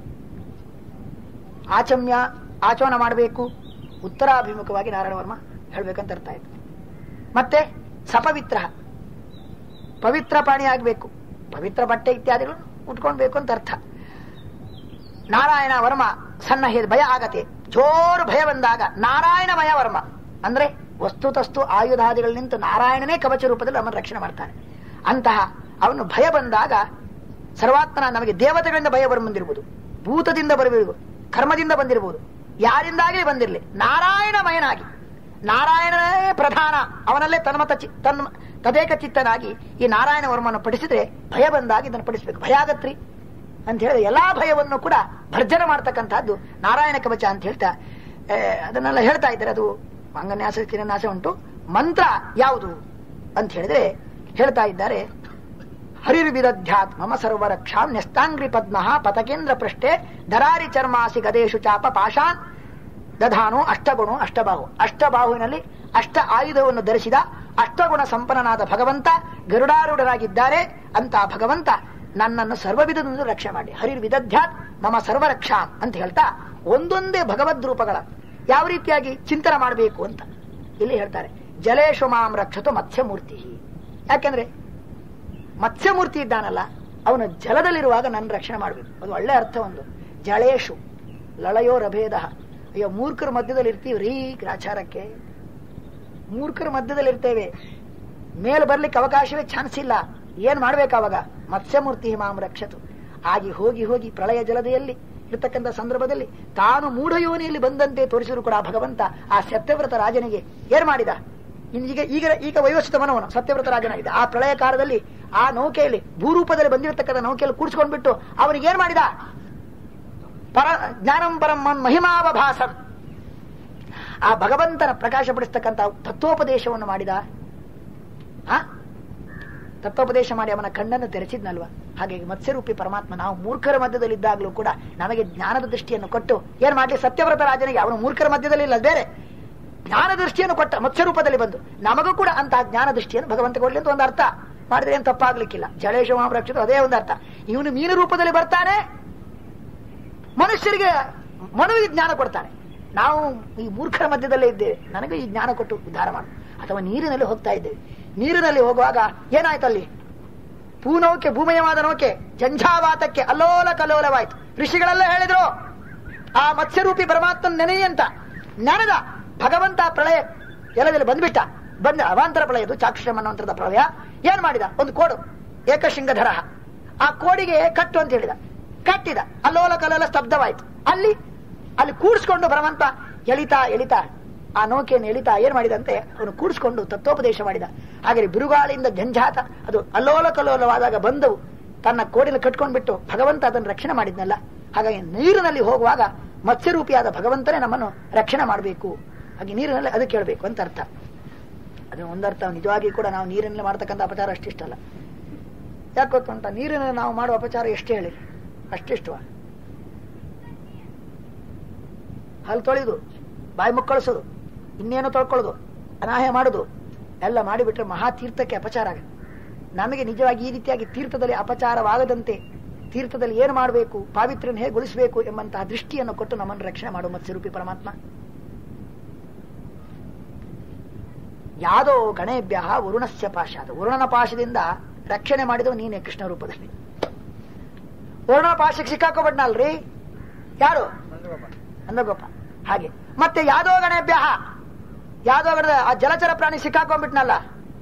ಆಚಮನ ಮಾಡಬೇಕು, ಉತ್ತರಾಭಿಮುಖವಾಗಿ ನಾರಾಯಣ ವರ್ಮ ಹೇಳ್ಬೇಕಂತ ಅರ್ಥ ಆಯ್ತು. ಮತ್ತೆ ಸಪವಿತ್ರ, ಪವಿತ್ರ ಪ್ರಾಣಿ ಆಗ್ಬೇಕು, ಪವಿತ್ರ ಬಟ್ಟೆ ಇತ್ಯಾದಿಗಳು ಉಟ್ಕೊಳ್ಬೇಕು ಅಂತ ಅರ್ಥ. ನಾರಾಯಣ ವರ್ಮ ಸಣ್ಣ ಭಯ ಆಗತ್ತೆ, ಜೋರು ಭಯ ಬಂದಾಗ ನಾರಾಯಣಮಯ ವರ್ಮ ಅಂದ್ರೆ ವಸ್ತುತಸ್ತು ಆಯುಧಾದಿಗಳು ನಿಂತು ನಾರಾಯಣನೇ ಕವಚ ರೂಪದಲ್ಲಿ ನಮ್ಮನ್ನು ರಕ್ಷಣೆ ಮಾಡ್ತಾನೆ. ಅಂತಹ ಅವನು ಭಯ ಬಂದಾಗ ಸರ್ವಾತ್ಮನ ನಮಗೆ ದೇವತೆಗಳಿಂದ ಭಯ ಬಂದಿರಬಹುದು, ಭೂತದಿಂದ ಬರಬಹುದು, ಕರ್ಮದಿಂದ ಬಂದಿರಬಹುದು, ಯಾರಿಂದಾಗಲಿ ಬಂದಿರಲಿ, ನಾರಾಯಣಮಯನಾಗಿ ನಾರಾಯಣನೇ ಪ್ರಧಾನ, ಅವನಲ್ಲೇ ತದೇಕ ಚಿತ್ತನಾಗಿ ಈ ನಾರಾಯಣ ವರ್ಮವನ್ನು ಪಡಿಸಿದ್ರೆ ಭಯ ಬಂದಾಗ ಇದನ್ನು ಪಡಿಸ್ಬೇಕು. ಭಯ ಆಗತ್ರಿ ಅಂತ ಹೇಳಿ ಎಲ್ಲಾ ಭಯವನ್ನು ಕೂಡ ಭರ್ಜನ ಮಾಡ್ತಕ್ಕಂಥದ್ದು ನಾರಾಯಣ ಕವಚ ಅಂತ ಹೇಳ್ತಾ ಅದನ್ನೆಲ್ಲ ಹೇಳ್ತಾ ಇದ್ದಾರೆ. ಅದು ಅಂಗನ್ಯಾಸ ಚಿರನ್ಯಾಸ ಉಂಟು. ಮಂತ್ರ ಯಾವುದು ಅಂತ ಹೇಳಿದ್ರೆ ಹೇಳ್ತಾ ಇದ್ದಾರೆ, ಹರಿರ್ವಿದಧ್ಯಾತ್ ಮಮ ಸರ್ವರಕ್ಷಾಂ ನ್ಯಸ್ತಾಂಗ್ರಿ ಪದ್ಮಃ ಪತಕೇಂದ್ರ ಪೃಷ್ಠೆ ಧರಾರಿ ಚರ್ಮಾಸಿ ಗದೇಶು ಚಾಪ ಪಾಶಾನ್ ದಧಾನು ಅಷ್ಟಗುಣು ಅಷ್ಟಬಾಹು. ಅಷ್ಟಬಾಹುವಿನಲ್ಲಿ ಅಷ್ಟ ಆಯುಧವನ್ನು ಧರಿಸಿದ ಅಷ್ಟಗುಣ ಸಂಪನ್ನನಾದ ಭಗವಂತ ಗರುಡಾರೂಢರಾಗಿದ್ದಾರೆ. ಅಂತ ಭಗವಂತ ನನ್ನನ್ನು ಸರ್ವವಿಧದಿಂದ ರಕ್ಷಣೆ ಮಾಡಿ. ಹರಿರ್ವಿದಧ್ಯಾತ್ ಮಮ ಸರ್ವರಕ್ಷಾಂ ಅಂತ ಹೇಳ್ತಾ ಒಂದೊಂದೇ ಭಗವದ್ ರೂಪಗಳ ಯಾವ ರೀತಿಯಾಗಿ ಚಿಂತನೆ ಮಾಡಬೇಕು ಅಂತ ಇಲ್ಲಿ ಹೇಳ್ತಾರೆ. ಜಲೇಶು ಮಾಂ ರಕ್ಷತು ಮತ್ಸ್ಯಮೂರ್ತಿ. ಯಾಕೆಂದ್ರೆ ಮತ್ಸ್ಯಮೂರ್ತಿ ಇದ್ದಾನಲ್ಲ, ಅವನು ಜಲದಲ್ಲಿರುವಾಗ ನನ್ನ ರಕ್ಷಣೆ ಮಾಡಬೇಕು. ಅದು ಒಳ್ಳೆ ಅರ್ಥ. ಒಂದು ಜಳೇಶು ಲಳಯೋ ರಭೇದ. ಅಯ್ಯೋ, ಮೂರ್ಖರ ಮಧ್ಯದಲ್ಲಿ ಇರ್ತೀವಿ ರೀ ಗ್ರಾಚಾರಕ್ಕೆ. ಮೂರ್ಖರ ಮಧ್ಯದಲ್ಲಿ ಇರ್ತೇವೆ, ಮೇಲೆ ಬರ್ಲಿಕ್ಕೆ ಅವಕಾಶವೇ ಚಾನ್ಸ್ ಇಲ್ಲ. ಏನ್ ಮಾಡ್ಬೇಕು ಅವಾಗ? ಮತ್ಸ್ಯಮೂರ್ತಿ ಮಾಂ ರಕ್ಷತು. ಆಗಿ ಹೋಗಿ ಹೋಗಿ ಪ್ರಳಯ ಜಲದೆಯಲ್ಲಿ ಇರ್ತಕ್ಕಂಥ ಸಂದರ್ಭದಲ್ಲಿ ತಾನು ಮೂಢಯೋನಿಯಲ್ಲಿ ಬಂದಂತೆ ತೋರಿಸಿದ್ರು ಕೂಡ ಭಗವಂತ ಆ ಸತ್ಯವ್ರತ ರಾಜನಿಗೆ ಏನ್ ಮಾಡಿದ? ಈಗ ಈಗ ಈಗ ವಯೋಚಿತ ಮನವನು ಸತ್ಯವ್ರತ ರಾಜನಾಗಿದೆ. ಆ ಪ್ರಳಯ ಕಾಲದಲ್ಲಿ ಆ ನೌಕೆಯಲ್ಲಿ ಭೂರೂಪದಲ್ಲಿ ಬಂದಿರತಕ್ಕಂಥ ನೌಕೆಯಲ್ಲಿ ಕೂಡಿಸ್ಕೊಂಡ್ಬಿಟ್ಟು ಅವನಿಗೆ ಏನ್ ಮಾಡಿದ? ಜ್ಞಾನಂ ಪರಂ ಮಹಿಮಾವಭಾಸಂ. ಆ ಭಗವಂತನ ಪ್ರಕಾಶಪಡಿಸ್ತಕ್ಕಂಥ ತತ್ವೋಪದೇಶವನ್ನು ಮಾಡಿದ. ತತ್ವೋಪದೇಶ ಮಾಡಿ ಅವನ ಕಣ್ಣನ್ನು ತೆರೆಸಿದ್ನಲ್ವ. ಹಾಗಾಗಿ ಮತ್ಸ್ಯರೂಪಿ ಪರಮಾತ್ಮ ನಾವು ಮೂರ್ಖರ ಮಧ್ಯದಲ್ಲಿದ್ದಾಗಲೂ ಕೂಡ ನಮಗೆ ಜ್ಞಾನದ ದೃಷ್ಟಿಯನ್ನು ಕೊಟ್ಟು ಏನ್ ಮಾಡಿ? ಸತ್ಯವ್ರತ ರಾಜನಿಗೆ ಅವನು ಮೂರ್ಖರ ಮಧ್ಯದಲ್ಲಿ ಇಲ್ಲ, ಬೇರೆ ಜ್ಞಾನ ದೃಷ್ಟಿಯನ್ನು ಕೊಟ್ಟ ಮತ್ಸ್ಯರೂಪದಲ್ಲಿ ಬಂದು ನಮಗೂ ಕೂಡ ಅಂತ ಜ್ಞಾನ ದೃಷ್ಟಿಯನ್ನು ಭಗವಂತ ಕೊಡ್ಲಿ ಅಂತ ಒಂದು ಅರ್ಥ ಮಾಡಿದ್ರೆ ಏನ್ ತಪ್ಪಾಗ್ಲಿಕ್ಕಿಲ್ಲ. ಜಳೇಶ ಮಾಂ ರಕ್ಷಿತು ಅದೇ ಒಂದು ಅರ್ಥ. ಇವನು ಮೀನು ರೂಪದಲ್ಲಿ ಬರ್ತಾನೆ, ಮನುಷ್ಯರಿಗೆ ಮನುವಿಗೆ ಜ್ಞಾನ ಕೊಡ್ತಾನೆ. ನಾವು ಈ ಮೂರ್ಖರ ಮಧ್ಯದಲ್ಲೇ ಇದ್ದೇವೆ, ನನಗೆ ಈ ಜ್ಞಾನ ಕೊಟ್ಟು ಉದ್ಧಾರ ಮಾಡು. ಅಥವಾ ನೀರಿನಲ್ಲಿ ಹೋಗ್ತಾ ಇದ್ದೇವೆ, ನೀರಿನಲ್ಲಿ ಹೋಗುವಾಗ ಏನಾಯ್ತು? ಅಲ್ಲಿ ಭೂನೌಕೆ, ಭೂಮಯವಾದ ನೌಕೆ ಜಂఝಾವಾತಕ್ಕೆ ಅಲ್ಲೋಲ ಕಲ್ಲೋಲವಾಯ್ತು. ಋಷಿಗಳೆಲ್ಲ ಹೇಳಿದ್ರು ಆ ಮತ್ಸ್ಯರೂಪಿ ಪರಮಾತ್ಮನ ನೆನೆಯಿ ಅಂತ. ನೆನೆದ ಭಗವಂತ ಪ್ರಳಯ ಎಲ್ಲದಲ್ಲಿ ಬಂದ್ಬಿಟ್ಟ. ಬಂದ ಅವಾಂತರ ಪ್ರಳಯದು ಚಾಕ್ಷುಷ ಮನ್ವಂತರದ ಪ್ರಳಯ. ಏನ್ ಮಾಡಿದ? ಒಂದು ಕೋಡು, ಏಕಶೃಂಗಧರ. ಆ ಕೋಡಿಗೆ ಕಟ್ಟು ಅಂತ ಹೇಳಿದ, ಕಟ್ಟಿದ. ಅಲ್ಲೋಲ ಕಲ್ಲೋಲ ಸ್ತಬ್ಧವಾಯ್ತು. ಅಲ್ಲಿ ಕೂಡಿಸ್ಕೊಂಡು ಭಗವಂತ ಎಳಿತಾ ಎಳಿತಾ ಆ ನೌಕೆಯನ್ನು ಎಳಿತಾ ಏನ್ ಮಾಡಿದಂತೆ ಅವನು ಕೂಡಿಸ್ಕೊಂಡು ತತ್ವೋಪದೇಶ ಮಾಡಿದ. ಹಾಗೆ ಬಿರುಗಾಳಿಯಿಂದ ಜಂಜಾತ ಅದು ಅಲ್ಲೋಲ ಕಲ್ಲೋಲವಾದಾಗ ಬಂದವು ತನ್ನ ಕೋಡಿನ ಕಟ್ಕೊಂಡ್ಬಿಟ್ಟು ಭಗವಂತ ಅದನ್ನು ರಕ್ಷಣೆ ಮಾಡಿದ್ನಲ್ಲ. ಹಾಗಾಗಿ ನೀರಿನಲ್ಲಿ ಹೋಗುವಾಗ ಮತ್ಸ್ಯರೂಪಿಯಾದ ಭಗವಂತನೇ ನಮ್ಮನ್ನು ರಕ್ಷಣೆ ಮಾಡಬೇಕು. ಹಾಗೆ ನೀರಿನಲ್ಲಿ ಅದಕ್ಕೆ ಹೇಳ್ಬೇಕು ಅಂತ ಅರ್ಥ. ಅದನ್ನ ಒಂದರ್ಥ. ನಿಜವಾಗಿ ಕೂಡ ನಾವು ನೀರಿನಲ್ಲಿ ಮಾಡ್ತಕ್ಕಂಥ ಅಪಚಾರ ಅಷ್ಟಿಷ್ಟಲ್ಲ. ಯಾಕೆ ಗೊತ್ತುಂಟ? ನೀರಿನಲ್ಲಿ ನಾವು ಮಾಡುವ ಅಪಚಾರ ಎಷ್ಟು ಹೇಳಿ? ಅಷ್ಟಿಷ್ಟವ. ಹಲ್ಲು ತೊಳೆದು, ಬಾಯಿ ಮುಕ್ಕಳಿಸೋದು, ಇನ್ನೇನು ತೊಳ್ಕೊಳ್ಳೋದು, ಅನಾಹ್ಯ ಮಾಡೋದು ಎಲ್ಲ ಮಾಡಿಬಿಟ್ರೆ ಮಹಾತೀರ್ಥಕ್ಕೆ ಅಪಚಾರ ಆಗುತ್ತೆ. ನಮಗೆ ನಿಜವಾಗಿ ಈ ರೀತಿಯಾಗಿ ತೀರ್ಥದಲ್ಲಿ ಅಪಚಾರವಾಗದಂತೆ ತೀರ್ಥದಲ್ಲಿ ಏನು ಮಾಡಬೇಕು, ಪಾವಿತ್ರ್ಯನ ಹೇಗೆ ಗೊಳಿಸಬೇಕು ಎಂಬಂತಹ ದೃಷ್ಟಿಯನ್ನು ಕೊಟ್ಟು ನಮ್ಮನ್ನು ರಕ್ಷಣೆ ಮಾಡುವ ಮತ್ಸ್ಯರೂಪಿ ಪರಮಾತ್ಮ. ಯಾದೋ ಗಣೇಭ್ಯ ವರುಣಸ್ಯ ಪಾಶಾದ. ವರುಣನ ಪಾಶದಿಂದ ರಕ್ಷಣೆ ಮಾಡಿದವು ನೀನೇ ಕೃಷ್ಣ ರೂಪದಲ್ಲಿ. ವರುಣನ ಪಾಶಕ್ಕೆ ಸಿಕ್ಕಾಕೋಬಿಟ್ನಲ್ರಿ ಯಾರು? ನಂದಗೋಪ. ಹಾಗೆ ಮತ್ತೆ ಯಾದೋ ಗಣೇಭ್ಯ, ಯಾದೋ ಗಣದ ಆ ಜಲಚರ ಪ್ರಾಣಿ ಸಿಕ್ಕಾಕೊಂಡ್ಬಿಟ್ನಲ್ಲ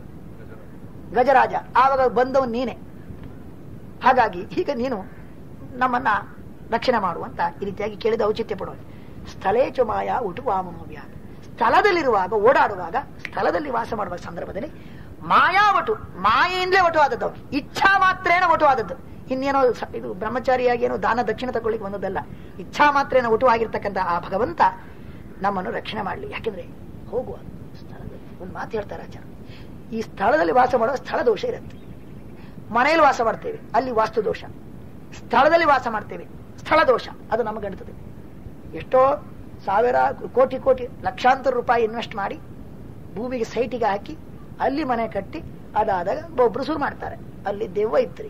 ಗಜರಾಜ, ಆವಾಗ ಬಂದವನು ನೀನೆ. ಹಾಗಾಗಿ ಈಗ ನೀನು ನಮ್ಮನ್ನ ರಕ್ಷಣೆ ಮಾಡುವಂತ ಈ ರೀತಿಯಾಗಿ ಕೇಳಿದ ಔಚಿತ್ಯ ಪಡುವ. ಸ್ಥಳೇಚು ಮಾಯಾ ಉಟುವಾಮನೋವ್ಯ. ಸ್ಥಳದಲ್ಲಿರುವಾಗ, ಓಡಾಡುವಾಗ, ಸ್ಥಳದಲ್ಲಿ ವಾಸ ಮಾಡುವ ಸಂದರ್ಭದಲ್ಲಿ ಮಾಯಾ ಒಟು, ಮಾಯೆಯಿಂದಲೇ ಒಟುವಾದದ್ದು. ಇಚ್ಛಾ ಮಾತ್ರೇನ ಒಟುವಾದದ್ದು. ಇನ್ನೇನೋ ಇದು ಬ್ರಹ್ಮಚಾರಿಯಾಗಿ ಏನೋ ದಾನ ದಕ್ಷಿಣ ತಗೊಳ್ಳಿಕ್ಕೆ ಬಂದದ್ದಲ್ಲ. ಇಚ್ಛಾ ಮಾತ್ರೇನ ಒಟುವಾಗಿರ್ತಕ್ಕಂಥ ಆ ಭಗವಂತ ನಮ್ಮನ್ನು ರಕ್ಷಣೆ ಮಾಡಲಿ. ಯಾಕೆಂದ್ರೆ ಹೋಗುವ ಸ್ಥಳದಲ್ಲಿ ಒಂದು ಮಾತು ಹೇಳ್ತಾರೆ ಆಚಾರ, ಈ ಸ್ಥಳದಲ್ಲಿ ವಾಸ ಮಾಡುವ ಸ್ಥಳ ದೋಷ ಇರುತ್ತೆ. ಮನೆಯಲ್ಲಿ ವಾಸ ಮಾಡ್ತೇವೆ, ಅಲ್ಲಿ ವಾಸ್ತು ದೋಷ. ಸ್ಥಳದಲ್ಲಿ ವಾಸ ಮಾಡ್ತೇವೆ, ಸ್ಥಳ ದೋಷ. ಅದು ನಮಗಂಟುತ್ತದೆ. ಎಷ್ಟೋ ಸಾವಿರ ಕೋಟಿ ಕೋಟಿ ಲಕ್ಷಾಂತರ ರೂಪಾಯಿ ಇನ್ವೆಸ್ಟ್ ಮಾಡಿ ಭೂಮಿಗೆ ಸೈಟಿಗೆ ಹಾಕಿ ಅಲ್ಲಿ ಮನೆ ಕಟ್ಟಿ ಅದಾದಾಗ ಒಬ್ರು ಶುರು ಮಾಡ್ತಾರೆ, ಅಲ್ಲಿ ದೆವ್ವ ಇತ್ರಿ,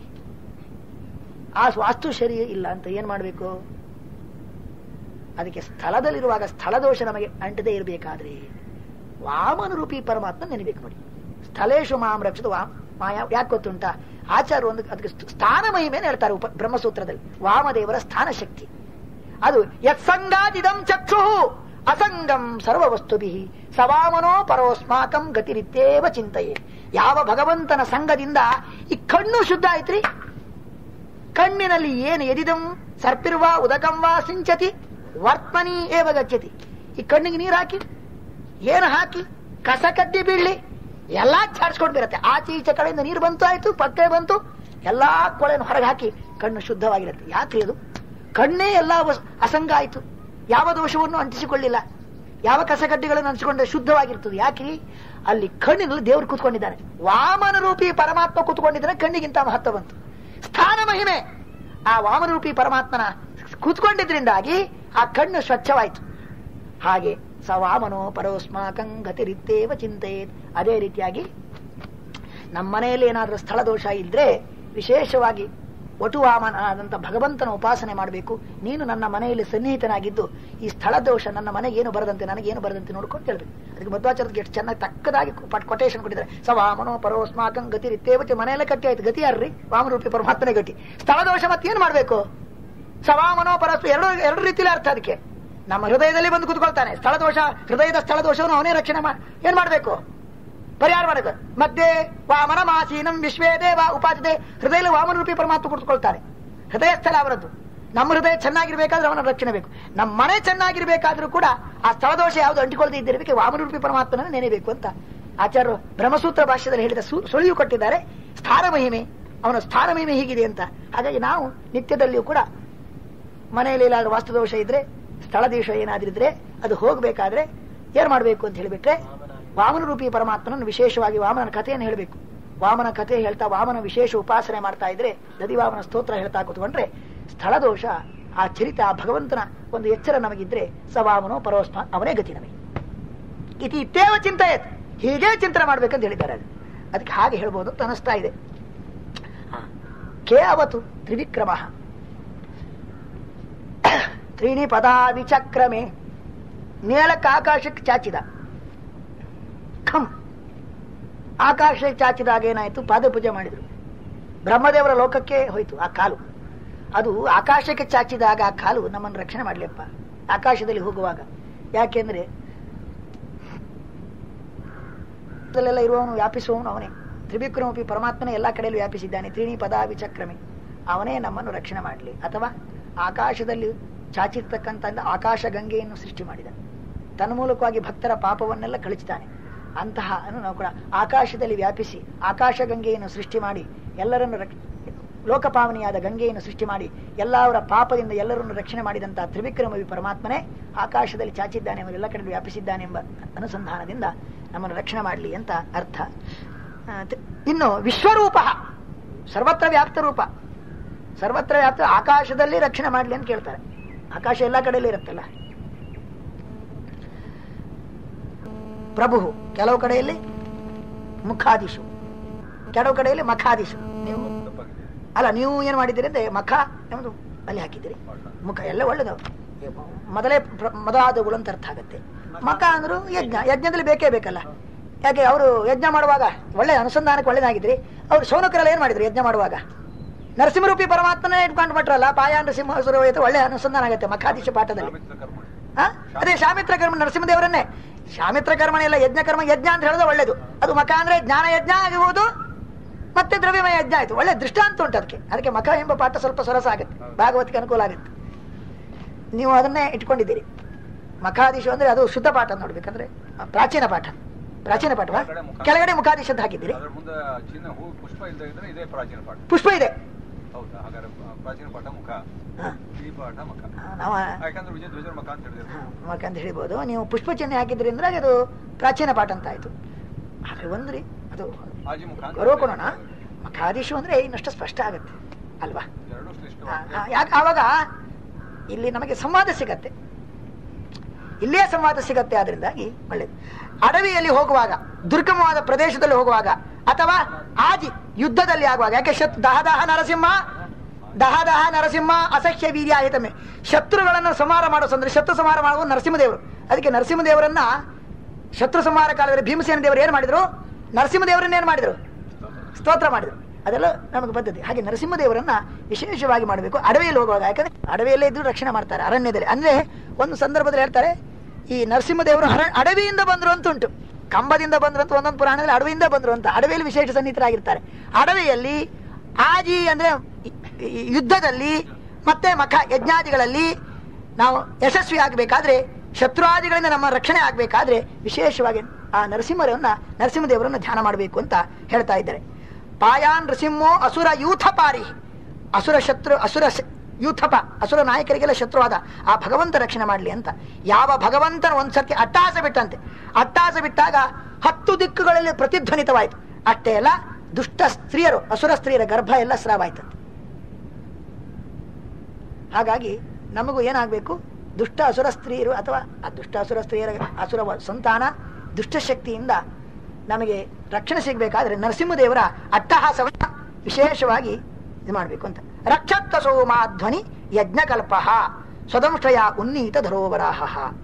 ಆ ವಾಸ್ತು ಸರಿ ಇಲ್ಲ ಅಂತ ಏನ್ ಮಾಡ್ಬೇಕು? ಅದಕ್ಕೆ ಸ್ಥಳದಲ್ಲಿರುವಾಗ ಸ್ಥಳ ದೋಷ ನಮಗೆ ಅಂಟದೇ ಇರಬೇಕಾದ್ರೆ ವಾಮನ ರೂಪಿ ಪರಮಾತ್ಮ ನೆನಬೇಕು ನೋಡಿ. ಸ್ಥಳೇಶು ಮಾಂ ರಕ್ಷಿತ ಮಾಯಾ. ಯಾಕೆ ಗೊತ್ತುಂಟ? ಆಚಾರ ಒಂದು ಅದಕ್ಕೆ ಸ್ಥಾನ ಮಹಿಮೇನೆ ಹೇಳ್ತಾರೆ ಬ್ರಹ್ಮಸೂತ್ರದಲ್ಲಿ. ವಾಮದೇವರ ಸ್ಥಾನ ಶಕ್ತಿ ಅದು. ಯತ್ಸಂಗಾದಿದಂ ಚಕ್ಷು ಅಸಂಗಂ ಸರ್ವವಸ್ತುಭಿ ಸವಾಮನೋ ಪರೋಸ್ಮಾಕಂ ಗತಿರಿತ್ಯೇವ ಚಿಂತೆಯೇ. ಯಾವ ಭಗವಂತನ ಸಂಘದಿಂದ ಈ ಕಣ್ಣು ಶುದ್ಧ ಆಯ್ತ್ರಿ. ಕಣ್ಣಿನಲ್ಲಿ ಏನು ಎದಿದಂ ಸರ್ಪಿರ್ವಾ ಉದಕಂ ವಾ ಸಿಂಚತಿ ವರ್ತಮನಿ ಏವ ಗಚ್ಚತಿ. ಈ ಕಣ್ಣಿಗೆ ನೀರು ಹಾಕಿ, ಏನು ಹಾಕಿ, ಕಸ ಕಡ್ಡಿ ಬೀಳ್ಲಿ, ಎಲ್ಲಾ ಚಾಡ್ಸ್ಕೊಂಡು ಬಿರುತ್ತೆ. ಆಚೆ ಈಚೆ ಕಡೆಯಿಂದ ನೀರು ಬಂತು ಆಯ್ತು, ಪಕ್ಕೆ ಬಂತು, ಎಲ್ಲಾ ಕೊಳೆಯನ್ನು ಹೊರಗೆ ಹಾಕಿ ಕಣ್ಣು ಶುದ್ಧವಾಗಿರುತ್ತೆ. ಯಾಕೆ ಅದು? ಕಣ್ಣೇ ಎಲ್ಲ ಅಸಂಗ ಆಯ್ತು, ಯಾವ ದೋಷವನ್ನು ಅಂಟಿಸಿಕೊಳ್ಳಿಲ್ಲ, ಯಾವ ಕಸಗಡ್ಡೆಗಳನ್ನು ಅಂಟಿಸಿಕೊಂಡ್ರೆ ಶುದ್ಧವಾಗಿರ್ತದೆ. ಯಾಕೆ? ಅಲ್ಲಿ ಕಣ್ಣಿನಲ್ಲಿ ದೇವರು ಕೂತ್ಕೊಂಡಿದ್ದಾನೆ. ವಾಮನ ರೂಪಿ ಪರಮಾತ್ಮ ಕೂತ್ಕೊಂಡಿದ್ದಾನೆ, ಕಣ್ಣಿಗಿಂತ ಮಹತ್ವ ಬಂತು. ಸ್ಥಾನ ಮಹಿಮೆ ಆ ವಾಮನ ರೂಪಿ ಪರಮಾತ್ಮನ ಕೂತ್ಕೊಂಡಿದ್ರಿಂದಾಗಿ ಆ ಕಣ್ಣು ಸ್ವಚ್ಛವಾಯಿತು. ಹಾಗೆ ಸ ವಾಮನೋ ಪರೋಸ್ಮಾಕಂ ಗತಿರಿತ್ತೇವ ಚಿಂತೆಯೇತ್. ಅದೇ ರೀತಿಯಾಗಿ ನಮ್ಮ ಮನೆಯಲ್ಲಿ ಏನಾದರೂ ಸ್ಥಳ ದೋಷ ಇದ್ರೆ ವಿಶೇಷವಾಗಿ ವಟುವಾಮನಾದಂಥ ಭಗವಂತನ ಉಪಾಸನೆ ಮಾಡಬೇಕು. ನೀನು ನನ್ನ ಮನೆಯಲ್ಲಿ ಸನ್ನಿಹಿತನಾಗಿದ್ದು ಈ ಸ್ಥಳ ದೋಷ ನನ್ನ ಮನೆಗೆ ಏನು ಬರದಂತೆ ನನಗೇನು ಬರದಂತೆ ನೋಡ್ಕೊಂಡು ಹೇಳ್ಬೇಕು. ಅದಕ್ಕೆ ಮಧ್ವಾಚಾರ್ಯರಿಗೆ ಎಷ್ಟು ಚೆನ್ನಾಗಿ ತಕ್ಕದಾಗಿ ಕೊಟೇಶನ್ ಕೊಟ್ಟಿದ್ದಾರೆ. ಸ ವಾಮನೋ ಪರೋಸ್ಮಾಕಂ ಗತಿರಿತ್ತೇವ. ಮನೆಯಲ್ಲೇ ಗಟ್ಟಿ ಆಯ್ತು, ಗತಿ ಯಾರ್ರಿ? ವಾಮನರೂಪಿ ಪರಮಾತ್ಮನೇ ಗಟ್ಟಿ. ಸ್ಥಳ ದೋಷ ಮತ್ತೇನು ಮಾಡ್ಬೇಕು? ಸ ವಾಮನೋ ಪರಸ್ಮ ಎರಡು ರೀತಿಯಲ್ಲಿ ಅರ್ಥ. ಅದಕ್ಕೆ ನಮ್ಮ ಹೃದಯದಲ್ಲಿ ಬಂದು ಕೂತ್ಕೊಳ್ತಾನೆ. ಸ್ಥಳ ದೋಷ, ಹೃದಯದ ಸ್ಥಳ ದೋಷವನ್ನು ಅವನೇ ರಕ್ಷಣೆ ಏನ್ ಮಾಡ್ಬೇಕು? ಪರಿಹಾರ ಮಾಡಬೇಕು. ಮಧ್ಯೆ ವಾಮನ ಮಾಸೀನಂ ವಿಶ್ವೇ ದೇವ ಉಪಾಸತೆ. ಹೃದಯದಲ್ಲಿ ವಾಮನ ರೂಪಿ ಪರಮಾತ್ಮ ಕುಳಿತುಕೊಳ್ತಾನೆ. ಹೃದಯ ಸ್ಥಳ ಅವರದ್ದು. ನಮ್ಮ ಹೃದಯ ಚೆನ್ನಾಗಿರ್ಬೇಕಾದ್ರೆ ಅವನ ರಕ್ಷಣೆ ಬೇಕು. ನಮ್ಮ ಮನೆ ಚೆನ್ನಾಗಿರ್ಬೇಕಾದ್ರೂ ಕೂಡ ಆ ಸ್ಥಳ ದೋಷ ಯಾವುದು ಅಂಟಿಕೊಳ್ಳದೆ ಇದ್ದಿರಬೇಕು, ವಾಮನ ರೂಪಿ ಪರಮಾತ್ಮನ ನೆನೆಬೇಕು ಅಂತ ಆಚಾರ್ಯರು ಬ್ರಹ್ಮಸೂತ್ರ ಭಾಷ್ಯದಲ್ಲಿ ಹೇಳಿದ ಸುಳಿವು ಕೊಟ್ಟಿದ್ದಾರೆ. ಸ್ಥಾನ ಮಹಿಮೆ, ಅವನ ಸ್ಥಾನ ಮಹಿಮೆ ಹೀಗಿದೆ ಅಂತ. ಹಾಗಾಗಿ ನಾವು ನಿತ್ಯದಲ್ಲಿಯೂ ಕೂಡ ಮನೆಯಲ್ಲಿ ಏನಾದ್ರೂ ವಾಸ್ತುದೋಷ ಇದ್ರೆ, ಸ್ಥಳ ದೋಷ ಏನಾದ್ರಿದ್ರೆ ಅದು ಹೋಗ್ಬೇಕಾದ್ರೆ ಏನ್ ಮಾಡ್ಬೇಕು ಅಂತ ಹೇಳಿಬಿಟ್ರೆ ವಾಮನ ರೂಪಿ ಪರಮಾತ್ಮನನ್ನು ವಿಶೇಷವಾಗಿ ವಾಮನ ಕಥೆಯನ್ನು ಹೇಳಬೇಕು. ವಾಮನ ಕಥೆ ಹೇಳ್ತಾ ವಾಮನ ವಿಶೇಷ ಉಪಾಸನೆ ಮಾಡ್ತಾ ಇದ್ರೆ, ದದಿವಾಮನ ಸ್ತೋತ್ರ ಹೇಳ್ತಾ ಕೂತ್ಕೊಂಡ್ರೆ ಸ್ಥಳ ದೋಷ ಆ ಚರಿತ ಆ ಭಗವಂತನ ಒಂದು ಎಚ್ಚರ ನಮಗಿದ್ರೆ ಸ ವಾಮನೋ ಪರೋಸ್ಮ ಅವನೇ ಗತಿ ನಮಗೆ. ಇತಿ ಇತ್ತೇವ ಚಿಂತೆಯತ್. ಹೀಗೆ ಚಿಂತನೆ ಮಾಡ್ಬೇಕಂತ ಹೇಳಿದ್ದಾರೆ. ಅದಕ್ಕೆ ಹಾಗೆ ಹೇಳ್ಬೋದು ಅಂತ ಅನಿಸ್ತಾ ಇದೆ. ಕೇ ಅವತು ತ್ರಿವಿಕ್ರಮ ತ್ರೀಣಿ ಪದಾ ವಿಚಕ್ರಮೆ. ನೇಲಕ್ಕೆ ಆಕಾಶಕ್ಕೆ ಚಾಚಿದ. ಖಂ ಆಕಾಶಕ್ಕೆ ಚಾಚಿದಾಗ ಏನಾಯ್ತು? ಪಾದಪೂಜೆ ಮಾಡಿದ್ರು. ಬ್ರಹ್ಮದೇವರ ಲೋಕಕ್ಕೆ ಹೋಯ್ತು ಆ ಕಾಲು. ಅದು ಆಕಾಶಕ್ಕೆ ಚಾಚಿದಾಗ ಆ ಕಾಲು ನಮ್ಮನ್ನು ರಕ್ಷಣೆ ಮಾಡ್ಲಿಯಪ್ಪ ಆಕಾಶದಲ್ಲಿ ಹೋಗುವಾಗ. ಯಾಕೆಂದ್ರೆ ಎಲ್ಲ ಇರುವವನು ವ್ಯಾಪಿಸುವವನು ಅವನೇ. ತ್ರಿವಿಕ್ರಮಪಿ ಪರಮಾತ್ಮನೇ ಎಲ್ಲಾ ಕಡೆಯಲ್ಲೂ ವ್ಯಾಪಿಸಿದ್ದಾನೆ. ತ್ರೀಣಿ ಪದಾ ವಿಚಕ್ರಮೆ. ಅವನೇ ನಮ್ಮನ್ನು ರಕ್ಷಣೆ ಮಾಡಲಿ. ಅಥವಾ ಆಕಾಶದಲ್ಲಿ ಚಾಚಿರ್ತಕ್ಕಂಥ ಆಕಾಶ ಗಂಗೆಯನ್ನು ಸೃಷ್ಟಿ ಮಾಡಿದ. ತನ್ಮೂಲಕವಾಗಿ ಭಕ್ತರ ಪಾಪವನ್ನೆಲ್ಲ ಕಳಿಸ್ತಾನೆ. ಅಂತಹ ನಾವು ಕೂಡ ಆಕಾಶದಲ್ಲಿ ವ್ಯಾಪಿಸಿ ಆಕಾಶ ಗಂಗೆಯನ್ನು ಸೃಷ್ಟಿ ಮಾಡಿ ಎಲ್ಲರನ್ನು ಲೋಕಪಾವನಿಯಾದ ಗಂಗೆಯನ್ನು ಸೃಷ್ಟಿ ಮಾಡಿ ಎಲ್ಲರ ಪಾಪದಿಂದ ಎಲ್ಲರನ್ನು ರಕ್ಷಣೆ ಮಾಡಿದಂತಹ ತ್ರಿವಿಕ್ರಮವಿ ಪರಮಾತ್ಮನೇ ಆಕಾಶದಲ್ಲಿ ಚಾಚಿದ್ದಾನೆ, ಅವರೆಲ್ಲ ಕಡೆ ವ್ಯಾಪಿಸಿದ್ದಾನೆ ಎಂಬ ಅನುಸಂಧಾನದಿಂದ ನಮ್ಮನ್ನು ರಕ್ಷಣೆ ಮಾಡಲಿ ಅಂತ ಅರ್ಥ. ಇನ್ನು ವಿಶ್ವರೂಪ, ಸರ್ವತ್ರ ವ್ಯಾಪ್ತ ರೂಪ. ಸರ್ವತ್ರ ವ್ಯಾಪ್ತ ಆಕಾಶದಲ್ಲಿ ರಕ್ಷಣೆ ಮಾಡಲಿ ಅಂತ ಕೇಳ್ತಾರೆ. ಆಕಾಶ ಎಲ್ಲ ಕಡೆಯಲ್ಲಿ ಇರುತ್ತಲ್ಲ. ಪ್ರಭು ಕೆಲವು ಕಡೆಯಲ್ಲಿ ಮುಖಾದಿಶು, ಕೆಲವು ಕಡೆಯಲ್ಲಿ ಮಖಾದಿಶು. ನೀವು ಅಲ್ಲ, ನೀವು ಏನ್ ಮಾಡಿದ್ದೀರಿ ಅಂದ್ರೆ ಮಖ ನಮ್ದು ಅಲ್ಲಿ ಹಾಕಿದ್ದೀರಿ. ಮುಖ ಎಲ್ಲ ಒಳ್ಳೇದು, ಮೊದಲೇ ಮದಾದುಗಳು ಅಂತ ಅರ್ಥ ಆಗುತ್ತೆ. ಮಖ ಅಂದ್ರು ಯಜ್ಞ, ಯಜ್ಞದಲ್ಲಿ ಬೇಕೇ ಬೇಕಲ್ಲ. ಯಾಕೆ ಅವರು ಯಜ್ಞ ಮಾಡುವಾಗ ಒಳ್ಳೆ ಅನುಸಂಧಾನಕ್ಕೆ ಒಳ್ಳೇದಾಗಿದ್ರಿ. ಅವ್ರು ಶೌನಕರೆಲ್ಲ ಏನ್ ಮಾಡಿದ್ರು ಯಜ್ಞ ಮಾಡುವಾಗ? ನರಸಿಂಹರೂಪಿ ಪರಮಾತ್ಮನೇ ಇಟ್ಕೊಂಡು ಬಿಟ್ರಲ್ಲ. ಪಾಯ ನರಸಿಂಹ ಸುರವೈತು ಒಳ್ಳೆ ಅನುಸಂಧಾನ ಆಗುತ್ತೆ ಮಖಾದಿಶ ಪಾಠದಲ್ಲಿ. ಅದೇ ಶಾಮಿತ್ರ ಕರ್ಮ, ನರಸಿಂಹದೇವರನ್ನೇ ಶಾಮಿತ್ರ ಕರ್ಮನೇ ಎಲ್ಲ ಯಜ್ಞ ಕರ್ಮ. ಯಜ್ಞ ಅಂತ ಹೇಳೋದು ಒಳ್ಳೇದು. ಅದು ಮಖ ಅಂದ್ರೆ ಜ್ಞಾನ ಯಜ್ಞ ಆಗಿರುವುದು, ಮತ್ತೆ ದ್ರವ್ಯಮಯ ಯಜ್ಞ ಆಯ್ತು. ಒಳ್ಳೆ ದೃಷ್ಟಾಂತ ಉಂಟು ಅದಕ್ಕೆ. ಅದಕ್ಕೆ ಮಖ ಎಂಬ ಪಾಠ ಸ್ವಲ್ಪ ಸೊರಸ ಆಗುತ್ತೆ, ಭಾಗವತಿಗೆ ಅನುಕೂಲ ಆಗುತ್ತೆ. ನೀವು ಅದನ್ನೇ ಇಟ್ಕೊಂಡಿದ್ದೀರಿ. ಮಖಾದಿಶು ಅಂದ್ರೆ ಅದು ಶುದ್ಧ ಪಾಠ ನೋಡ್ಬೇಕಂದ್ರೆ ಪ್ರಾಚೀನ ಪಾಠ. ಪ್ರಾಚೀನ ಪಾಠವಾ? ಕೆಳಗಡೆ ಮುಖಾದಿಶ ಅಂತ ಹಾಕಿದ್ದೀರಿ. ಪುಷ್ಪ ಇದೆ. ಮಖ ಅಂತ ಹೇಳಿಬಹುದು. ನೀವು ಪುಷ್ಪ ಚಿಹ್ನೆ ಹಾಕಿದ್ರಿ ಅಂದ್ರೆ ಅದು ಪ್ರಾಚೀನ ಪಾಠ ಅಂತ ಆಯ್ತು. ಆದ್ರೆ ಒಂದ್ರಿ ಅದು ಗೌರವಕೋಣ. ಮಖಾದಿಶು ಅಂದ್ರೆ ಇನ್ನಷ್ಟು ಸ್ಪಷ್ಟ ಆಗುತ್ತೆ ಅಲ್ವಾ? ಯಾಕೆ ಆವಾಗ ಇಲ್ಲಿ ನಮಗೆ ಸಂವಾದ ಸಿಗತ್ತೆ, ಇಲ್ಲೇ ಸಂವಾದ ಸಿಗತ್ತೆ. ಆದ್ರಿಂದಾಗಿ ಒಳ್ಳೇದು. ಅಡವಿಯಲ್ಲಿ ಹೋಗುವಾಗ, ದುರ್ಗಮವಾದ ಪ್ರದೇಶದಲ್ಲಿ ಹೋಗುವಾಗ, ಅಥವಾ ಆಜಿ ಯುದ್ಧದಲ್ಲಿ ಆಗುವಾಗ. ಯಾಕೆ ದಹ ನರಸಿಂಹ ಅಸಹ್ಯ ವೀರ್ಯಾಹಿತಮೆ. ಶತ್ರುಗಳನ್ನು ಸಂಹಾರ ಮಾಡೋ ಸಂದ್ರೆ ಶತ್ರು ಸಂಹಾರ ಮಾಡುವ ನರಸಿಂಹದೇವರು. ಅದಕ್ಕೆ ನರಸಿಂಹದೇವರನ್ನ ಶತ್ರು ಸಂಹಾರ ಕಾಲದಲ್ಲಿ ಭೀಮಸೇನ ದೇವರು ಏನ್ ಮಾಡಿದ್ರು? ನರಸಿಂಹದೇವರನ್ನ ಏನ್ ಮಾಡಿದ್ರು? ಸ್ತೋತ್ರ ಮಾಡಿದ್ರು. ಅದೆಲ್ಲ ನಮಗೆ ಪದ್ಧತಿ. ಹಾಗೆ ನರಸಿಂಹದೇವರನ್ನ ವಿಶೇಷವಾಗಿ ಮಾಡಬೇಕು ಅಡವಿಯಲ್ಲಿ ಹೋಗುವಾಗ. ಯಾಕಂದ್ರೆ ಅಡವಿಯಲ್ಲೇ ಇದ್ದು ರಕ್ಷಣೆ ಮಾಡ್ತಾರೆ, ಅರಣ್ಯದಲ್ಲಿ. ಅಂದ್ರೆ ಒಂದು ಸಂದರ್ಭದಲ್ಲಿ ಹೇಳ್ತಾರೆ, ಈ ನರಸಿಂಹದೇವರು ಅಡವಿಯಿಂದ ಬಂದ್ರು ಅಂತ ಉಂಟು, ಕಂಬದಿಂದ ಬಂದ್ರು ಅಂತ ಒಂದೊಂದು ಪುರಾಣದಲ್ಲಿ ಅಡವಿಯಿಂದ ಬಂದ್ರು ಅಂತ. ಅಡವಿಯಲ್ಲಿ ವಿಶೇಷ ಸನ್ನಿಹಿತರಾಗಿರ್ತಾರೆ. ಅಡವಿಯಲ್ಲಿ ಆಜಿ ಅಂದ್ರೆ ಯುದ್ಧದಲ್ಲಿ ಮತ್ತೆ ಮಖ ಯಜ್ಞಾದಿಗಳಲ್ಲಿ ನಾವು ಯಶಸ್ವಿ ಆಗಬೇಕಾದ್ರೆ, ಶತ್ರುವಾದಿಗಳಿಂದ ನಮ್ಮ ರಕ್ಷಣೆ ಆಗಬೇಕಾದ್ರೆ ವಿಶೇಷವಾಗಿ ಆ ನರಸಿಂಹದೇವರನ್ನ ಧ್ಯಾನ ಮಾಡಬೇಕು ಅಂತ ಹೇಳ್ತಾ ಇದ್ದಾರೆ. ಪಾಯಾನ್ ನೃಸಿಂಹೋ ಅಸುರ ಯೂಥ ಪಾರಿ. ಅಸುರ ಯೂಥಪ ಅಸುರ ನಾಯಕರಿಗೆಲ್ಲ ಶತ್ರುವಾದ ಆ ಭಗವಂತ ರಕ್ಷಣೆ ಮಾಡಲಿ ಅಂತ. ಯಾವ ಭಗವಂತನ ಒಂದ್ಸರ್ತಿ ಅಟ್ಟಾಸ ಬಿಟ್ಟಂತೆ, ಅಟ್ಟಾಸ ಬಿಟ್ಟಾಗ 10 ದಿಕ್ಕುಗಳಲ್ಲಿ ಪ್ರತಿಧ್ವನಿತವಾಯಿತು. ಅಷ್ಟೇ ಅಲ್ಲ, ದುಷ್ಟ ಸ್ತ್ರೀಯರು, ಅಸುರ ಸ್ತ್ರೀಯರ ಗರ್ಭ ಎಲ್ಲ ಸ್ರಾವಾಯ್ತಂತೆ. ಹಾಗಾಗಿ ನಮಗೂ ಏನಾಗಬೇಕು, ದುಷ್ಟ ಅಸುರ ಸ್ತ್ರೀಯರು ಅಥವಾ ಆ ದುಷ್ಟ ಅಸುರ ಸ್ತ್ರೀಯರ ಅಸುರ ಸಂತಾನ ದುಷ್ಟಶಕ್ತಿಯಿಂದ ನಮಗೆ ರಕ್ಷಣೆ ಸಿಗಬೇಕಾದ್ರೆ ನರಸಿಂಹದೇವರ ಅಟ್ಟಹಾಸವನ್ನ ವಿಶೇಷವಾಗಿ ಇದು ಮಾಡಬೇಕು ಅಂತ. ರಕ್ಷತ್ತ ಸೋಮಾಧ್ವನಿ ಯಜ್ಞಕಲ್ಪ ಸ್ವದಂಶ್ರಯ ಉನ್ನೀತ ಧರೋವರಾಹ.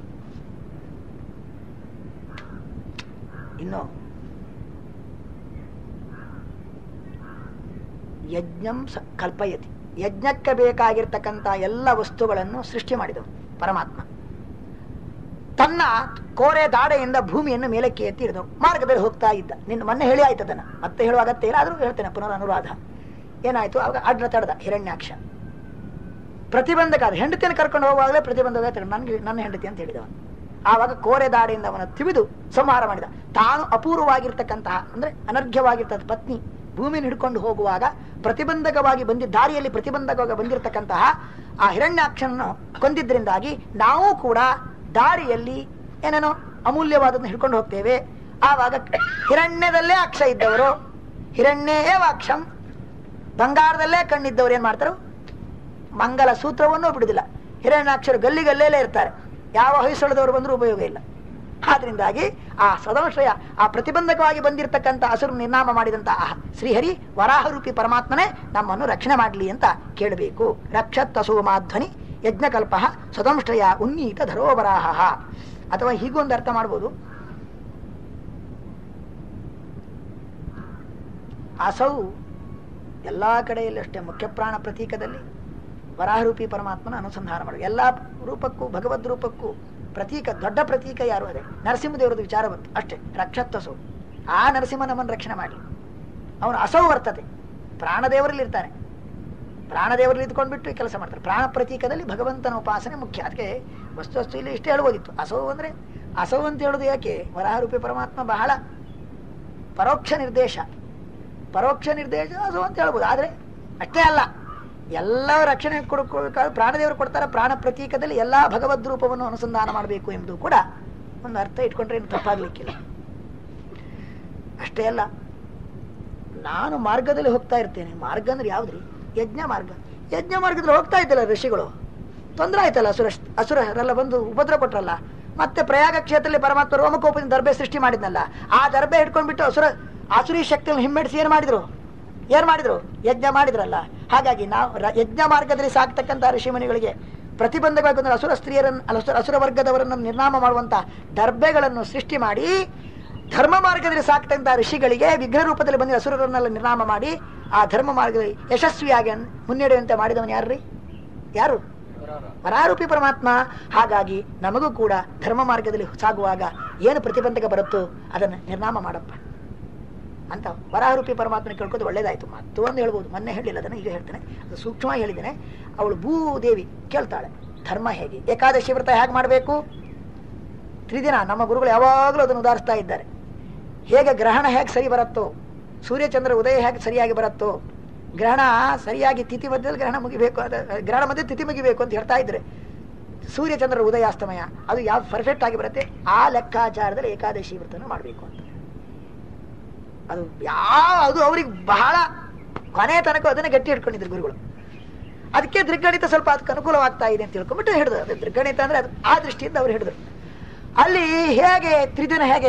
ಇನ್ನು ಯಜ್ಞಂ ಕಲ್ಪಯತಿ, ಯಜ್ಞಕ್ಕೆ ಬೇಕಾಗಿರ್ತಕ್ಕಂಥ ಎಲ್ಲ ವಸ್ತುಗಳನ್ನು ಸೃಷ್ಟಿ ಮಾಡಿದವು ಪರಮಾತ್ಮ. ತನ್ನ ಕೋರೆ ದಾಡೆಯಿಂದ ಭೂಮಿಯನ್ನು ಮೇಲಕ್ಕೆ ಎತ್ತಿ ಹಿಡಿದವು. ಮಾರ್ಗದಲ್ಲಿ ಹೋಗ್ತಾ ಇದ್ದ. ನಿನ್ನ ಮೊನ್ನೆ ಹೇಳಿ ಆಯ್ತು ಅದನ್ನ, ಮತ್ತೆ ಹೇಳುವ ಅಗತ್ಯ ಇಲ್ಲ, ಆದ್ರೂ ಹೇಳ್ತೇನೆ ಪುನರ್ ಅನುರಾಧ. ಏನಾಯ್ತು, ಅವಾಗ ಅಡ್ಡ ತಡೆದ ಹಿರಣ್ಯಾಕ್ಷ. ಪ್ರತಿಬಂಧಕ ಆದ ಹೆಂಡತಿಯನ್ನು ಕರ್ಕೊಂಡು ಹೋಗುವಾಗಲೇ ಪ್ರತಿಬಂಧಕ ತಗೊಂಡು ನನ್ನ ಹೆಂಡತಿ ಅಂತ ಹೇಳಿದವ. ಆವಾಗ ಕೋರೆ ದಾಡೆಯಿಂದ ಅವನ ತಿವಿದು ಸಂಹಾರ ಮಾಡಿದ. ತಾನು ಅಪೂರ್ವವಾಗಿರ್ತಕ್ಕಂತಹ ಅಂದ್ರೆ ಅನರ್ಘ್ಯವಾಗಿರ್ತಕ್ಕಂಥ ಪತ್ನಿ ಭೂಮಿಯನ್ನು ಹಿಡ್ಕೊಂಡು ಹೋಗುವಾಗ ಪ್ರತಿಬಂಧಕವಾಗಿ ದಾರಿಯಲ್ಲಿ ಪ್ರತಿಬಂಧಕವಾಗಿ ಬಂದಿರತಕ್ಕಂತಹ ಆ ಹಿರಣ್ಯಾಕ್ಷನನ್ನು ಕೊಂದಿದ್ರಿಂದಾಗಿ ನಾವು ಕೂಡ ದಾರಿಯಲ್ಲಿ ಏನೇನೋ ಅಮೂಲ್ಯವಾದದನ್ನು ಹಿಡ್ಕೊಂಡು ಹೋಗ್ತೇವೆ. ಆವಾಗ ಹಿರಣ್ಯದಲ್ಲೇ ಅಕ್ಷ ಇದ್ದವರು, ಹಿರಣ್ಯೇ ವಾಕ್ಷಂ, ಬಂಗಾರದಲ್ಲೇ ಕಣ್ಣಿದ್ದವ್ರು ಏನ್ ಮಾಡ್ತಾರೋ ಮಂಗಲ ಸೂತ್ರವನ್ನೂ ಬಿಡುದಿಲ್ಲ. ಹಿರಣ್ಯಾಕ್ಷರು ಗಲ್ಲಿಗಲ್ಲೇಲೇ ಇರ್ತಾರೆ, ಯಾವ ಹೊಯ್ಸಳದವರು ಬಂದರೂ ಉಪಯೋಗ ಇಲ್ಲ. ಆದ್ರಿಂದಾಗಿ ಆ ಸದಾಶ್ರಯ, ಆ ಪ್ರತಿಬಂಧಕವಾಗಿ ಬಂದಿರತಕ್ಕಂಥ ಹಸುರು ನಿರ್ನಾಮ ಮಾಡಿದಂತಹ ಶ್ರೀಹರಿ ವರಾಹರೂಪಿ ಪರಮಾತ್ಮನೇ ನಮ್ಮನ್ನು ರಕ್ಷಣೆ ಮಾಡಲಿ ಅಂತ ಕೇಳಬೇಕು. ರಕ್ಷತ್ ಅಸೋಮಾಧ್ವನಿ ಯಜ್ಞಕಲ್ಪ ಸದಂಶ್ರಯ ಉನ್ನೀತ ಧರೋವರಾಹ. ಅಥವಾ ಹೀಗೊಂದು ಅರ್ಥ ಮಾಡ್ಬೋದು, ಅಸೌ ಎಲ್ಲಾ ಕಡೆಯಲ್ಲಿ ಅಷ್ಟೇ ಮುಖ್ಯ ಪ್ರಾಣ ಪ್ರತೀಕದಲ್ಲಿ ವರಾಹರೂಪಿ ಪರಮಾತ್ಮನ ಅನುಸಂಧಾನ ಮಾಡಬೇಕು. ಎಲ್ಲಾ ರೂಪಕ್ಕೂ ಭಗವದ್ ರೂಪಕ್ಕೂ ಪ್ರತೀಕ, ದೊಡ್ಡ ಪ್ರತೀಕ ಯಾರು? ಅದೇ ನರಸಿಂಹದೇವರದ ವಿಚಾರ ಬಂತು ಅಷ್ಟೇ. ರಕ್ಷತ್ತಸೌ, ಆ ನರಸಿಂಹ ನಮ್ಮನ್ನು ರಕ್ಷಣೆ ಮಾಡಲಿ. ಅವನು ಅಸೌ ವರ್ತತೆ, ಪ್ರಾಣದೇವರಲ್ಲಿ ಇರ್ತಾನೆ. ಪ್ರಾಣದೇವರಲ್ಲಿ ಇದ್ಕೊಂಡ್ಬಿಟ್ಟು ಈ ಕೆಲಸ ಮಾಡ್ತಾರೆ. ಪ್ರಾಣ ಪ್ರತೀಕದಲ್ಲಿ ಭಗವಂತನ ಉಪಾಸನೆ ಮುಖ್ಯ. ಅದಕ್ಕೆ ವಸ್ತು ಇಲ್ಲಿ ಇಷ್ಟೇ ಹೇಳ್ಬೋದಿತ್ತು. ಅಸೌ ಅಂದ್ರೆ ಅಸೌ ಅಂತ ಹೇಳುದು ಯಾಕೆ? ವರಾಹರೂಪಿ ಪರಮಾತ್ಮ ಬಹಳ ಪರೋಕ್ಷ ನಿರ್ದೇಶ ಅಸೌ ಅಂತ ಹೇಳ್ಬೋದು. ಆದ್ರೆ ಅಷ್ಟೇ ಅಲ್ಲ, ಎಲ್ಲ ರಕ್ಷಣೆ ಪ್ರಾಣದೇವರು ಕೊಡ್ತಾರೆ. ಪ್ರಾಣ ಪ್ರತೀಕದಲ್ಲಿ ಎಲ್ಲಾ ಭಗವದ್ ರೂಪವನ್ನು ಅನುಸಂಧಾನ ಮಾಡಬೇಕು ಎಂಬುದು ಕೂಡ ಒಂದು ಅರ್ಥ ಇಟ್ಕೊಂಡ್ರೆ ಏನು ತಪ್ಪಾಗ್ಲಿಕ್ಕಿಲ್ಲ. ಅಷ್ಟೇ ಅಲ್ಲ, ನಾನು ಮಾರ್ಗದಲ್ಲಿ ಹೋಗ್ತಾ ಇರ್ತೇನೆ. ಮಾರ್ಗ ಅಂದ್ರೆ ಯಾವ್ದ್ರಿ? ಯಜ್ಞ ಮಾರ್ಗ. ಯಜ್ಞ ಮಾರ್ಗದಲ್ಲಿ ಹೋಗ್ತಾ ಇದ್ದಲ್ಲ ಋಷಿಗಳು, ತೊಂದರೆ ಆಯ್ತಲ್ಲ, ಅಸುರರೆಲ್ಲ ಬಂದು ಉಪದ್ರ ಕೊಟ್ರಲ್ಲ. ಮತ್ತೆ ಪ್ರಯಾಗ ಕ್ಷೇತ್ರದಲ್ಲಿ ಪರಮಾತ್ಮ ರೋಮಕೋಪದಿಂದ ದರ್ಬೆ ಸೃಷ್ಟಿ ಮಾಡಿದ್ನಲ್ಲ, ಆ ದರ್ಬೆ ಹಿಡ್ಕೊಂಡ್ಬಿಟ್ಟು ಆಸುರಿ ಶಕ್ತಿಯನ್ನು ಹಿಮ್ಮೆಡಿಸಿ ಏನ್ ಮಾಡಿದ್ರು? ಯಜ್ಞ ಮಾಡಿದ್ರಲ್ಲ. ಹಾಗಾಗಿ ನಾವು ಯಜ್ಞ ಮಾರ್ಗದಲ್ಲಿ ಸಾಕ್ತಕ್ಕಂಥ ಋಷಿಮುನಿಗಳಿಗೆ ಪ್ರತಿಬಂಧಕವಾಗಿ ಬಂದ ಅಸುರ ವರ್ಗದವರನ್ನು ನಿರ್ನಾಮ ಮಾಡುವಂತ ದರ್ಬೆಗಳನ್ನು ಸೃಷ್ಟಿ ಮಾಡಿ, ಧರ್ಮ ಮಾರ್ಗದಲ್ಲಿ ಸಾಕ್ತಕ್ಕಂಥ ಋಷಿಗಳಿಗೆ ವಿಘ್ನ ರೂಪದಲ್ಲಿ ಬಂದ ಅಸುರರನ್ನೆಲ್ಲ ನಿರ್ನಾಮ ಮಾಡಿ ಆ ಧರ್ಮ ಮಾರ್ಗದಲ್ಲಿ ಯಶಸ್ವಿಯಾಗಿ ಮುನ್ನಡೆಯುವಂತೆ ಮಾಡಿದವನು ಯಾರು? ವರಾರೂಪಿ ಪರಮಾತ್ಮ. ಹಾಗಾಗಿ ನಮಗೂ ಕೂಡ ಧರ್ಮ ಮಾರ್ಗದಲ್ಲಿ ಸಾಗುವಾಗ ಏನು ಪ್ರತಿಬಂಧಕ ಬರುತ್ತೋ ಅದನ್ನು ನಿರ್ನಾಮ ಮಾಡಪ್ಪ ಅಂತ ವರಾರೂಪಿ ಪರಮಾತ್ಮನ ಕೇಳ್ಕೋದು ಒಳ್ಳೇದಾಯ್ತು. ಮತ್ತೊಂದು ಹೇಳ್ಬೋದು, ಮೊನ್ನೆ ಹೇಳಿಲ್ಲ, ಅದನ್ನು ಈಗ ಹೇಳ್ತೇನೆ. ಅದು ಸೂಕ್ಷ್ಮವಾಗಿ ಹೇಳಿದ್ದೇನೆ. ಅವಳು ಭೂದೇವಿ ಕೇಳ್ತಾಳೆ, ಧರ್ಮ ಹೇಗೆ, ಏಕಾದಶಿ ವ್ರತ ಹೇಗೆ ಮಾಡಬೇಕು? 3 ದಿನ ನಮ್ಮ ಗುರುಗಳು ಯಾವಾಗಲೂ ಅದನ್ನು ಉದಾಹರಿಸ್ತಾ ಇದ್ದಾರೆ. ಹೇಗೆ ಗ್ರಹಣ ಹೇಗೆ ಸರಿ ಬರುತ್ತೋ, ಸೂರ್ಯಚಂದ್ರ ಉದಯ ಹೇಗೆ ಸರಿಯಾಗಿ ಬರುತ್ತೋ, ಗ್ರಹಣ ಸರಿಯಾಗಿ ತಿಥಿ ಮಧ್ಯದಲ್ಲಿ ಗ್ರಹಣ ಮುಗಿಬೇಕು, ಗ್ರಹಣ ಮಧ್ಯೆ ತಿಥಿ ಮುಗಿಬೇಕು ಅಂತ ಹೇಳ್ತಾ ಇದ್ರೆ, ಸೂರ್ಯಚಂದ್ರ ಉದಯಾಸ್ತಮಯ ಅದು ಯಾವ್ದು ಪರ್ಫೆಕ್ಟ್ ಆಗಿ ಬರುತ್ತೆ, ಆ ಲೆಕ್ಕಾಚಾರದಲ್ಲಿ ಏಕಾದಶಿ ವ್ರತನ ಮಾಡಬೇಕು ಅಂತ. ಅದು ಅವ್ರಿಗೆ ಬಹಳ ಕೊನೆ ತನಕ ಅದನ್ನ ಗಟ್ಟಿ ಹಿಡ್ಕೊಂಡಿದ್ರು ಗುರುಗಳು. ಅದಕ್ಕೆ ದೃಗ್ಗಣಿತ ಸ್ವಲ್ಪ ಅದಕ್ಕೆ ಅನುಕೂಲವಾಗ್ತಾ ಇದೆ ಅಂತ ತಿಳ್ಕೊಂಡ್ಬಿಟ್ಟು ಹಿಡಿದ್ರು. ಅದು ದೃಗ್ಗಣಿತ ಅಂದ್ರೆ ಅದು ಆ ದೃಷ್ಟಿಯಿಂದ ಅವ್ರು ಹಿಡಿದ್ರು. ಅಲ್ಲಿ ಹೇಗೆ 3 ದಿನ ಹೇಗೆ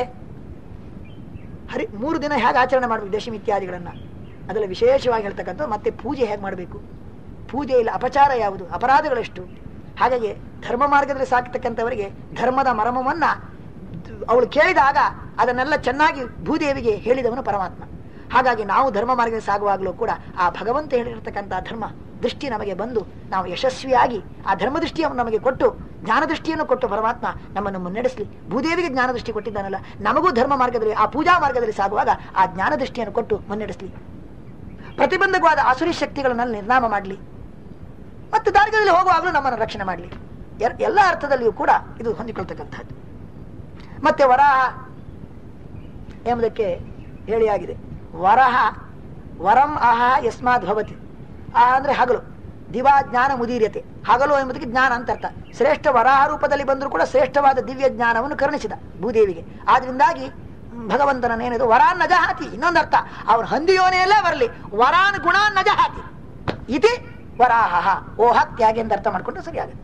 3 ದಿನ ಹೇಗೆ ಆಚರಣೆ ಮಾಡಬೇಕು ದಶಮಿ ಇತ್ಯಾದಿಗಳನ್ನ, ಅದರಲ್ಲಿ ವಿಶೇಷವಾಗಿ ಹೇಳ್ತಕ್ಕಂಥ. ಮತ್ತೆ ಪೂಜೆ ಹೇಗೆ ಮಾಡಬೇಕು, ಪೂಜೆಯಲ್ಲಿ ಅಪಚಾರ ಯಾವುದು, ಅಪರಾಧಗಳೆಷ್ಟು. ಹಾಗಾಗಿ ಧರ್ಮ ಮಾರ್ಗದಲ್ಲಿ ಸಾಕ್ತಕ್ಕಂಥವರಿಗೆ ಧರ್ಮದ ಮರ್ಮವನ್ನ ಅವಳು ಕೇಳಿದಾಗ ಅದನ್ನೆಲ್ಲ ಚೆನ್ನಾಗಿ ಭೂದೇವಿಗೆ ಹೇಳಿದವನು ಪರಮಾತ್ಮ. ಹಾಗಾಗಿ ನಾವು ಧರ್ಮ ಮಾರ್ಗದಲ್ಲಿ ಸಾಗುವಾಗಲೂ ಕೂಡ ಆ ಭಗವಂತ ಹೇಳಿರತಕ್ಕಂಥ ಧರ್ಮ ದೃಷ್ಟಿ ನಮಗೆ ಬಂದು ನಾವು ಯಶಸ್ವಿಯಾಗಿ ಆ ಧರ್ಮ ದೃಷ್ಟಿಯನ್ನು ನಮಗೆ ಕೊಟ್ಟು, ಜ್ಞಾನ ದೃಷ್ಟಿಯನ್ನು ಕೊಟ್ಟು ಪರಮಾತ್ಮ ನಮ್ಮನ್ನು ಮುನ್ನಡೆಸಲಿ. ಭೂದೇವಿಗೆ ಜ್ಞಾನ ದೃಷ್ಟಿ ಕೊಟ್ಟಿದ್ದಾನಲ್ಲ, ನಮಗೂ ಧರ್ಮ ಮಾರ್ಗದಲ್ಲಿ ಆ ಪೂಜಾ ಮಾರ್ಗದಲ್ಲಿ ಸಾಗುವಾಗ ಆ ಜ್ಞಾನ ದೃಷ್ಟಿಯನ್ನು ಕೊಟ್ಟು ಮುನ್ನಡೆಸಲಿ. ಪ್ರತಿಬಂಧಕವಾದ ಆಸುರಿ ಶಕ್ತಿಗಳನ್ನೆಲ್ಲ ನಿರ್ನಾಮ ಮಾಡಲಿ. ಮತ್ತು ದಾರಿಗಳಲ್ಲಿ ಹೋಗುವಾಗಲೂ ನಮ್ಮನ್ನು ರಕ್ಷಣೆ ಮಾಡಲಿ. ಎಲ್ಲ ಅರ್ಥದಲ್ಲಿಯೂ ಕೂಡ ಇದು ಹೊಂದಿಕೊಳ್ತಕ್ಕಂಥದ್ದು. ಮತ್ತೆ ವರಾಹ ಎಂಬುದಕ್ಕೆ ಹೇಳಿಯಾಗಿದೆ. ವರಹ ವರಂ ಆಹ ಯಸ್ಮಾದ್ ಭವತಿ. ಆ ಅಂದ್ರೆ ಹಗಲು, ದಿವಾ ಜ್ಞಾನ ಮುದೀರ್ಯತೆ, ಹಗಲು ಎಂಬುದಕ್ಕೆ ಜ್ಞಾನ ಅಂತ ಅರ್ಥ. ಶ್ರೇಷ್ಠ ವರಾಹ ರೂಪದಲ್ಲಿ ಬಂದರೂ ಕೂಡ ಶ್ರೇಷ್ಠವಾದ ದಿವ್ಯ ಜ್ಞಾನವನ್ನು ಕರುಣಿಸಿದ ಭೂದೇವಿಗೆ. ಆದ್ರಿಂದಾಗಿ ಭಗವಂತನೇನಿದು ವರಾನ್ ನಜಹಾತಿ, ಇನ್ನೊಂದು ಅರ್ಥ ಅವನು ಹಂದಿಯೋನೆಯಲ್ಲೇ ಬರಲಿ, ವರಾನ್ ಗುಣಾನ್ ನಜಹಾತಿ ಇತಿ ವರಾಹ ಓಹತ್ಯಾಗಿ ಅಂತ ಅರ್ಥ ಮಾಡ್ಕೊಂಡ್ರೆ ಸರಿಯಾಗುತ್ತೆ.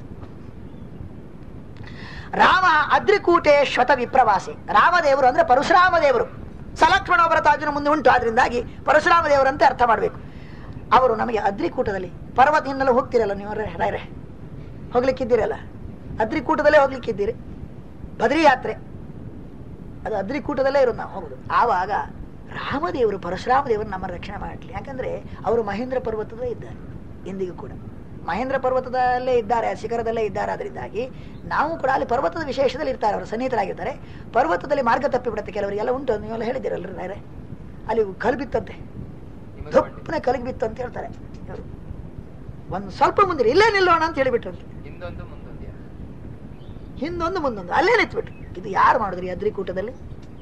ರಾಮ ಅದ್ರಿಕೂಟೆ ಶ್ವತ ವಿಪ್ರವಾಸಿ, ರಾಮದೇವರು ಅಂದ್ರೆ ಪರಶುರಾಮ ದೇವರು, ಸಲಕ್ಷ್ಮಣ ಭರತಾರ್ಜುನ ಮುಂದೆ ಉಂಟು. ಆದ್ರಿಂದಾಗಿ ಪರಶುರಾಮ ದೇವರಂತೆ ಅರ್ಥ ಮಾಡಬೇಕು. ಅವರು ನಮಗೆ ಅದ್ರಿಕೂಟದಲ್ಲಿ ಪರ್ವತದಿಂದಲೂ ಹೋಗ್ತಿರಲ್ಲ ನೀವು ರಾಯರೇ, ಹೋಗ್ಲಿಕ್ಕಿದ್ದೀರಲ್ಲ, ಅದ್ರಿಕೂಟದಲ್ಲೇ ಹೋಗ್ಲಿಕ್ಕಿದ್ದೀರಿ. ಬದ್ರಿ ಯಾತ್ರೆ ಅದು ಅದ್ರಿಕೂಟದಲ್ಲೇ ಇರೋದು ನಾವು ಹೋಗುದು. ಆವಾಗ ರಾಮದೇವರು ಪರಶುರಾಮ ದೇವರು ನಮ್ಮ ರಕ್ಷಣೆ ಮಾಡಲಿ. ಯಾಕಂದ್ರೆ ಅವರು ಮಹೇಂದ್ರ ಪರ್ವತದಲ್ಲೇ ಇದ್ದಾರೆ, ಇಂದಿಗೂ ಕೂಡ ಮಹೇಂದ್ರ ಪರ್ವತದಲ್ಲೇ ಇದ್ದಾರೆ, ಶಿಖರದಲ್ಲೇ ಇದ್ದಾರೆ. ಅದರಿಂದಾಗಿ ನಾವು ಕೂಡ ಅಲ್ಲಿ ಪರ್ವತದ ವಿಶೇಷದಲ್ಲಿ ಇರ್ತಾರೆ, ಅವರು ಸನ್ನಿಹಿತರಾಗಿರ್ತಾರೆ. ಪರ್ವತದಲ್ಲಿ ಮಾರ್ಗ ತಪ್ಪಿಬಿಡುತ್ತೆ ಕೆಲವರಿಗೆಲ್ಲ ಉಂಟು, ನೀವೆಲ್ಲ ಹೇಳಿದ್ದೀರಲ್ರಿ ನಾಯರೆ, ಅಲ್ಲಿ ಕಲ್ಬಿತ್ತಂತೆ, ದಪ್ಪನೆ ಕಲಗಿ ಬಿತ್ತು ಅಂತ ಹೇಳ್ತಾರೆ. ಒಂದು ಸ್ವಲ್ಪ ಮುಂದೆ ಇಲ್ಲೇ ನಿಲ್ಲೋಣ ಅಂತ ಹೇಳಿಬಿಟ್ರಂತೆ, ಹಿಂದೊಂದು ಮುಂದೊಂದು ಅಲ್ಲೇ ನಿಂತ್ಬಿಟ್ರು. ಇದು ಯಾರು ಮಾಡಿದ್ರಿ ಅದ್ರಿಕೂಟದಲ್ಲಿ?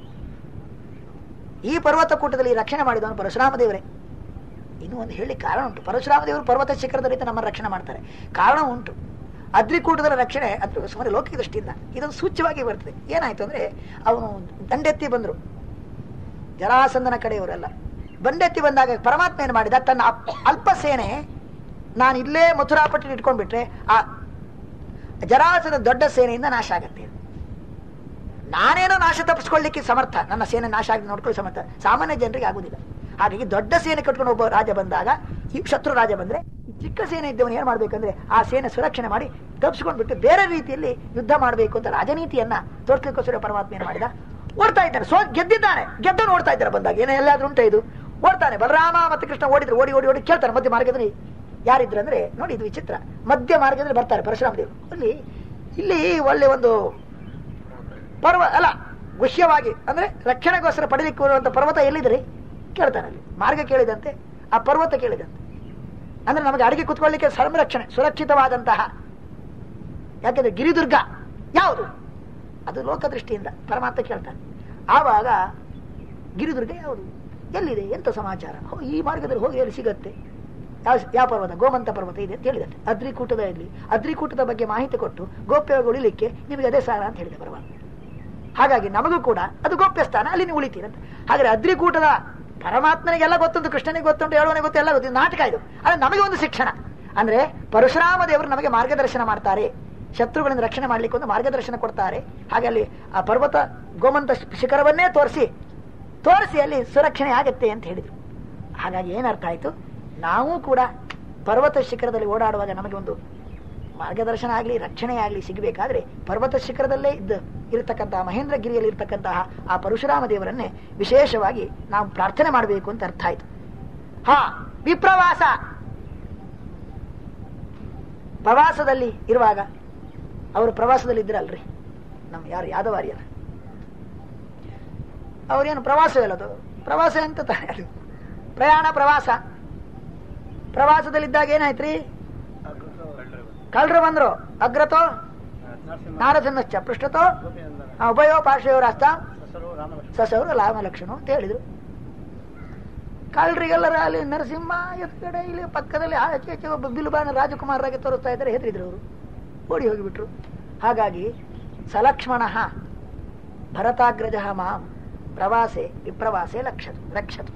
ಈ ಪರ್ವತ ಕೂಟದಲ್ಲಿ ರಕ್ಷಣೆ ಮಾಡಿದವನು ಪರಶುರಾಮ ದೇವರೇ. ಇನ್ನು ಒಂದು ಹೇಳಿ ಕಾರಣ ಉಂಟು. ಪರಶುರಾಮ ದೇವರು ಪರ್ವತ ಶಿಖರದಲ್ಲಿ ನಮ್ಮ ರಕ್ಷಣೆ ಮಾಡ್ತಾರೆ, ಕಾರಣ ಉಂಟು. ಅದ್ರಿಕೂಟದ ರಕ್ಷಣೆ ಅದು ಸುಮಾರು ಲೌಕಿಕ ದೃಷ್ಟಿಯಿಂದ ಇದೊಂದು ಸೂಚ್ಯವಾಗಿ ಬರ್ತದೆ. ಏನಾಯ್ತು ಅಂದ್ರೆ ಅವನು ದಂಡೆತ್ತಿ ಬಂದ್ರು, ಜರಾಸಂಧನ ಕಡೆಯವರೆಲ್ಲ ಬಂಡೆತ್ತಿ ಬಂದಾಗ ಪರಮಾತ್ಮ ಏನು ಮಾಡಿದ, ತನ್ನ ಅಲ್ಪ ಸೇನೆ ನಾನು ಇಲ್ಲೇ ಮಥುರಾಪಟ್ಟಿನ ಇಟ್ಕೊಂಡ್ಬಿಟ್ರೆ ಆ ಜರಾಸನ ದೊಡ್ಡ ಸೇನೆಯಿಂದ ನಾಶ ಆಗತ್ತೆ. ನಾನೇನೋ ನಾಶ ತಪ್ಪಿಸ್ಕೊಳ್ಳಿಕ್ಕೆ ಸಮರ್ಥ, ನನ್ನ ಸೇನೆ ನಾಶ ಆಗಿ ನೋಡ್ಕೊಳ್ಳಿ ಸಮರ್ಥ, ಸಾಮಾನ್ಯ ಜನರಿಗೆ ಆಗುದಿಲ್ಲ. ಹಾಗಾಗಿ ದೊಡ್ಡ ಸೇನೆ ಕಟ್ಕೊಂಡು ಒಬ್ಬ ರಾಜ ಬಂದಾಗ, ಈ ಶತ್ರು ರಾಜ ಬಂದ್ರೆ ಈ ಚಿಕ್ಕ ಸೇನೆ ಇದ್ದವನು ಏನ್ ಮಾಡ್ಬೇಕಂದ್ರೆ ಆ ಸೇನೆ ಸುರಕ್ಷಣೆ ಮಾಡಿ ತಪ್ಪಿಸ್ಕೊಂಡ್ಬಿಟ್ಟು ಬೇರೆ ರೀತಿಯಲ್ಲಿ ಯುದ್ಧ ಮಾಡಬೇಕು ಅಂತ ರಾಜನೀತಿಯನ್ನ ತೋರ್ಸ್ಲಿಕ್ಕೋಸ್ಕರ ಪರಮಾತ್ಮ ಏನ್ ಮಾಡಿದ, ಓಡ್ತಾ ಇದ್ದಾನೆ. ಗೆದ್ದಿದ್ದಾನೆ, ಗೆದ್ದವನು ಓಡ್ತಾ ಇದ್ದಾರೆ. ಬಂದಾಗ ಏನೋ ಎಲ್ಲಾದ್ರೂ ಉಂಟ ಇದು, ಓಡ್ತಾನೆ. ಬಲರಾಮ ಮತ್ತೆ ಕೃಷ್ಣ ಓಡಿದ್ರು, ಓಡಿ ಓಡಿ ಓಡಿ ಕೇಳ್ತಾರೆ ಮಧ್ಯ ಮಾರ್ಗದಲ್ಲಿ ಯಾರಿದ್ರು ಅಂದ್ರೆ, ನೋಡಿ ಇದು ವಿಚಿತ್ರ, ಮಧ್ಯ ಮಾರ್ಗದಲ್ಲಿ ಬರ್ತಾರೆ ಪರಶುರಾಮ ದೇವರು. ಅಲ್ಲಿ ಇಲ್ಲಿ ಒಳ್ಳೆ ಒಂದು ಪರ್ವ ಅಲ್ಲ, ಗುಹ್ಯವಾಗಿ ಅಂದ್ರೆ ರಕ್ಷಣೆಗೋಸ್ಕರ ಪಡಲಿಕ್ಕೆ ಬರುವಂತ ಪರ್ವತ ಎಲ್ಲಿದ್ರಿ ಕೇಳ್ತಾನೆ. ಅಲ್ಲಿ ಮಾರ್ಗ ಕೇಳಿದಂತೆ, ಆ ಪರ್ವತ ಕೇಳಿದಂತೆ. ಅಂದ್ರೆ ನಮಗೆ ಅಡಿಗೆ ಕುತ್ಕೊಳ್ಳಿಕ್ಕೆ ಸಂರಕ್ಷಣೆ ಸುರಕ್ಷಿತವಾದಂತಹ, ಯಾಕೆಂದ್ರೆ ಗಿರಿದುರ್ಗ ಯಾವುದು ಅದು ಲೋಕದೃಷ್ಟಿಯಿಂದ ಪರಮಾತ್ಮ ಕೇಳ್ತಾನೆ. ಆವಾಗ ಗಿರಿದುರ್ಗ ಯಾವುದು, ಎಲ್ಲಿದೆ, ಎಂತ ಸಮಾಚಾರ, ಈ ಮಾರ್ಗದಲ್ಲಿ ಹೋಗಿ ಎಲ್ಲಿ ಸಿಗತ್ತೆ, ಯಾವ ಪರ್ವತ, ಗೋಮಂತ ಪರ್ವತ ಇದೆ ಅಂತ ಹೇಳಿದಂತೆ. ಅದ್ರಿಕೂಟದಲ್ಲಿ ಅದ್ರಿಕೂಟದ ಬಗ್ಗೆ ಮಾಹಿತಿ ಕೊಟ್ಟು ಗೋಪ್ಯ ಉಳಿಲಿಕ್ಕೆ ನಿಮಗೆ ಅದೇ ಸಾರ ಅಂತ ಹೇಳಿದೆ ಪರಮಾತ್ಮ. ಹಾಗಾಗಿ ನಮಗೂ ಕೂಡ ಅದು ಗೋಪ್ಯ ಸ್ಥಾನ, ಅಲ್ಲಿ ನೀವು ಉಳಿತೀರಂತ. ಹಾಗಾದ್ರೆ ಅದ್ರಿಕೂಟದ ಪರಮಾತ್ಮನಿಗೆಲ್ಲ ಗೊತ್ತುಂಟು, ಕೃಷ್ಣನಿಗೆ ಗೊತ್ತುಂಟು, ಹೇಳೋನಿಗೆ ಗೊತ್ತು, ಎಲ್ಲ ಗೊತ್ತು. ನಾಟಕ ಇದು. ಆದ್ರೆ ನಮಗೆ ಒಂದು ಶಿಕ್ಷಣ ಅಂದ್ರೆ ಪರಶುರಾಮ ದೇವರು ನಮಗೆ ಮಾರ್ಗದರ್ಶನ ಮಾಡ್ತಾರೆ, ಶತ್ರುಗಳಿಂದ ರಕ್ಷಣೆ ಮಾಡ್ಲಿಕ್ಕೆ ಒಂದು ಮಾರ್ಗದರ್ಶನ ಕೊಡ್ತಾರೆ. ಹಾಗೆ ಅಲ್ಲಿ ಆ ಪರ್ವತ ಗೋಮಂತ ಶಿಖರವನ್ನೇ ತೋರಿಸಿ ಅಲ್ಲಿ ಸುರಕ್ಷಣೆ ಆಗತ್ತೆ ಅಂತ ಹೇಳಿದ್ರು. ಹಾಗಾಗಿ ಏನರ್ಥ ಆಯ್ತು, ನಾವು ಕೂಡ ಪರ್ವತ ಶಿಖರದಲ್ಲಿ ಓಡಾಡುವಾಗ ನಮಗೆ ಒಂದು ಮಾರ್ಗದರ್ಶನ ಆಗ್ಲಿ ರಕ್ಷಣೆ ಆಗ್ಲಿ ಸಿಗಬೇಕಾದ್ರೆ ಪರ್ವತ ಶಿಖರದಲ್ಲೇ ಇರತಕ್ಕಂತಹ ಮಹೇಂದ್ರಗಿರಿಯಲ್ಲಿ ಇರ್ತಕ್ಕಂತಹ ಆ ಪರಶುರಾಮ ದೇವರನ್ನೇ ವಿಶೇಷವಾಗಿ ನಾವು ಪ್ರಾರ್ಥನೆ ಮಾಡಬೇಕು ಅಂತ ಅರ್ಥ ಆಯ್ತು. ವಿಪ್ರವಾಸ, ಪ್ರವಾಸದಲ್ಲಿ ಇರುವಾಗ, ಅವರು ಪ್ರವಾಸದಲ್ಲಿ ಇದ್ರಲ್ರಿ ನಮ್ಮ ಯಾರು ಯಾದವಾರ್ಯರ, ಅವ್ರೇನು ಪ್ರವಾಸ ಹೇಳೋದು, ಪ್ರವಾಸ ಅಂತ ತಾನೆ ಪ್ರಯಾಣ ಪ್ರವಾಸ. ಪ್ರವಾಸದಲ್ಲಿದ್ದಾಗ ಏನಾಯ್ತ್ರಿ, ಕಳ್ಳರು ಬಂದ್ರು, ಅಗ್ರತೋ ನಾರಸಿಂಹಶ್ಚ ಪೃಷ್ಠತೋ ಉಭಯೋ ಪಾರ್ಶ್ವರಾಸ್ತ ಸಸವರು ರಾಮಲಕ್ಷ್ಮಣ ಅಂತ ಹೇಳಿದ್ರು. ಕಳ್ಳರಿಗೆಲ್ಲರ ಅಲ್ಲಿ ನರಸಿಂಹ ಎತ್ಕಡೆ ಇಲ್ಲಿ ಪಕ್ಕದಲ್ಲಿ ಆಚೆ ಆಚೆ ಒಬ್ಬ ಬಿಲ್ಬಾನ ರಾಜಕುಮಾರರಾಗಿ ತೋರಿಸ್ತಾ ಇದ್ದಾರೆ, ಹೆದರಿದ್ರು ಅವರು, ಓಡಿ ಹೋಗಿಬಿಟ್ರು. ಹಾಗಾಗಿ ಸಲಕ್ಷ್ಮಣ ಭರತಾಗ್ರಜ ಮಾಂ ಪ್ರವಾಸೆ ವಿಪ್ರವಾಸೆ ರಕ್ಷತು.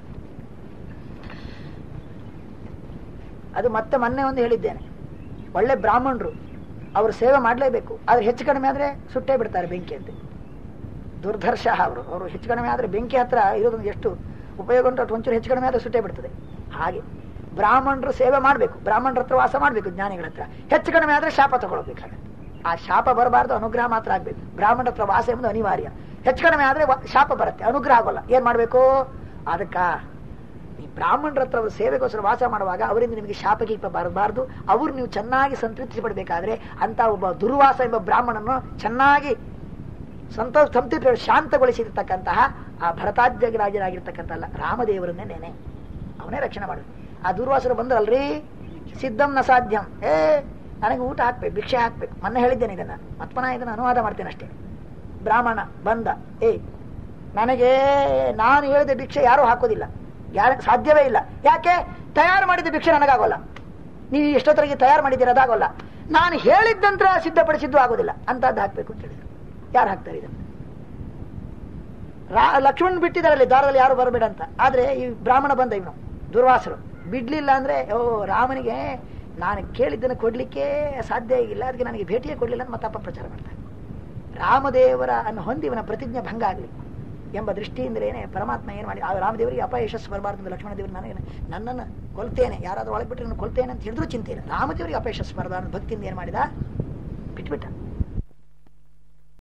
ಅದು ಮತ್ತೆ ಮೊನ್ನೆ ಒಂದು ಹೇಳಿದ್ದೇನೆ, ಒಳ್ಳೆ ಬ್ರಾಹ್ಮಣರು ಅವರು ಸೇವೆ ಮಾಡಲೇಬೇಕು, ಆದ್ರೆ ಹೆಚ್ಚು ಕಡಿಮೆ ಆದ್ರೆ ಸುಟ್ಟೇ ಬಿಡ್ತಾರೆ ಬೆಂಕಿ ಅಂತ. ದುರ್ಧರ್ಷ ಅವರು ಹೆಚ್ಚು ಕಡಿಮೆ ಆದ್ರೆ ಬೆಂಕಿ ಹತ್ರ ಇರೋದೊಂದು ಎಷ್ಟು ಉಪಯೋಗ ಉಂಟು, ಅಷ್ಟು ಒಂಚೂರು ಹೆಚ್ಚು ಕಡಿಮೆ ಆದ್ರೆ ಸುಟ್ಟೇ ಬಿಡ್ತದೆ. ಹಾಗೆ ಬ್ರಾಹ್ಮಣರು ಸೇವೆ ಮಾಡಬೇಕು, ಬ್ರಾಹ್ಮಣರ ಹತ್ರ ವಾಸ ಮಾಡಬೇಕು, ಜ್ಞಾನಿಗಳ ಹತ್ರ. ಹೆಚ್ಚು ಕಡಿಮೆ ಆದ್ರೆ ಶಾಪ ತಗೊಳ್ಬೇಕಾಗುತ್ತೆ. ಆ ಶಾಪ ಬರಬಾರ್ದು, ಅನುಗ್ರಹ ಮಾತ್ರ ಆಗ್ಬೇಕು. ಬ್ರಾಹ್ಮಣರ ಹತ್ರ ವಾಸ ಎಂಬುದು ಅನಿವಾರ್ಯ. ಹೆಚ್ಚು ಕಡಿಮೆ ಆದ್ರೆ ಶಾಪ ಬರುತ್ತೆ, ಅನುಗ್ರಹ ಆಗೋಲ್ಲ. ಏನ್ ಮಾಡ್ಬೇಕು, ಅದಕ್ಕ ಈ ಬ್ರಾಹ್ಮಣರ ಹತ್ರ ಸೇವೆಗೋಸ್ಕರ ವಾಸ ಮಾಡುವಾಗ ಅವರಿಂದ ನಿಮಗೆ ಶಾಪ ಗೀಪ ಬರಬಾರ್ದು. ಅವ್ರು ನೀವು ಚೆನ್ನಾಗಿ ಸಂತೃಪ್ತಿ ಪಡಬೇಕಾದ್ರೆ ಅಂತ ಒಬ್ಬ ದುರ್ವಾಸ ಎಂಬ ಬ್ರಾಹ್ಮಣನ್ನು ಚೆನ್ನಾಗಿ ಸಂತೃಪ್ತಿ ಶಾಂತಗೊಳಿಸಿರ್ತಕ್ಕಂತಹ ಆ ಭರತಾಜ್ಯರಾಜರಾಗಿರ್ತಕ್ಕಂಥ ರಾಮದೇವರನ್ನೇ ನೇನೆ ಅವನೇ ರಕ್ಷಣೆ ಮಾಡ. ಆ ದುರ್ವಾಸರು ಬಂದ್ರಲ್ರಿ, ಸಿದ್ಧಂ ನ ಸಾಧ್ಯಂ, ನನಗೆ ಊಟ ಹಾಕ್ಬೇಕು, ಭಿಕ್ಷೆ ಹಾಕ್ಬೇಕು. ಮೊನ್ನೆ ಹೇಳಿದ್ದೇನೆ ಇದನ್ನ, ಮತ್ಮನ ಇದನ್ನ ಅನುವಾದ ಮಾಡ್ತೇನೆ ಅಷ್ಟೇ. ಬ್ರಾಹ್ಮಣ ಬಂದ, ನನಗೆ ನಾನು ಹೇಳಿದ ಭಿಕ್ಷೆ ಯಾರೂ ಹಾಕೋದಿಲ್ಲ, ಸಾಧ್ಯವೇ ಇಲ್ಲ. ಯಾಕೆ, ತಯಾರು ಮಾಡಿದ ಭಿಕ್ಷೆ ನನಗಾಗೋಲ್ಲ. ನೀವು ಎಷ್ಟೊತ್ತರೆಗೆ ತಯಾರು ಮಾಡಿದ್ದೀರ ಅದಾಗೋಲ್ಲ, ನಾನು ಹೇಳಿದ್ದಂತ್ರ ಸಿದ್ಧಪಡಿಸಿದ್ದು ಆಗೋದಿಲ್ಲ ಅಂತದ್ದು ಹಾಕ್ಬೇಕು ಅಂತ ಹೇಳಿದ್ರು. ಯಾರು ಹಾಕ್ತಾರೆ ಇದನ್ನು? ಲಕ್ಷ್ಮಣ್ ಬಿಟ್ಟಿದ್ದಾರಲ್ಲಿ ದಾರದಲ್ಲಿ ಯಾರು ಬರಬೇಡ ಅಂತ. ಆದ್ರೆ ಈ ಬ್ರಾಹ್ಮಣ ಬಂದ ಇವನು ದುರ್ವಾಸರು ಬಿಡ್ಲಿಲ್ಲ ಅಂದ್ರೆ, ಓ ರಾಮನಿಗೆ ನಾನು ಕೇಳಿದ್ದನ್ನು ಕೊಡ್ಲಿಕ್ಕೆ ಸಾಧ್ಯ ಇಲ್ಲ, ಅದಕ್ಕೆ ನನಗೆ ಭೇಟಿಯೇ ಕೊಡ್ಲಿಲ್ಲ ಅಂತ ಮತ್ತಪ್ಪ ಪ್ರಚಾರ ಮಾಡ್ತಾರೆ. ರಾಮದೇವರ ಅನ್ನು ಹೊಂದಿ ಇವನ ಪ್ರತಿಜ್ಞೆ ಭಂಗ ಆಗಲಿ ಎಂಬ ದೃಷ್ಟಿಯಿಂದಲೇ ಪರಮಾತ್ಮ ಏನು ಮಾಡಿ, ಆ ರಾಮದೇವರಿಗೆ ಅಪಯಶಸ್ಸು ಬರಬಾರ್ದು, ಲಕ್ಷ್ಮಣ ದೇವರು ನನ್ನನ್ನು ಕೊಲ್ತೇನೆ, ಯಾರಾದ್ರೂ ಒಳಗೆ ಬಿಟ್ಟರೆ ನಾನು ಕೊಲ್ತೇನೆ ಅಂತ ಹೇಳಿದ್ರು ಚಿಂತೆ ಇಲ್ಲ. ರಾಮದೇವರಿಗೆ ಅಪಯಶಸ್ಸು ಬರಬಾರ್ದು ಭಕ್ತಿಯಿಂದ ಏನು ಮಾಡಿದ, ಬಿಟ್ಬಿಟ್ಟ.